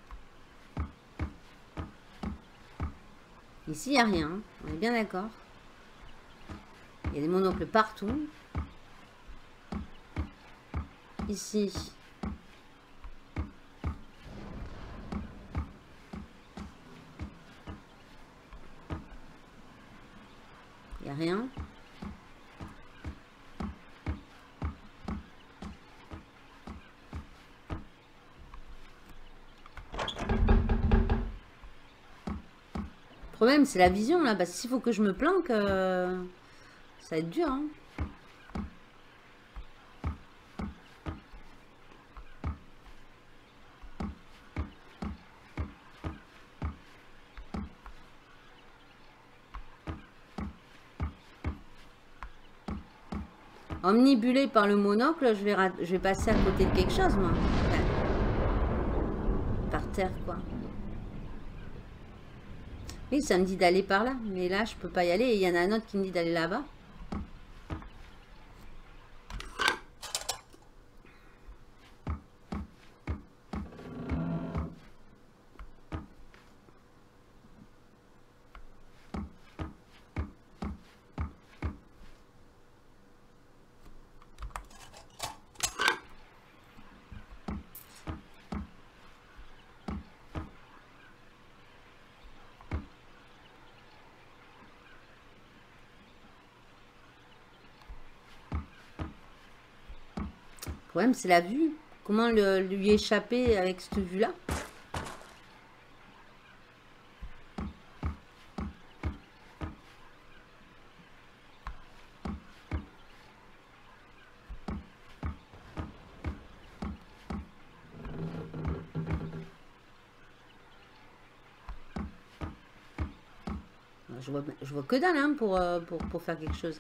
Ici, il n'y a rien, hein. On est bien d'accord. Il y a des monocles partout. Ici. Il n'y a rien. Le problème, c'est la vision, là. Parce que s'il faut que je me planque, euh, ça va être dur, hein. Omnibulé par le monocle, je vais, je vais passer à côté de quelque chose, moi. Ouais. Par terre, quoi. Oui, ça me dit d'aller par là. Mais là, je peux pas y aller. Et il y en a un autre qui me dit d'aller là-bas. Le problème, c'est la vue. Comment le, lui échapper avec cette vue-là? Je vois, je vois que dalle, hein, pour, pour, pour faire quelque chose.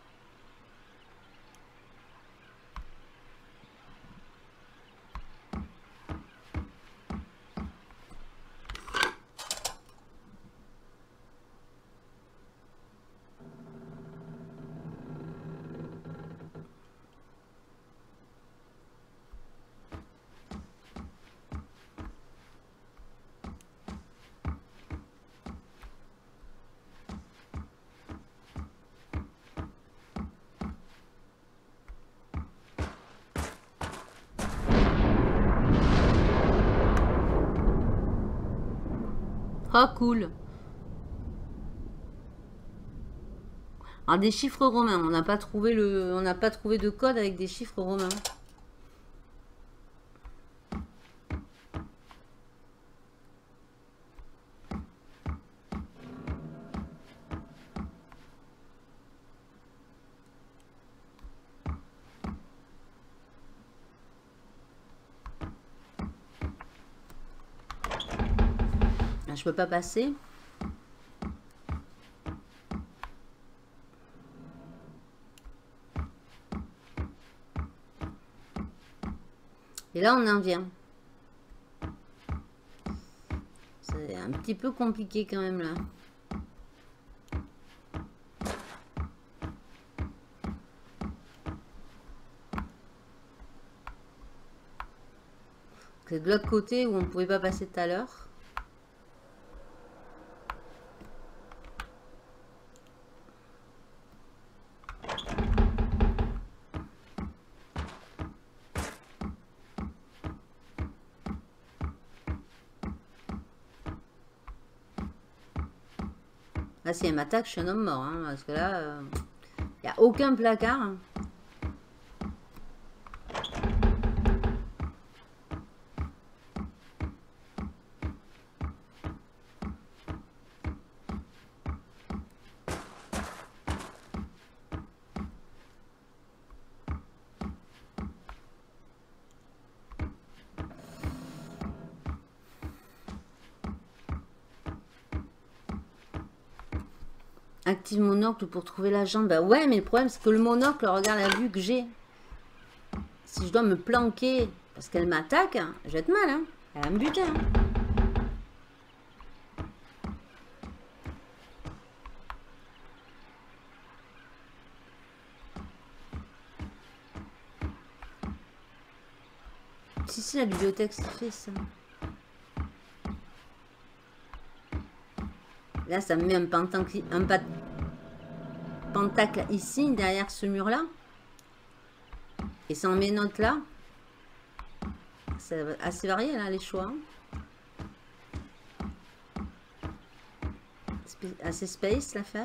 Oh, cool. Alors, des chiffres romains. On n'a pas trouvé le, on n'a pas trouvé de code avec des chiffres romains. Je peux pas passer. Et là, on en vient. C'est un petit peu compliqué quand même là. C'est de l'autre côté où on ne pouvait pas passer tout à l'heure. Là, si elle m'attaque, je suis un homme mort. Hein, parce que là, il euh, n'y a aucun placard. Hein. Active monocle pour trouver la jambe. Bah ouais, mais le problème c'est que le monocle, regarde la vue que j'ai. Si je dois me planquer parce qu'elle m'attaque, je vais être mal. Hein. Elle va me buter. Hein. Si, si, la bibliothèque, c'est fait ça. Là, ça me met un pentacle, un pat... pentacle ici, derrière ce mur-là. Et ça en met une autre là. C'est assez varié, là, les choix. Assez space, l'affaire.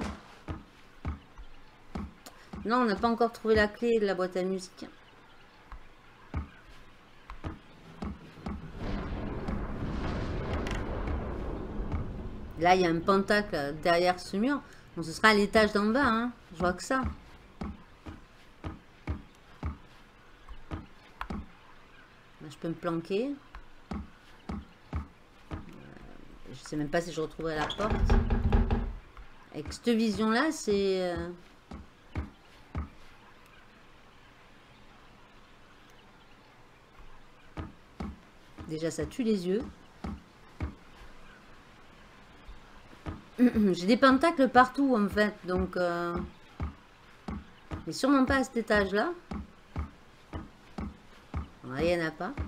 Non, on n'a pas encore trouvé la clé de la boîte à musique. Là, il y a un pentacle derrière ce mur. Bon, ce sera à l'étage d'en bas. Hein. Je vois que ça. Là, je peux me planquer. Je sais même pas si je retrouverai la porte. Avec cette vision-là, c'est... Euh... Déjà, ça tue les yeux. J'ai des pentacles partout en fait, donc euh... mais sûrement pas à cet étage là. Il n'y en a pas.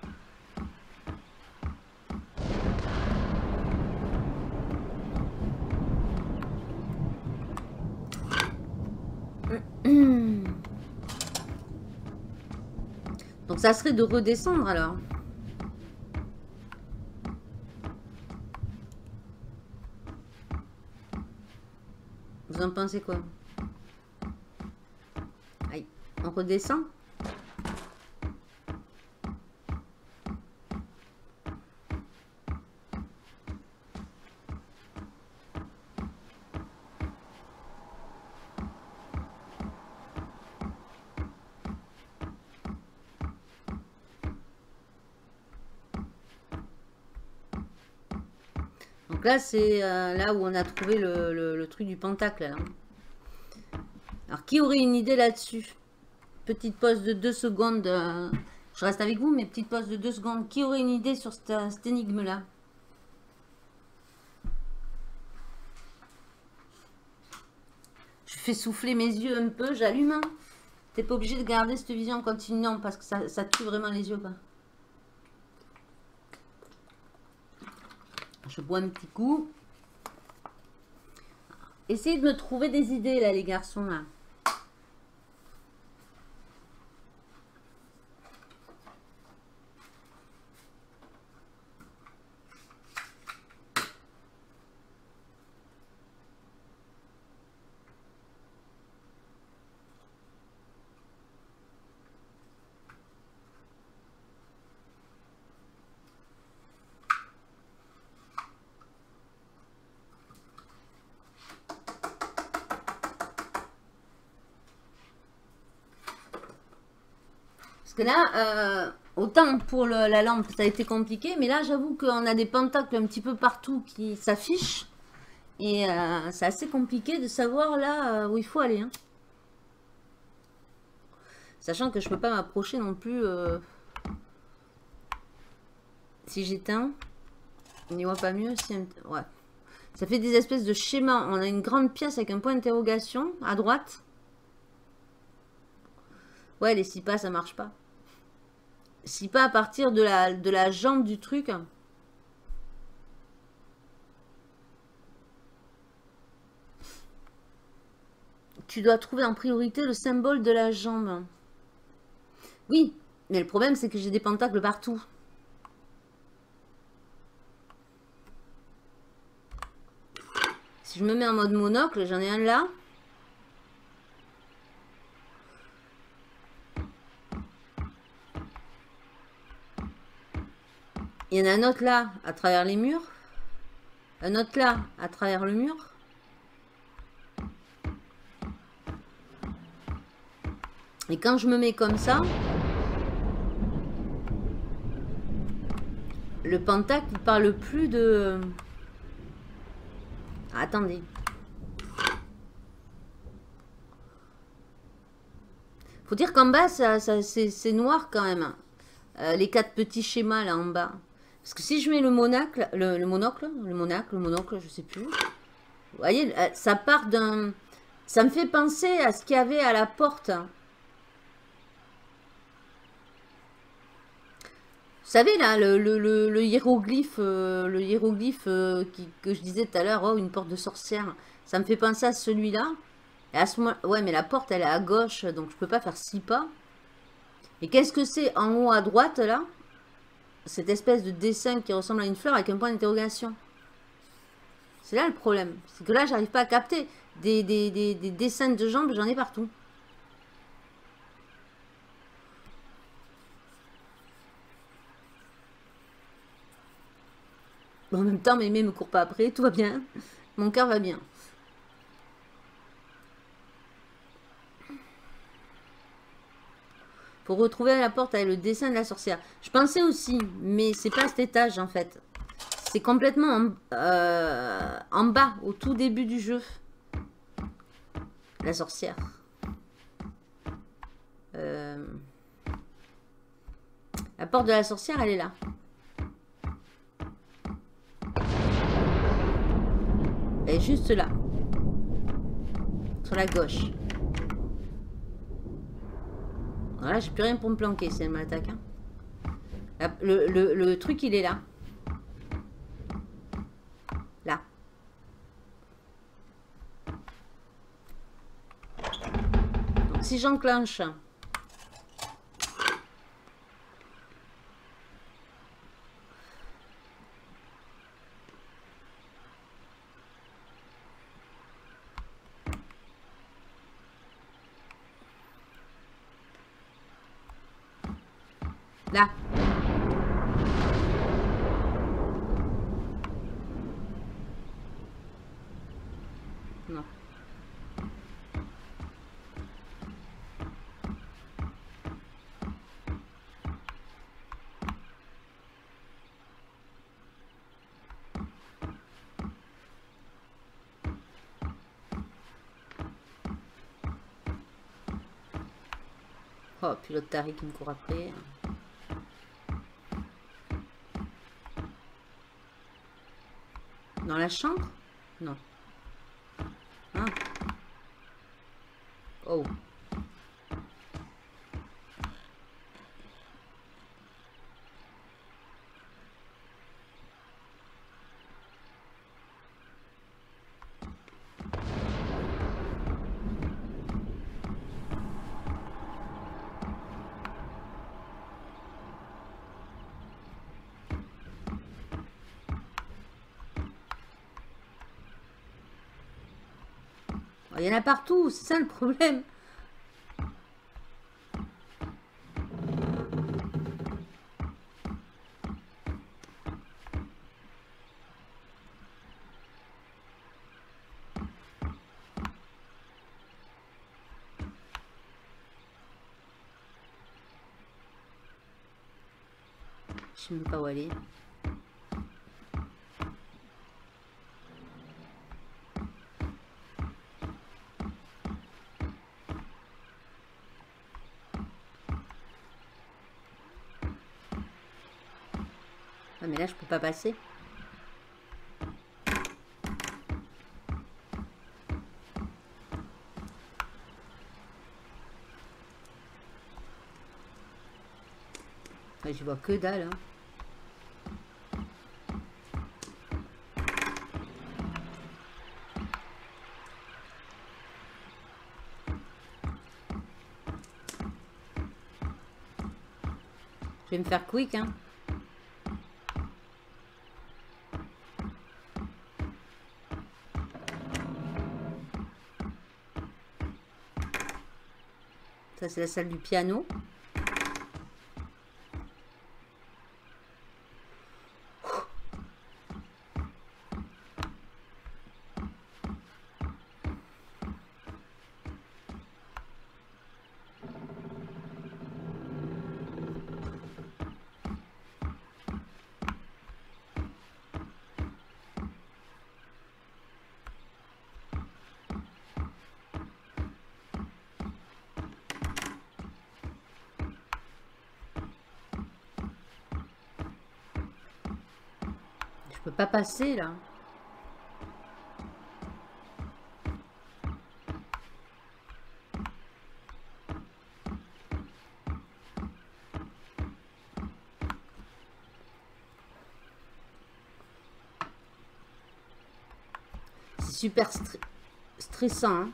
Donc ça serait de redescendre alors. Vous en pensez quoi? Aïe, on redescend. Donc là, c'est euh, là où on a trouvé le, le, le truc du pentacle. Là. Alors, qui aurait une idée là-dessus? Petite pause de deux secondes. Euh, je reste avec vous, mais petite pause de deux secondes. Qui aurait une idée sur cette, cette énigme-là? Je fais souffler mes yeux un peu, j'allume. Hein. T'es pas obligé de garder cette vision en continuant parce que ça, ça tue vraiment les yeux. Quoi. Je bois un petit coup. Essayez de me trouver des idées là, les garçons là. Que là, euh, autant pour le, la lampe, ça a été compliqué, mais là, j'avoue qu'on a des pentacles un petit peu partout qui s'affichent. Et euh, c'est assez compliqué de savoir là où il faut aller. Hein. Sachant que je peux pas m'approcher non plus. Euh, si j'éteins, on n'y voit pas mieux. Si, ouais. Ça fait des espèces de schémas. On a une grande pièce avec un point d'interrogation à droite. Ouais, les six pas, ça marche pas. Si pas à partir de la, de la jambe du truc. Tu dois trouver en priorité le symbole de la jambe. Oui, mais le problème c'est que j'ai des pentacles partout. Si je me mets en mode monocle, j'en ai un là. Il y en a un autre là, à travers les murs. Un autre là, à travers le mur. Et quand je me mets comme ça, le pentacle, il parle plus de... Ah, attendez. Faut dire qu'en bas, ça, ça, c'est noir quand même. Euh, les quatre petits schémas là en bas. Parce que si je mets le monocle, le, le monocle, le monocle, le monocle, je sais plus. Vous voyez, ça part d'un... Ça me fait penser à ce qu'il y avait à la porte. Vous savez là, le, le, le, le hiéroglyphe, euh, le hiéroglyphe euh, qui, que je disais tout à l'heure, oh, une porte de sorcière. Ça me fait penser à celui-là. Et à ce moment, ouais, mais la porte, elle est à gauche, donc je peux pas faire six pas. Et qu'est-ce que c'est en haut à droite, là? Cette espèce de dessin qui ressemble à une fleur avec un point d'interrogation. C'est là le problème. C'est que là, j'arrive pas à capter. Des, des, des, des dessins de jambes, j'en ai partout. Bon, en même temps, Mémé me court pas après, tout va bien. Mon cœur va bien. Pour retrouver la porte avec le dessin de la sorcière. Je pensais aussi, mais c'est pas à cet étage en fait. C'est complètement en, euh, en bas, au tout début du jeu. La sorcière. Euh, la porte de la sorcière, elle est là. Elle est juste là. Sur la gauche. Voilà, j'ai plus rien pour me planquer si elle m'attaque. Hein. Le, le, le truc, il est là. Là. Donc, si j'enclenche... Là. Non. Oh, puis l'autre taré qui me court après. Dans la chambre? Non. Hein? Oh. Il y en a partout, c'est ça le problème. Je sais même pas où aller. Ah, mais là, je peux pas passer. Je vois que dalle. Hein. Je vais me faire quick, hein. Ça, c'est la salle du piano. peux pas passer là. C'est super stre- stressant. Hein.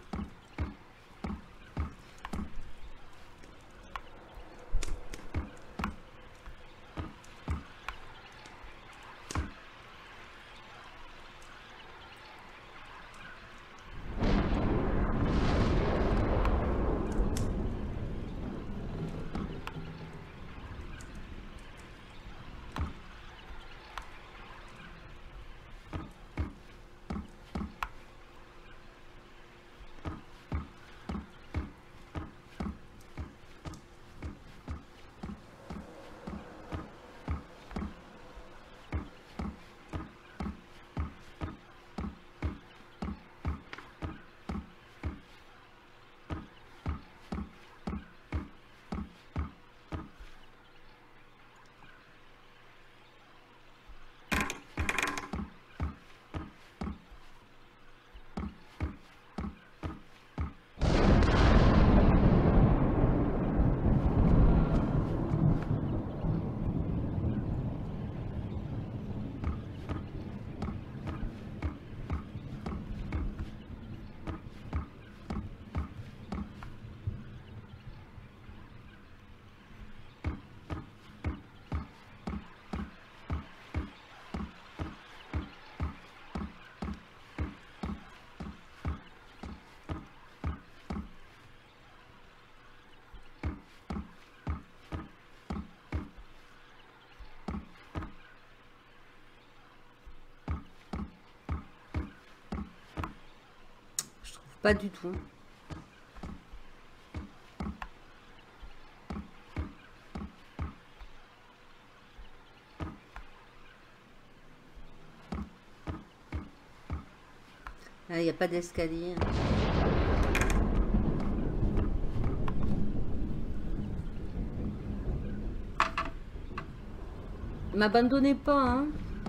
Pas du tout. Il n'y a pas d'escalier. M'abandonnez pas, hein.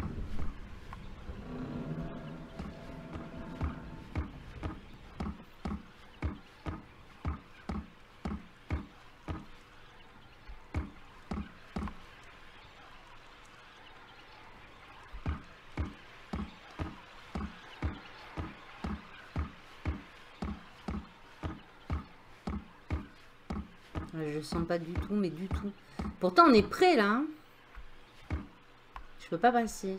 Je sens pas du tout, mais du tout. Pourtant, on est prêt là. Hein. Je peux pas passer.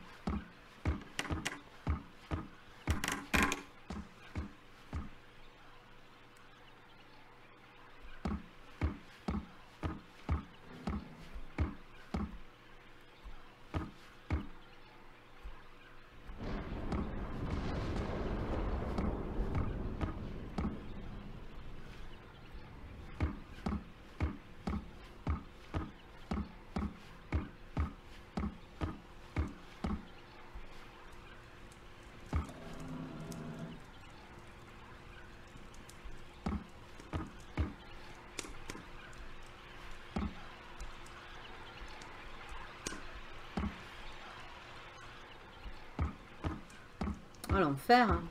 Oh, l'enfer. Hein.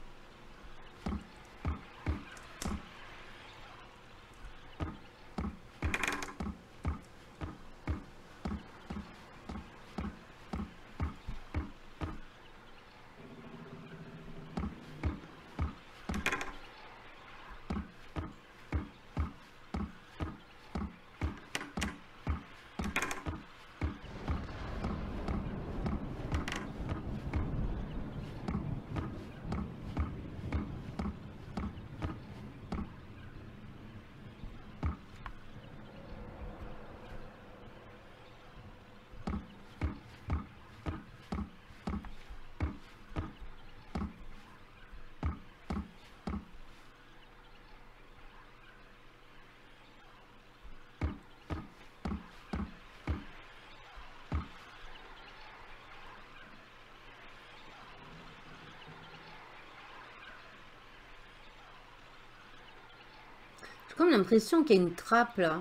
J'ai comme l'impression qu'il y a une trappe là.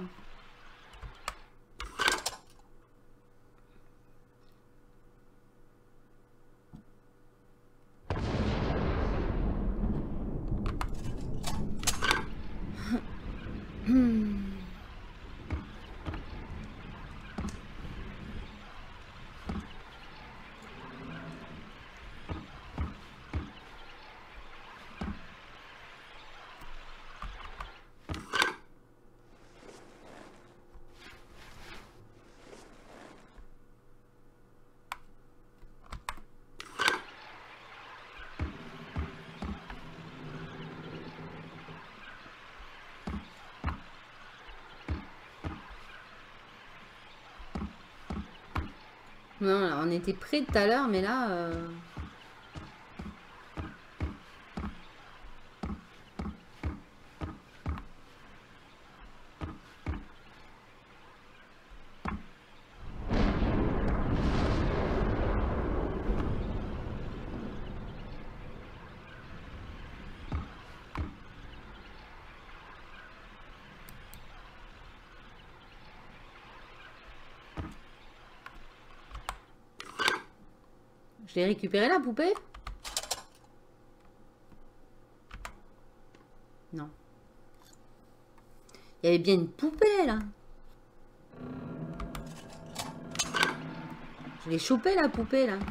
Non, là, on était prêts tout à l'heure, mais là... Euh... Je l'ai récupéré la poupée? Non. Il y avait bien une poupée là. Je l'ai chopé la poupée là.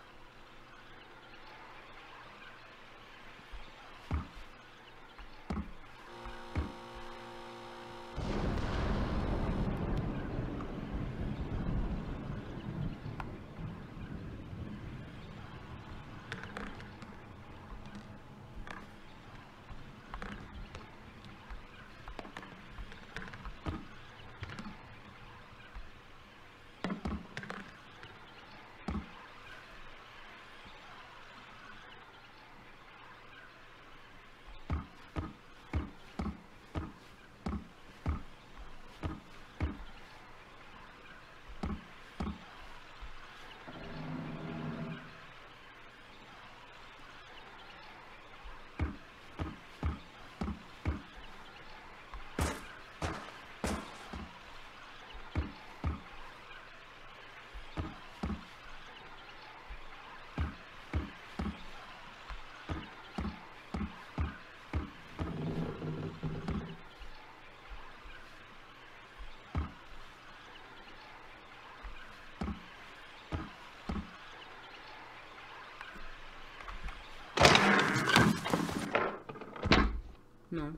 Non.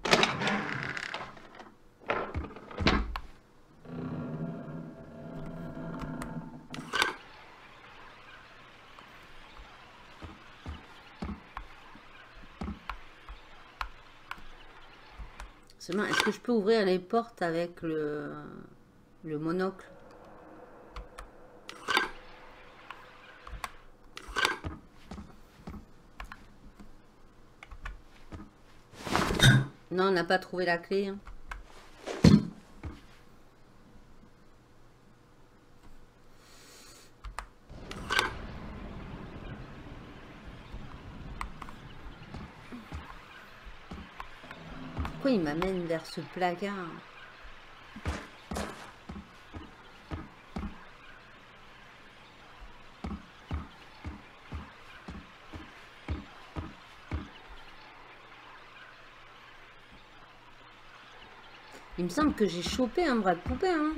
Seulement, est-ce que je peux ouvrir les portes avec le, le monocle? Non, on n'a pas trouvé la clé. Hein. Pourquoi il m'amène vers ce placard? Il me semble que j'ai chopé un bras de poupée. Hein.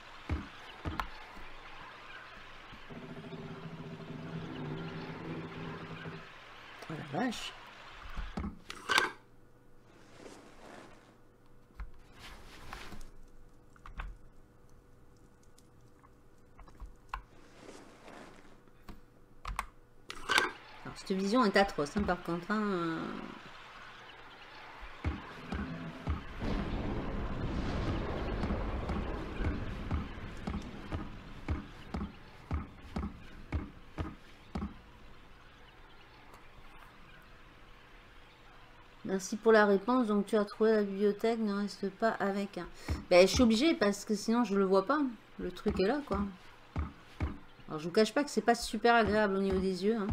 Oh la vache. Alors, cette vision est atroce, hein, par contre. Hein, euh... Merci pour la réponse. Donc tu as trouvé la bibliothèque, ne reste pas avec un. Ben, je suis obligée parce que sinon je le vois pas. Le truc est là quoi. Alors je vous cache pas que c'est pas super agréable au niveau des yeux. Hein.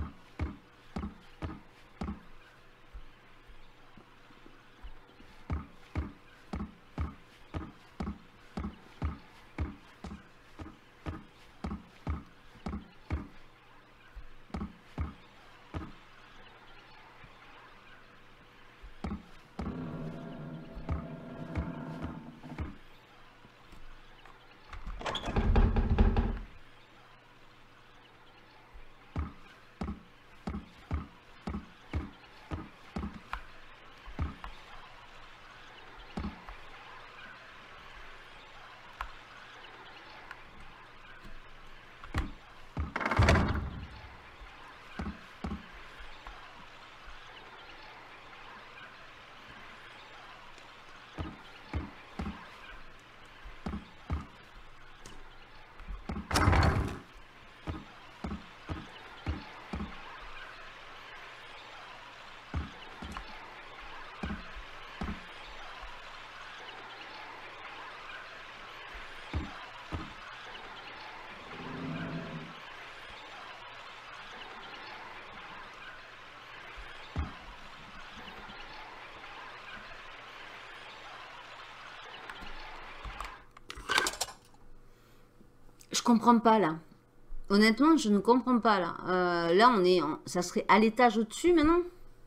Je comprends pas là. Honnêtement, je ne comprends pas là. Euh, là, on est, en- ça serait à l'étage au-dessus maintenant.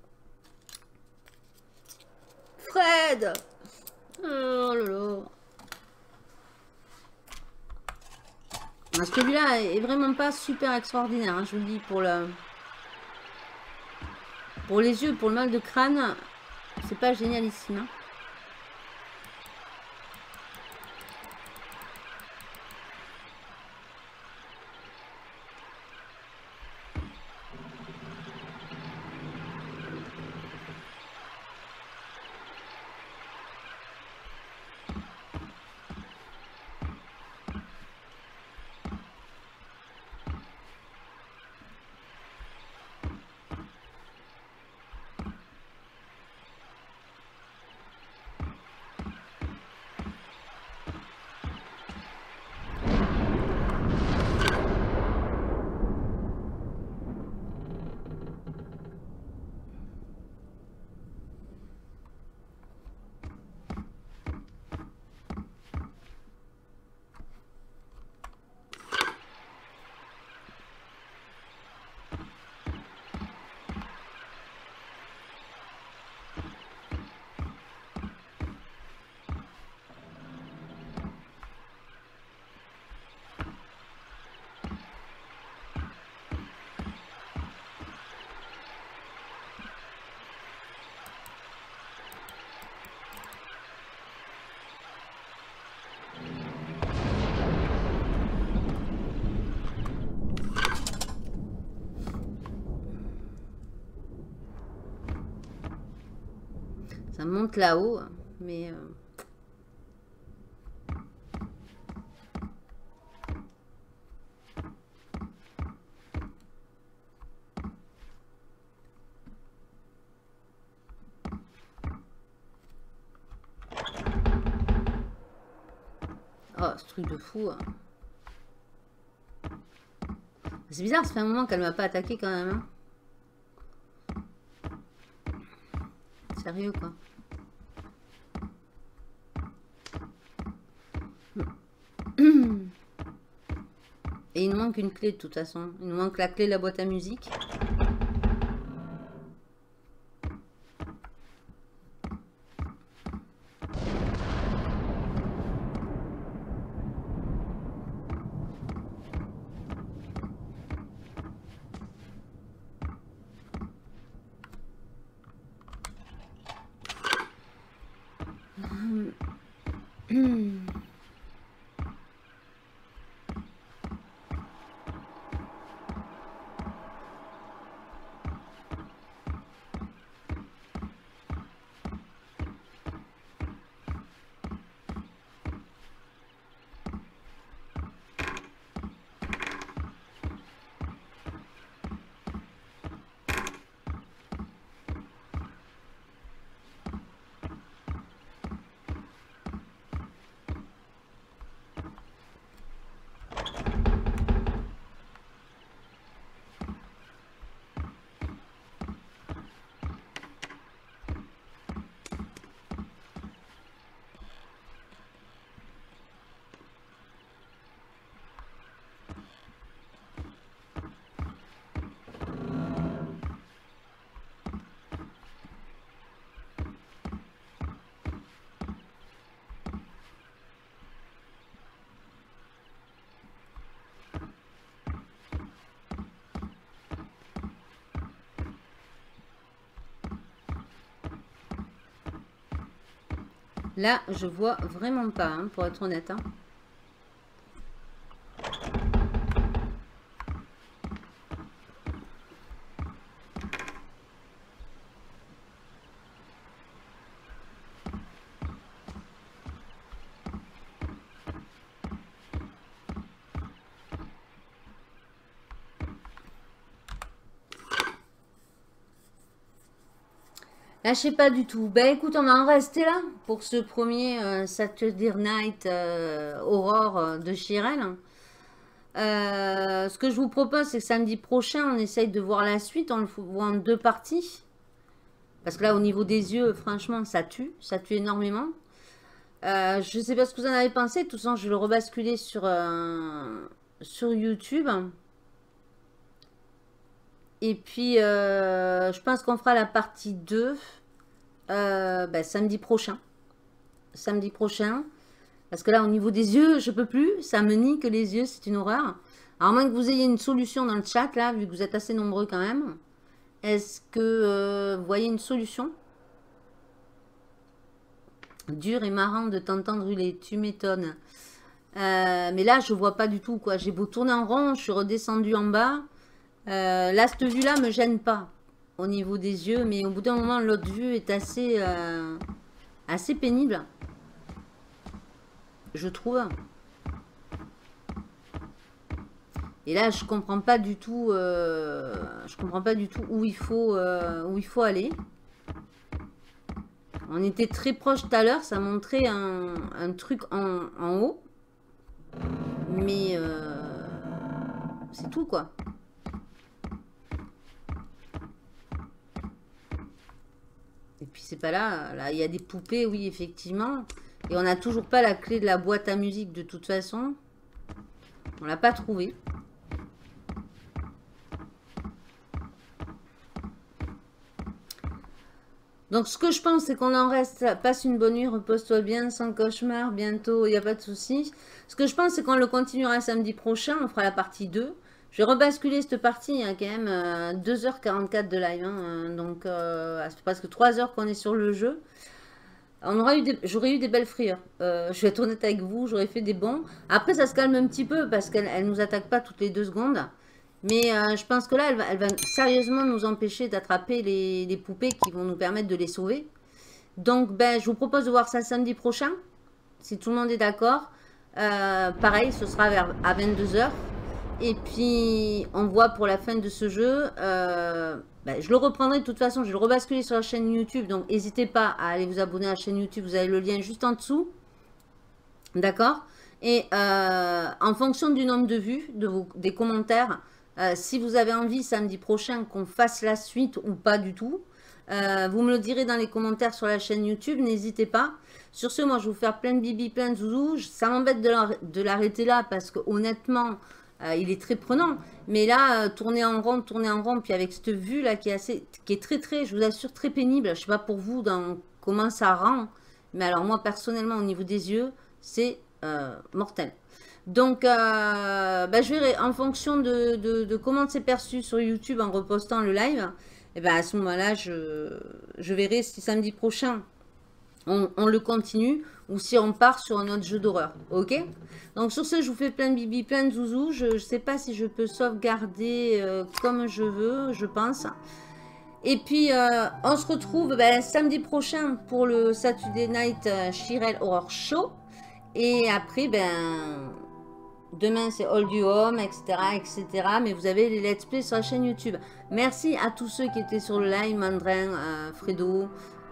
Fred. Oh là là. Ah, celui-là est vraiment pas super extraordinaire, hein, je vous le dis, pour le... Pour les yeux, pour le mal de crâne, c'est pas génialissime. Hein. Ça monte là-haut, mais... Euh... Oh, ce truc de fou. Hein. C'est bizarre, ça fait un moment qu'elle m'a pas attaqué quand même. Hein. Sérieux, quoi. Et il nous manque une clé de toute façon. Il nous manque la clé de la boîte à musique. Là, je vois vraiment pas, hein, pour être honnête. Hein. Là, je sais pas du tout. Ben écoute, on va en rester là pour ce premier euh, Saturday Night euh, Aurore euh, de Chirel. Euh, ce que je vous propose, c'est que samedi prochain, on essaye de voir la suite. On le voit en deux parties. Parce que là, au niveau des yeux, franchement, ça tue. Ça tue énormément. Euh, je sais pas ce que vous en avez pensé. De toute façon, je vais le rebasculer sur, euh, sur YouTube. Et puis, euh, je pense qu'on fera la partie deux euh, ben, samedi prochain. Samedi prochain. Parce que là, au niveau des yeux, je peux plus. Ça me nique les yeux, c'est une horreur. Alors, à moins que vous ayez une solution dans le chat, là, vu que vous êtes assez nombreux quand même. Est-ce que euh, vous voyez une solution? Dur et marrant de t'entendre hurler, tu m'étonnes. Euh, mais là, je vois pas du tout, quoi. J'ai beau tourner en rond, je suis redescendue en bas. Euh, là, cette vue-là me gêne pas au niveau des yeux. Mais au bout d'un moment, l'autre vue est assez, euh, assez pénible. Je trouve. Et là, je comprends pas du tout. Euh, je comprends pas du tout où il faut, euh, où il faut aller. On était très proche tout à l'heure, ça montrait un, un truc en, en haut. Mais euh, c'est tout quoi. Et puis c'est pas là. Là, il y a des poupées, oui, effectivement. Et on n'a toujours pas la clé de la boîte à musique de toute façon. On l'a pas trouvée. Donc, ce que je pense, c'est qu'on en reste, passe une bonne nuit, repose-toi bien, sans cauchemar, bientôt, il n'y a pas de souci. Ce que je pense, c'est qu'on le continuera samedi prochain, on fera la partie deux. Je vais rebasculer cette partie, il y a quand même euh, deux heures quarante-quatre de live, hein, donc euh, c'est presque trois heures qu'on est sur le jeu. On aura eu des, j'aurais eu des belles frayeurs, euh, je vais être honnête avec vous, j'aurais fait des bons. Après, ça se calme un petit peu, parce qu'elle ne nous attaque pas toutes les deux secondes. Mais euh, je pense que là, elle va, elle va sérieusement nous empêcher d'attraper les, les poupées qui vont nous permettre de les sauver. Donc, ben, je vous propose de voir ça samedi prochain, si tout le monde est d'accord. Euh, pareil, ce sera vers, à vingt-deux heures. Et puis, on voit pour la fin de ce jeu. Euh, ben, je le reprendrai de toute façon, je vais le rebasculer sur la chaîne YouTube. Donc, n'hésitez pas à aller vous abonner à la chaîne YouTube. Vous avez le lien juste en dessous. D'accord? Et euh, en fonction du nombre de vues, de vos, des commentaires... Euh, si vous avez envie samedi prochain qu'on fasse la suite ou pas du tout, euh, vous me le direz dans les commentaires sur la chaîne YouTube, n'hésitez pas. Sur ce, moi je vais vous faire plein de bibi, plein de zouzous. Ça m'embête de l'arrêter là parce que honnêtement, euh, il est très prenant. Mais là, euh, tourner en rond, tourner en rond, puis avec cette vue là qui est assez, qui est très très, je vous assure, très pénible. Je sais pas pour vous dans comment ça rend, mais alors moi personnellement au niveau des yeux, c'est euh, mortel. Donc, euh, bah, je verrai en fonction de, de, de comment c'est perçu sur YouTube en repostant le live. Et ben à ce moment-là, je, je verrai si samedi prochain on, on le continue ou si on part sur un autre jeu d'horreur. Ok? Donc, sur ce, je vous fais plein de bibi, plein de zouzous. Je ne sais pas si je peux sauvegarder euh, comme je veux, je pense. Et puis, euh, on se retrouve ben, samedi prochain pour le Saturday Night Chirel Horror Show. Et après, ben. Demain, c'est All You Home, et cetera, et cetera. Mais vous avez les let's play sur la chaîne YouTube. Merci à tous ceux qui étaient sur le live. Mandrin, euh, Fredo,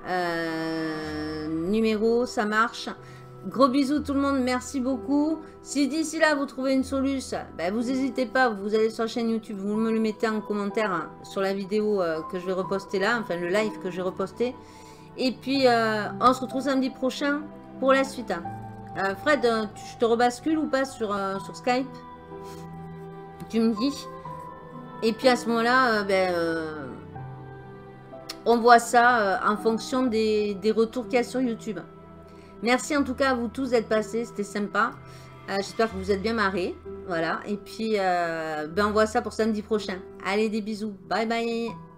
euh, numéro, ça marche. Gros bisous tout le monde, merci beaucoup. Si d'ici là, vous trouvez une solution, ben, vous n'hésitez pas, vous allez sur la chaîne YouTube, vous me le mettez en commentaire hein, sur la vidéo euh, que je vais reposter là, enfin le live que je vais reposter. Et puis, euh, on se retrouve samedi prochain pour la suite. Hein. Euh, Fred, tu, je te rebascule ou pas sur, euh, sur Skype? Tu me dis. Et puis à ce moment-là, euh, ben, euh, on voit ça euh, en fonction des, des retours qu'il y a sur YouTube. Merci en tout cas à vous tous d'être passés, c'était sympa. Euh, J'espère que vous êtes bien marrés. Voilà. Et puis, euh, ben, on voit ça pour samedi prochain. Allez, des bisous. Bye bye.